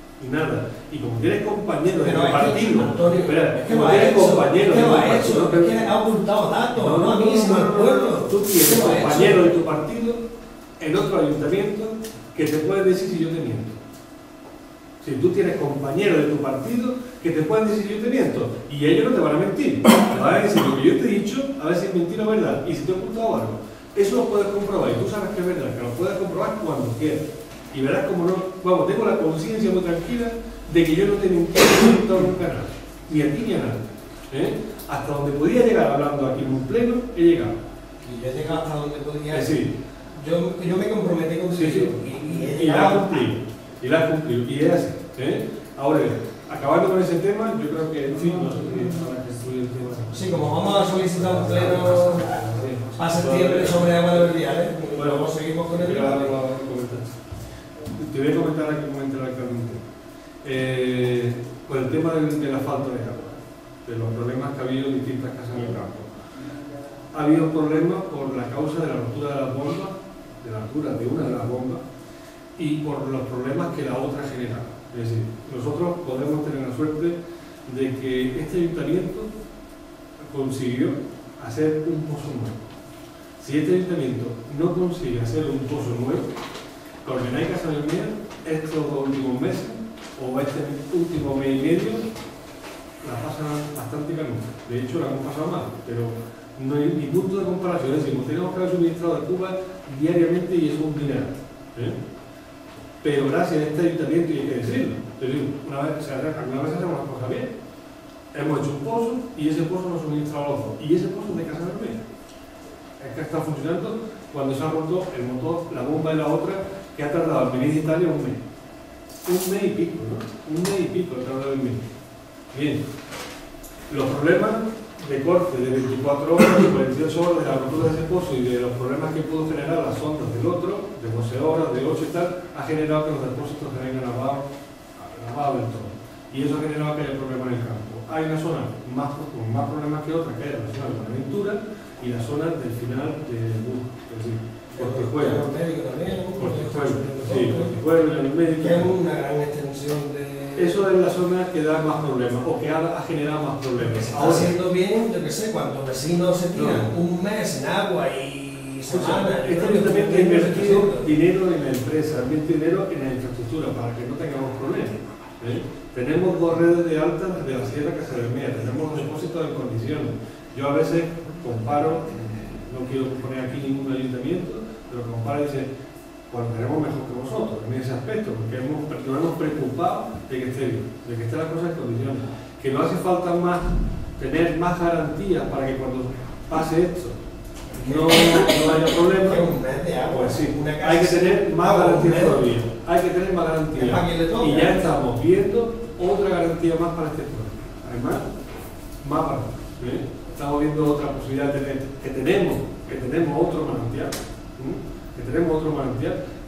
Speaker 8: Y como tienes compañeros de tu partido,
Speaker 1: Antonio,
Speaker 8: espera,
Speaker 1: es que
Speaker 8: como
Speaker 1: lo ha
Speaker 8: tienes
Speaker 1: hecho,
Speaker 8: compañeros de tu partido,
Speaker 1: es que ha ocultado datos, no a mí, sino al pueblo.
Speaker 8: Tú tienes compañeros de tu partido en otro ayuntamiento que te pueden decir si yo te miento. Si tú tienes compañeros de tu partido que te pueden decir si yo te miento, y ellos no te van a mentir, te van a decir lo que yo te he dicho, a ver si es mentira o verdad, y si te he ocultado algo. Eso lo puedes comprobar, y tú sabes que es verdad, que lo puedes comprobar cuando quieras. Y verás como no, vamos, tengo la conciencia muy tranquila de que yo no te he mentido nunca nada, ni a ti ni a nadie. Hasta donde podía llegar hablando aquí en un pleno, he llegado.
Speaker 1: Y yo he llegado hasta donde podía.
Speaker 8: Sí.
Speaker 1: Yo me comprometí con
Speaker 8: sí. Y la has cumplido. Y la has cumplido. Y es así. Ahora, acabando con ese tema, yo creo que, en fin, no sé para que estudie el tema.
Speaker 1: Sí, como vamos a solicitar un pleno para septiembre sobre Agua de Verdiales, bueno, vamos seguimos con el debate.
Speaker 8: Te voy a comentar actualmente. Por el tema de la falta de agua, de los problemas que ha habido en distintas casas en el campo. Ha habido problemas por la causa de la rotura de las bombas, de la altura de una de las bombas, y por los problemas que la otra generaba. Es decir, nosotros podemos tener la suerte de que este ayuntamiento consiguió hacer un pozo nuevo. Si este ayuntamiento no consigue hacer un pozo nuevo, Colmenar y Casalmía, estos 2 últimos meses, o este último mes y medio, la pasan bastante canuta. De hecho, la hemos pasado mal, pero no hay ni punto de comparación. Es decir, tenemos que haber suministrado a Cuba diariamente y eso es un dinero. Pero gracias a este ayuntamiento, y hay que decirlo, una vez hacemos las cosas bien. Hemos hecho un pozo y ese pozo nos suministra a los dos. Y ese pozo es de Casa Bermeja. Es que está funcionando cuando se ha roto el motor, la bomba y la otra, que ha tardado en venir de Italia un mes. Un mes y pico, ¿no? Un mes y pico ha tardado en venir. Bien. Los problemas de corte de 24 horas, de 48 horas de la rotura de ese pozo y de los problemas que pudo generar las ondas del otro, de 12 horas, de 8 y tal, ha generado que los depósitos se vengan lavados del todo. Y eso ha generado que haya problemas en el campo. Hay una zona con más problemas que otra, que es la zona de Buenaventura y la zona del final de Burgos, es decir, Portijuelo. Portijuelo, el médico.
Speaker 1: Que es una gran extensión de.
Speaker 8: Eso es la zona que da más problemas o que ha generado más problemas.
Speaker 1: Se está haciendo bien, yo qué sé, cuando vecinos se tiran un mes en agua y semanas.
Speaker 8: Este ayuntamiento ha invertido dinero en la empresa, ha invertido dinero en la infraestructura para que no tengamos problemas. Tenemos 2 redes de alta desde la Sierra Casa Bermeja, tenemos depósitos en condiciones. Yo a veces comparo, no quiero poner aquí ningún ayuntamiento, pero comparo y dice, pues tenemos mejor que vosotros en ese aspecto, porque nos hemos preocupado de que esté bien, de que estén las cosas en condiciones. Que no hace falta tener más garantías para que cuando pase esto no haya problemas. Pues sí, hay que tener más garantías todavía. Hay que tener más garantías. Y ya estamos viendo otra garantía más para este pueblo. Además, más para estamos viendo otra posibilidad de tener, que tenemos otro manantial. Que tenemos otro manantial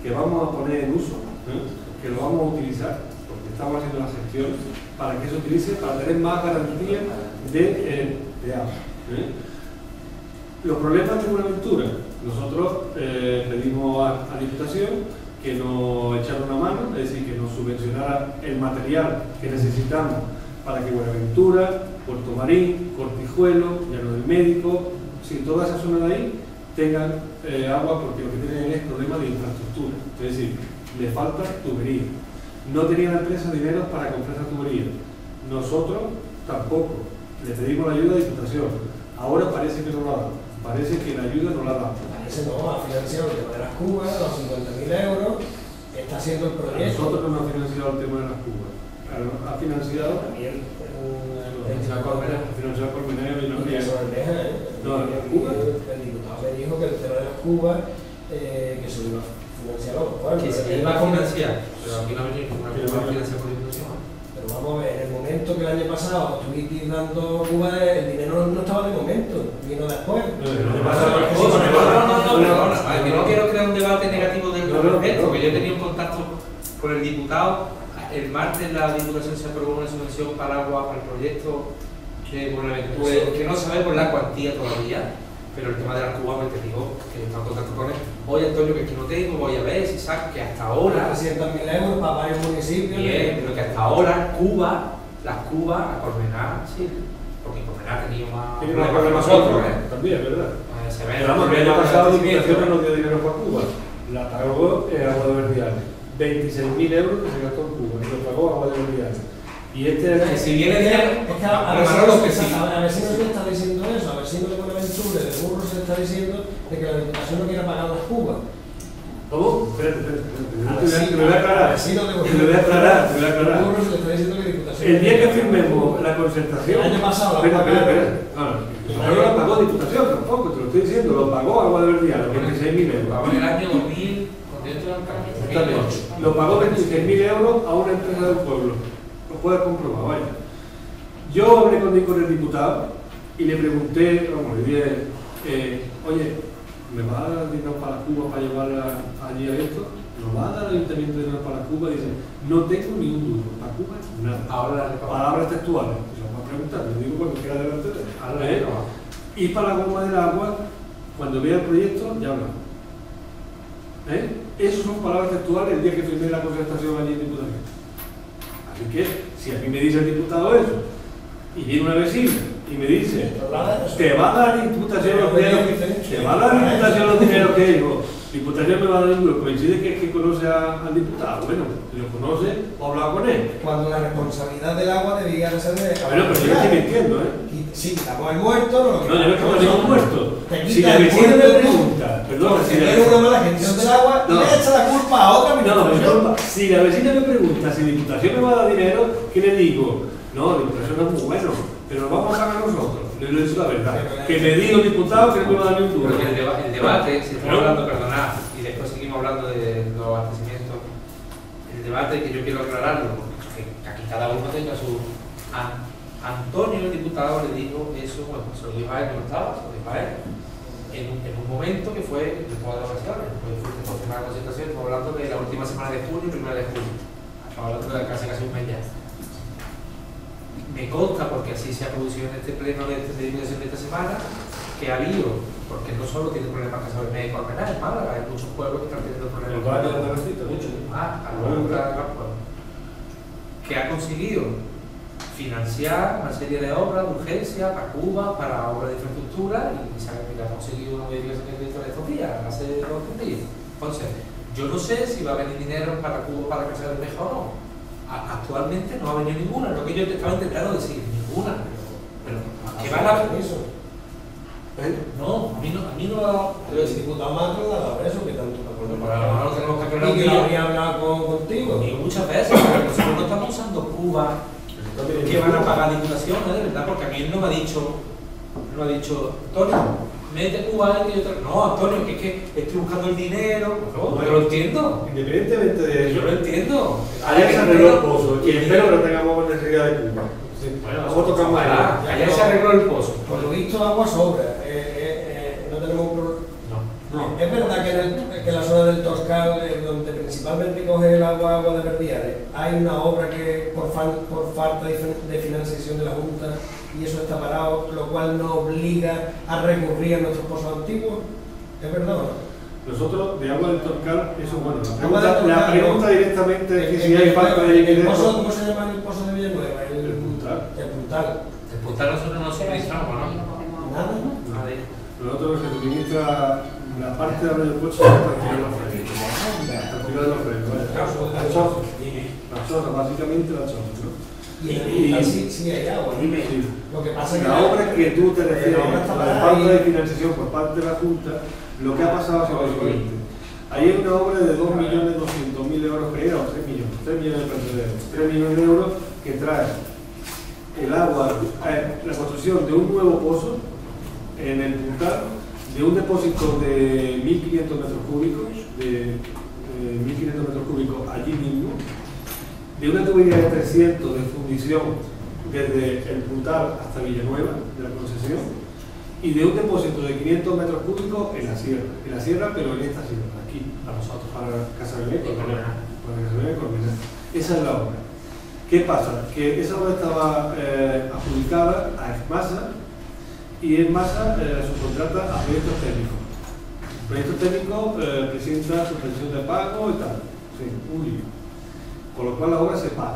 Speaker 8: que vamos a poner en uso, que lo vamos a utilizar, porque estamos haciendo la gestión para que se utilice, para tener más garantía de agua. Los problemas de Buenaventura, nosotros pedimos a Diputación que nos echara una mano, es decir, que nos subvencionara el material que necesitamos para que Buenaventura, Puerto Marín, Cortijuelo, Llano del Médico, si toda esa zona de ahí tengan agua, porque lo que tienen es problema de infraestructura, es decir, le falta tubería. No tenía la empresa dinero para comprar esa tubería. Nosotros tampoco. Le pedimos la ayuda de Diputación. Ahora parece que no la dan. Parece que la ayuda no la dan.
Speaker 1: Parece no, ha financiado el tema de las cubas, los 50.000 euros, está haciendo el proyecto.
Speaker 8: Nosotros no hemos financiado el tema de las cubas. Ha financiado
Speaker 1: También
Speaker 8: financiado por Minero y no
Speaker 1: y eso es deja,
Speaker 8: No, las cubas.
Speaker 1: El diputado me dijo que el tema de las cubas, que se iba a financiar los pueblos.
Speaker 5: Que se iba a financiar, pero aquí no ha venido ninguna cuba financiada por Diputación.
Speaker 1: Pero vamos a ver, en el momento que el año pasado estuviste dando cubas, el dinero no estaba de momento, vino después.
Speaker 5: No quiero crear un debate negativo del respecto, porque yo he tenido un contacto con el diputado. El martes la Diputación se aprobó una subvención para agua para el proyecto de Buenaventura, que no sabemos la cuantía todavía, pero el tema de las cubas, te digo, que está en contacto con él. Oye, Antonio, que aquí no tengo, voy a ver si sabes que hasta ahora...
Speaker 1: 300.000 euros para varios municipios.
Speaker 5: Bien, pero que hasta ahora las cubas a Colmenar, sí, porque Colmenar ha tenido más problemas que nosotros,
Speaker 8: También, ¿verdad?
Speaker 5: Se ve
Speaker 8: el año pasado Diputación no nos dio dinero para Cuba. La pagó Agua de Verdiales. 26.000 euros que se gastó en Cuba, y lo pagó Agua de Verdiales. Y
Speaker 5: que si viene dinero,
Speaker 1: es que a ver si no se está diciendo eso, a ver si no de Buenaventura, de Burro se está diciendo de que la Diputación no quiere pagar las cubas.
Speaker 8: ¿Cómo? Espérate.
Speaker 1: Te
Speaker 8: lo voy a aclarar. Te lo voy a aclarar.
Speaker 1: Burro se le está diciendo que la Diputación.
Speaker 8: El día que firmemos la concertación.
Speaker 1: El año pasado la
Speaker 8: no lo pagó Diputación tampoco, te lo estoy diciendo, lo pagó Agua de Verdiales, 26.000 euros.
Speaker 5: Pagó en el año 2000,
Speaker 8: lo pagó 26.000 euros a una empresa del pueblo. Lo puedes comprobar, vaya. Yo hablé con el diputado y le pregunté, le dije, oye, ¿me vas a dar dinero para las cubas para llevarla allí a esto? ¿Nos va a dar el ayuntamiento dinero para las cubas? Dice, no tengo ni un duro, para Cuba nada. Palabras textuales. Yo me voy a preguntar, le digo cuando quiera delante de él. Y para la goma del agua, cuando vea el proyecto, ya hablamos. Esas son palabras textuales el día que firmé la concertación allí en Diputación. Así que, si a mí me dice el diputado eso, y viene una vecina y me dice, te va a dar Diputación los dineros que digo, Diputación me va a dar un duro, coincide que conoce al diputado, bueno, lo conoce o ha hablado con él.
Speaker 1: Cuando la responsabilidad del agua debía ser de...
Speaker 8: Bueno, pero yo estoy mintiendo,
Speaker 1: Sí, quitamos el muerto,
Speaker 8: no, yo no quitamos ningún muerto. Si la vecina me pregunta, perdón,
Speaker 1: si tiene una mala gestión del agua, le echa la culpa a otra
Speaker 8: Diputación. Si la vecina me pregunta si Diputación me va a dar dinero, ¿qué le digo? No, Diputación no es muy bueno, pero lo vamos a pagar nosotros. Le digo la verdad. Que me diga el diputado que no me va a dar ni un duro.
Speaker 5: Porque el debate, si estamos hablando, perdonad, y después seguimos hablando de los abastecimientos, el debate que yo quiero aclararlo, que aquí cada uno tenga su... Antonio, el diputado, le dijo eso, bueno, se lo dijo a él, que no estaba, se lo dijo a él, en un momento que fue de todas las ocasiones, después de la concentración, estamos hablando de la última semana de junio y primera de julio, estamos hablando de casi un mes ya. Me consta, porque así se ha producido en este pleno de diputación de esta semana, que ha habido, porque no solo tiene problemas Casa Bermeja y Colmenar, en Málaga, hay muchos pueblos que están teniendo problemas. Muchos más, algunos que ha conseguido financiar una serie de obras de urgencia para Cuba, para obras de infraestructura, y saben que ha conseguido una modificación de crédito de estos días, hace 2 días. Entonces, yo no sé si va a venir dinero para Cuba para Casa Bermeja o no. Actualmente no ha venido ninguna, lo que yo te estaba intentando decir, ninguna. Pero ¿qué van a hacer eso? No, a mí no lo ha dado.
Speaker 1: Pero el diputado Macro ha dado eso, que tanto te acuerdas.
Speaker 5: Pero ahora lo tenemos que aclarar.
Speaker 1: Y que lo habría hablado contigo.
Speaker 5: Y muchas veces, pero nosotros no estamos usando Cuba. ¿Qué van a pagar diputaciones, de verdad? Porque a mí él no me ha dicho, Antonio, mete Cuba y yo te... No, Antonio, que es que estoy buscando el dinero. No, yo lo entiendo.
Speaker 8: Independientemente de eso,
Speaker 5: yo lo entiendo.
Speaker 8: Ayer se arregló el pozo y espero que no tengamos necesidad de Cuba.
Speaker 5: Bueno, nosotros tocamos ayer se arregló el pozo.
Speaker 1: Por lo visto, agua sobra. No tenemos un problema.
Speaker 5: No.
Speaker 1: Es verdad que en la zona del Toscal, donde principalmente coge el agua de Verdiales, hay una obra que por falta de financiación de la Junta y eso está parado, lo cual nos obliga a recurrir a nuestros pozos antiguos. ¿Es verdad o no?
Speaker 8: Nosotros, de agua del Torcal, eso bueno,
Speaker 1: La
Speaker 8: pregunta directamente es que si hay falta de liquidez.
Speaker 1: ¿Cómo se llama el pozo de Villanueva?
Speaker 8: El Puntal.
Speaker 1: El Puntal.
Speaker 5: El Puntal nosotros no suministramos, ¿no?
Speaker 1: Nada.
Speaker 8: Nosotros se suministra la parte de del coche hasta el final de los frenos. Hasta el final de los frenos. La choza, básicamente la choza, ¿no?
Speaker 1: Y en el Puntal sí hay agua.
Speaker 8: Sí.
Speaker 1: Lo que pasa es que
Speaker 8: la obra que tú te refieres a la falta de financiación por parte de la Junta, lo que ha pasado es lo siguiente. Ahí hay una obra de 2.200.000 euros que era, o 3 millones de euros. 3 millones de euros que trae el agua, la construcción de un nuevo pozo en el Puntal, de un depósito de 1.500 metros cúbicos, allí mismo, de una tubería de 300 de fundición desde el Puntal hasta Villanueva, de la concesión, y de un depósito de 500 metros cúbicos en la sierra, pero en esta sierra, aquí, a nosotros, para Casablanca y Colmenar. Esa es la obra. ¿Qué pasa? Que esa obra estaba adjudicada a EFMASA, y EFMASA subcontrata a proyectos técnicos. Proyectos técnicos presenta suspensión de pago y tal. Sí, un lío. Con lo cual la obra se paga.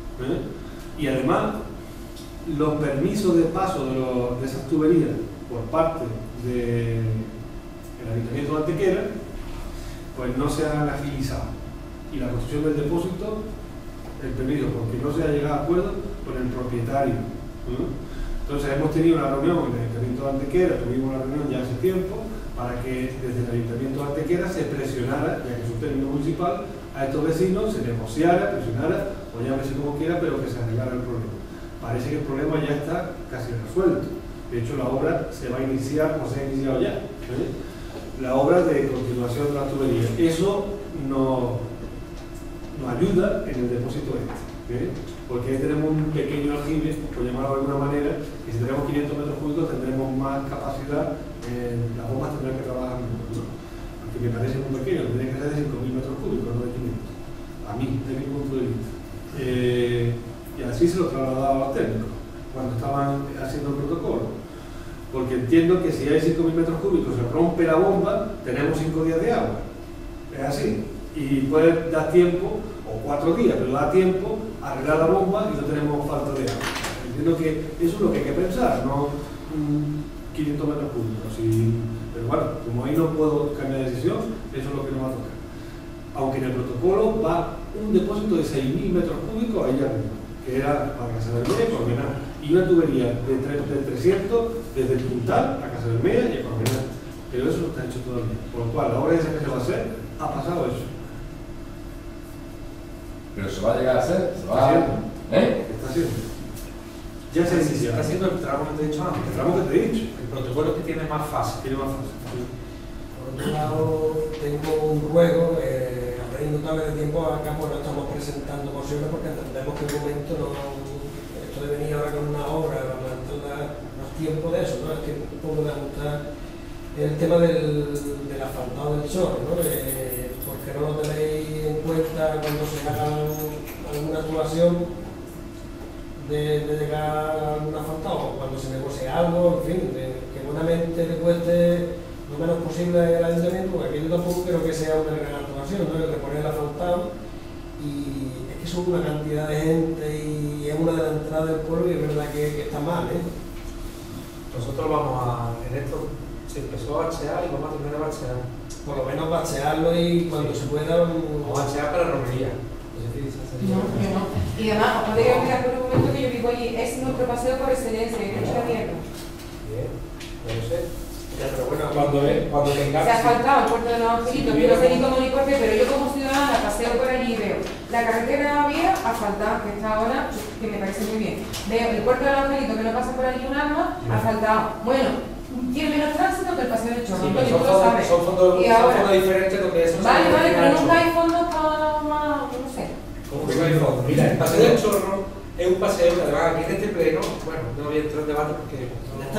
Speaker 8: Y además, los permisos de paso de esas tuberías por parte del Ayuntamiento de Antequera, pues no se han agilizado. Y la construcción del depósito, el permiso, porque no se ha llegado a acuerdo con el propietario. Entonces hemos tenido una reunión en el Ayuntamiento de Antequera, tuvimos una reunión ya hace tiempo, para que desde el Ayuntamiento de Antequera se presionara, ya que es un término municipal, a estos vecinos, se negociara, presionara, o llámese como quiera, pero que se arreglara el problema. Parece que el problema ya está casi resuelto. De hecho, la obra se va a iniciar, o se ha iniciado ya, la obra de continuación de la tubería. Eso nos ayuda en el depósito porque ahí tenemos un pequeño aljibe, por llamarlo de alguna manera, y si tenemos 500 metros cúbicos tendremos más capacidad, las bombas tendrán que trabajar menos, ¿no? Aunque me parece muy pequeño, tendría que ser de 5.000 metros cúbicos, no de 500, a mí, de mi punto de vista. Y así se lo trasladaba a los técnicos cuando estaban haciendo el protocolo, porque entiendo que si hay 5.000 metros cúbicos, se rompe la bomba, tenemos 5 días de agua, es así, y puede dar tiempo, o 4 días, pero da tiempo a arreglar la bomba y no tenemos falta de agua. Entiendo que eso es lo que hay que pensar, no 500 metros cúbicos, pero bueno, como ahí no puedo cambiar de decisión, eso es lo que nos va a tocar. Aunque en el protocolo va un depósito de 6.000 metros cúbicos ahí arriba, que era para Casa Bermea y Colmenar, y una tubería de 300 desde el Puntal a Casa Bermea y a Colmenar, pero eso no está hecho todavía, por lo cual la obra esa que se va a hacer, ha pasado eso.
Speaker 11: Pero se va a llegar a hacer, se va a
Speaker 8: hacer.
Speaker 11: Está
Speaker 8: haciendo. Ya se inicia.
Speaker 5: Está haciendo el tramo que te he dicho antes.
Speaker 8: El tramo que te he dicho.
Speaker 5: El protocolo que tiene más fase.
Speaker 1: Por otro lado, tengo un ruego, a raíz notable de tiempo acá, pues no estamos presentando mociones porque entendemos que el momento no, esto de venir ahora con una obra, adelantar los tiempos de eso, ¿no? Es que un poco de ajustar el tema del asfaltado del Chorro, ¿no? Porque no lo tenéis en cuenta cuando se haga alguna actuación de llegar a algún asfaltado, cuando se negocie algo, en fin, que buenamente le cueste lo menos posible al ayuntamiento, porque aquí yo tampoco creo que sea una gran actuación, ¿no? El reponer el asfaltado, y es que son una cantidad de gente y es una de las entradas del pueblo y es verdad que está mal,
Speaker 5: Nosotros vamos a, en esto se empezó a bachear y vamos a terminar a bachear.
Speaker 1: Por lo menos bachearlo y cuando se pueda...
Speaker 5: Vamos a bachear para la romería.
Speaker 4: No, yo no. Y además, os podría explicar por un momento que yo vivo allí, es nuestro paseo por excelencia, y mucho la mierda.
Speaker 5: Bien, no sé.
Speaker 1: Ya, pero bueno,
Speaker 5: cuando tengas...
Speaker 4: Se ha faltado el puerto de los Angelitos, yo no sé ni cómo ni por qué, pero yo como ciudadana paseo por allí y veo la carretera vía asfaltada, que está ahora, que me parece muy bien. Veo el puerto de los Angelitos, que no pasa por allí un alma, asfaltado. Bueno, tiene menos tránsito que el paseo del Chorro,
Speaker 5: sí,
Speaker 4: tú lo sabes.
Speaker 5: Son fondos diferentes donde eso
Speaker 4: vale, pero nunca hay fondos para más, no sé.
Speaker 5: ¿Cómo que no hay fondos? Mira, el paseo del Chorro es un paseo que además aquí en este pleno, bueno, no voy a entrar en debate porque...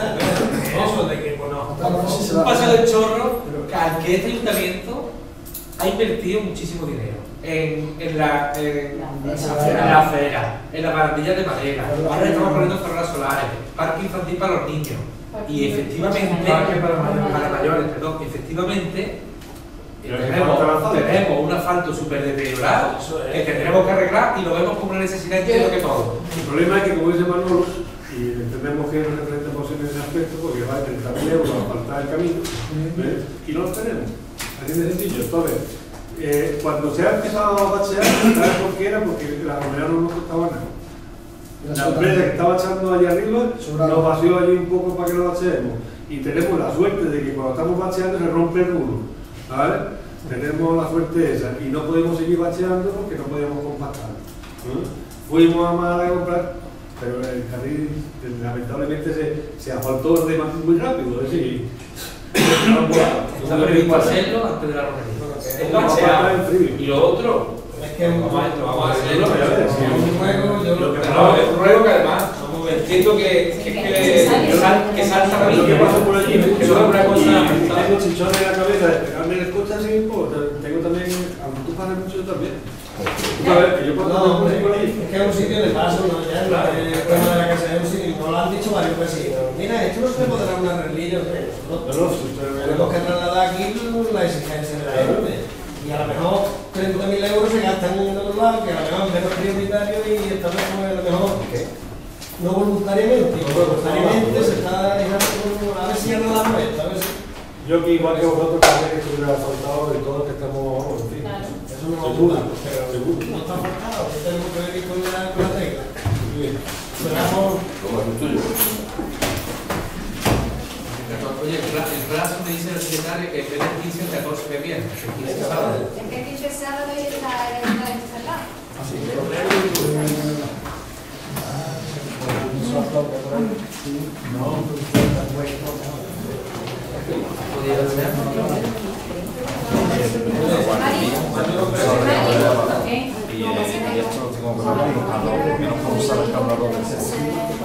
Speaker 1: Eso de que, bueno,
Speaker 5: un paseo del Chorro al que este ayuntamiento ha invertido muchísimo dinero en la acera, en las barandillas de madera, ahora estamos poniendo farolas solares, parque infantil para los niños, y efectivamente, para mayores, perdón, efectivamente tenemos un asfalto súper deteriorado que tendremos que arreglar y lo vemos como una necesidad entiendo que todo.
Speaker 8: El problema es que, como dice Manolo, y entendemos que es una referente posible en ese aspecto, porque va a 30.000 euros a faltar el camino, ¿ves? Y no los tenemos. Así de sencillo. Entonces, cuando se ha empezado a bachear, ¿sabes por qué era? Porque la comunidad no nos costaba nada. La empresa que estaba echando allá arriba nos vació allí un poco para que lo bacheemos. Y tenemos la suerte de que cuando estamos bacheando se rompe el muro. ¿Vale? Tenemos la suerte esa y no podemos seguir bacheando porque no podíamos compactar. Fuimos a Málaga a comprar, pero el carril lamentablemente se asfaltó muy rápido, es decir,
Speaker 5: Vamos a hacerlo antes de la romería. Y lo otro,
Speaker 1: es que
Speaker 5: vamos a hacerlo,
Speaker 1: es
Speaker 5: un ruego que además entiendo que salta para mí.
Speaker 8: Yo paso por allí,
Speaker 5: eso es una cosa.
Speaker 8: Tengo chichones en la cabeza, pegarme el coche así, tengo también, aunque tú pases mucho yo también. Que yo paso por allí.
Speaker 1: Es que es un sitio de paso, ¿no? Ya el tema de la casa es un sitio, nos lo han dicho varios vecinos. Mira, esto no se puede dar una reglilla, nosotros tenemos que trasladar aquí la exigencia de la gente. Y a lo mejor 30.000 euros se gastan en otro lado, que a lo mejor es menos prioritario y estamos como a lo mejor no voluntariamente, voluntariamente se está dejando, a ver si ya no la muestra, a ver si...
Speaker 8: Yo que igual que vosotros también que estuviera faltado de todo lo que estamos, en fin,
Speaker 1: eso no lo duda, pero no está faltado, que tenemos que venir con la regla. Esperamos...
Speaker 11: ¿Cómo es el tuyo?
Speaker 5: Oye, el plazo me dice el secretario que en vez del 15 el 14 que viene. El 15 sábado.
Speaker 7: Es que el 15 sábado y está el cerrado.
Speaker 8: así
Speaker 11: Y esto lo tengo que ver, no puedo usar el cargador del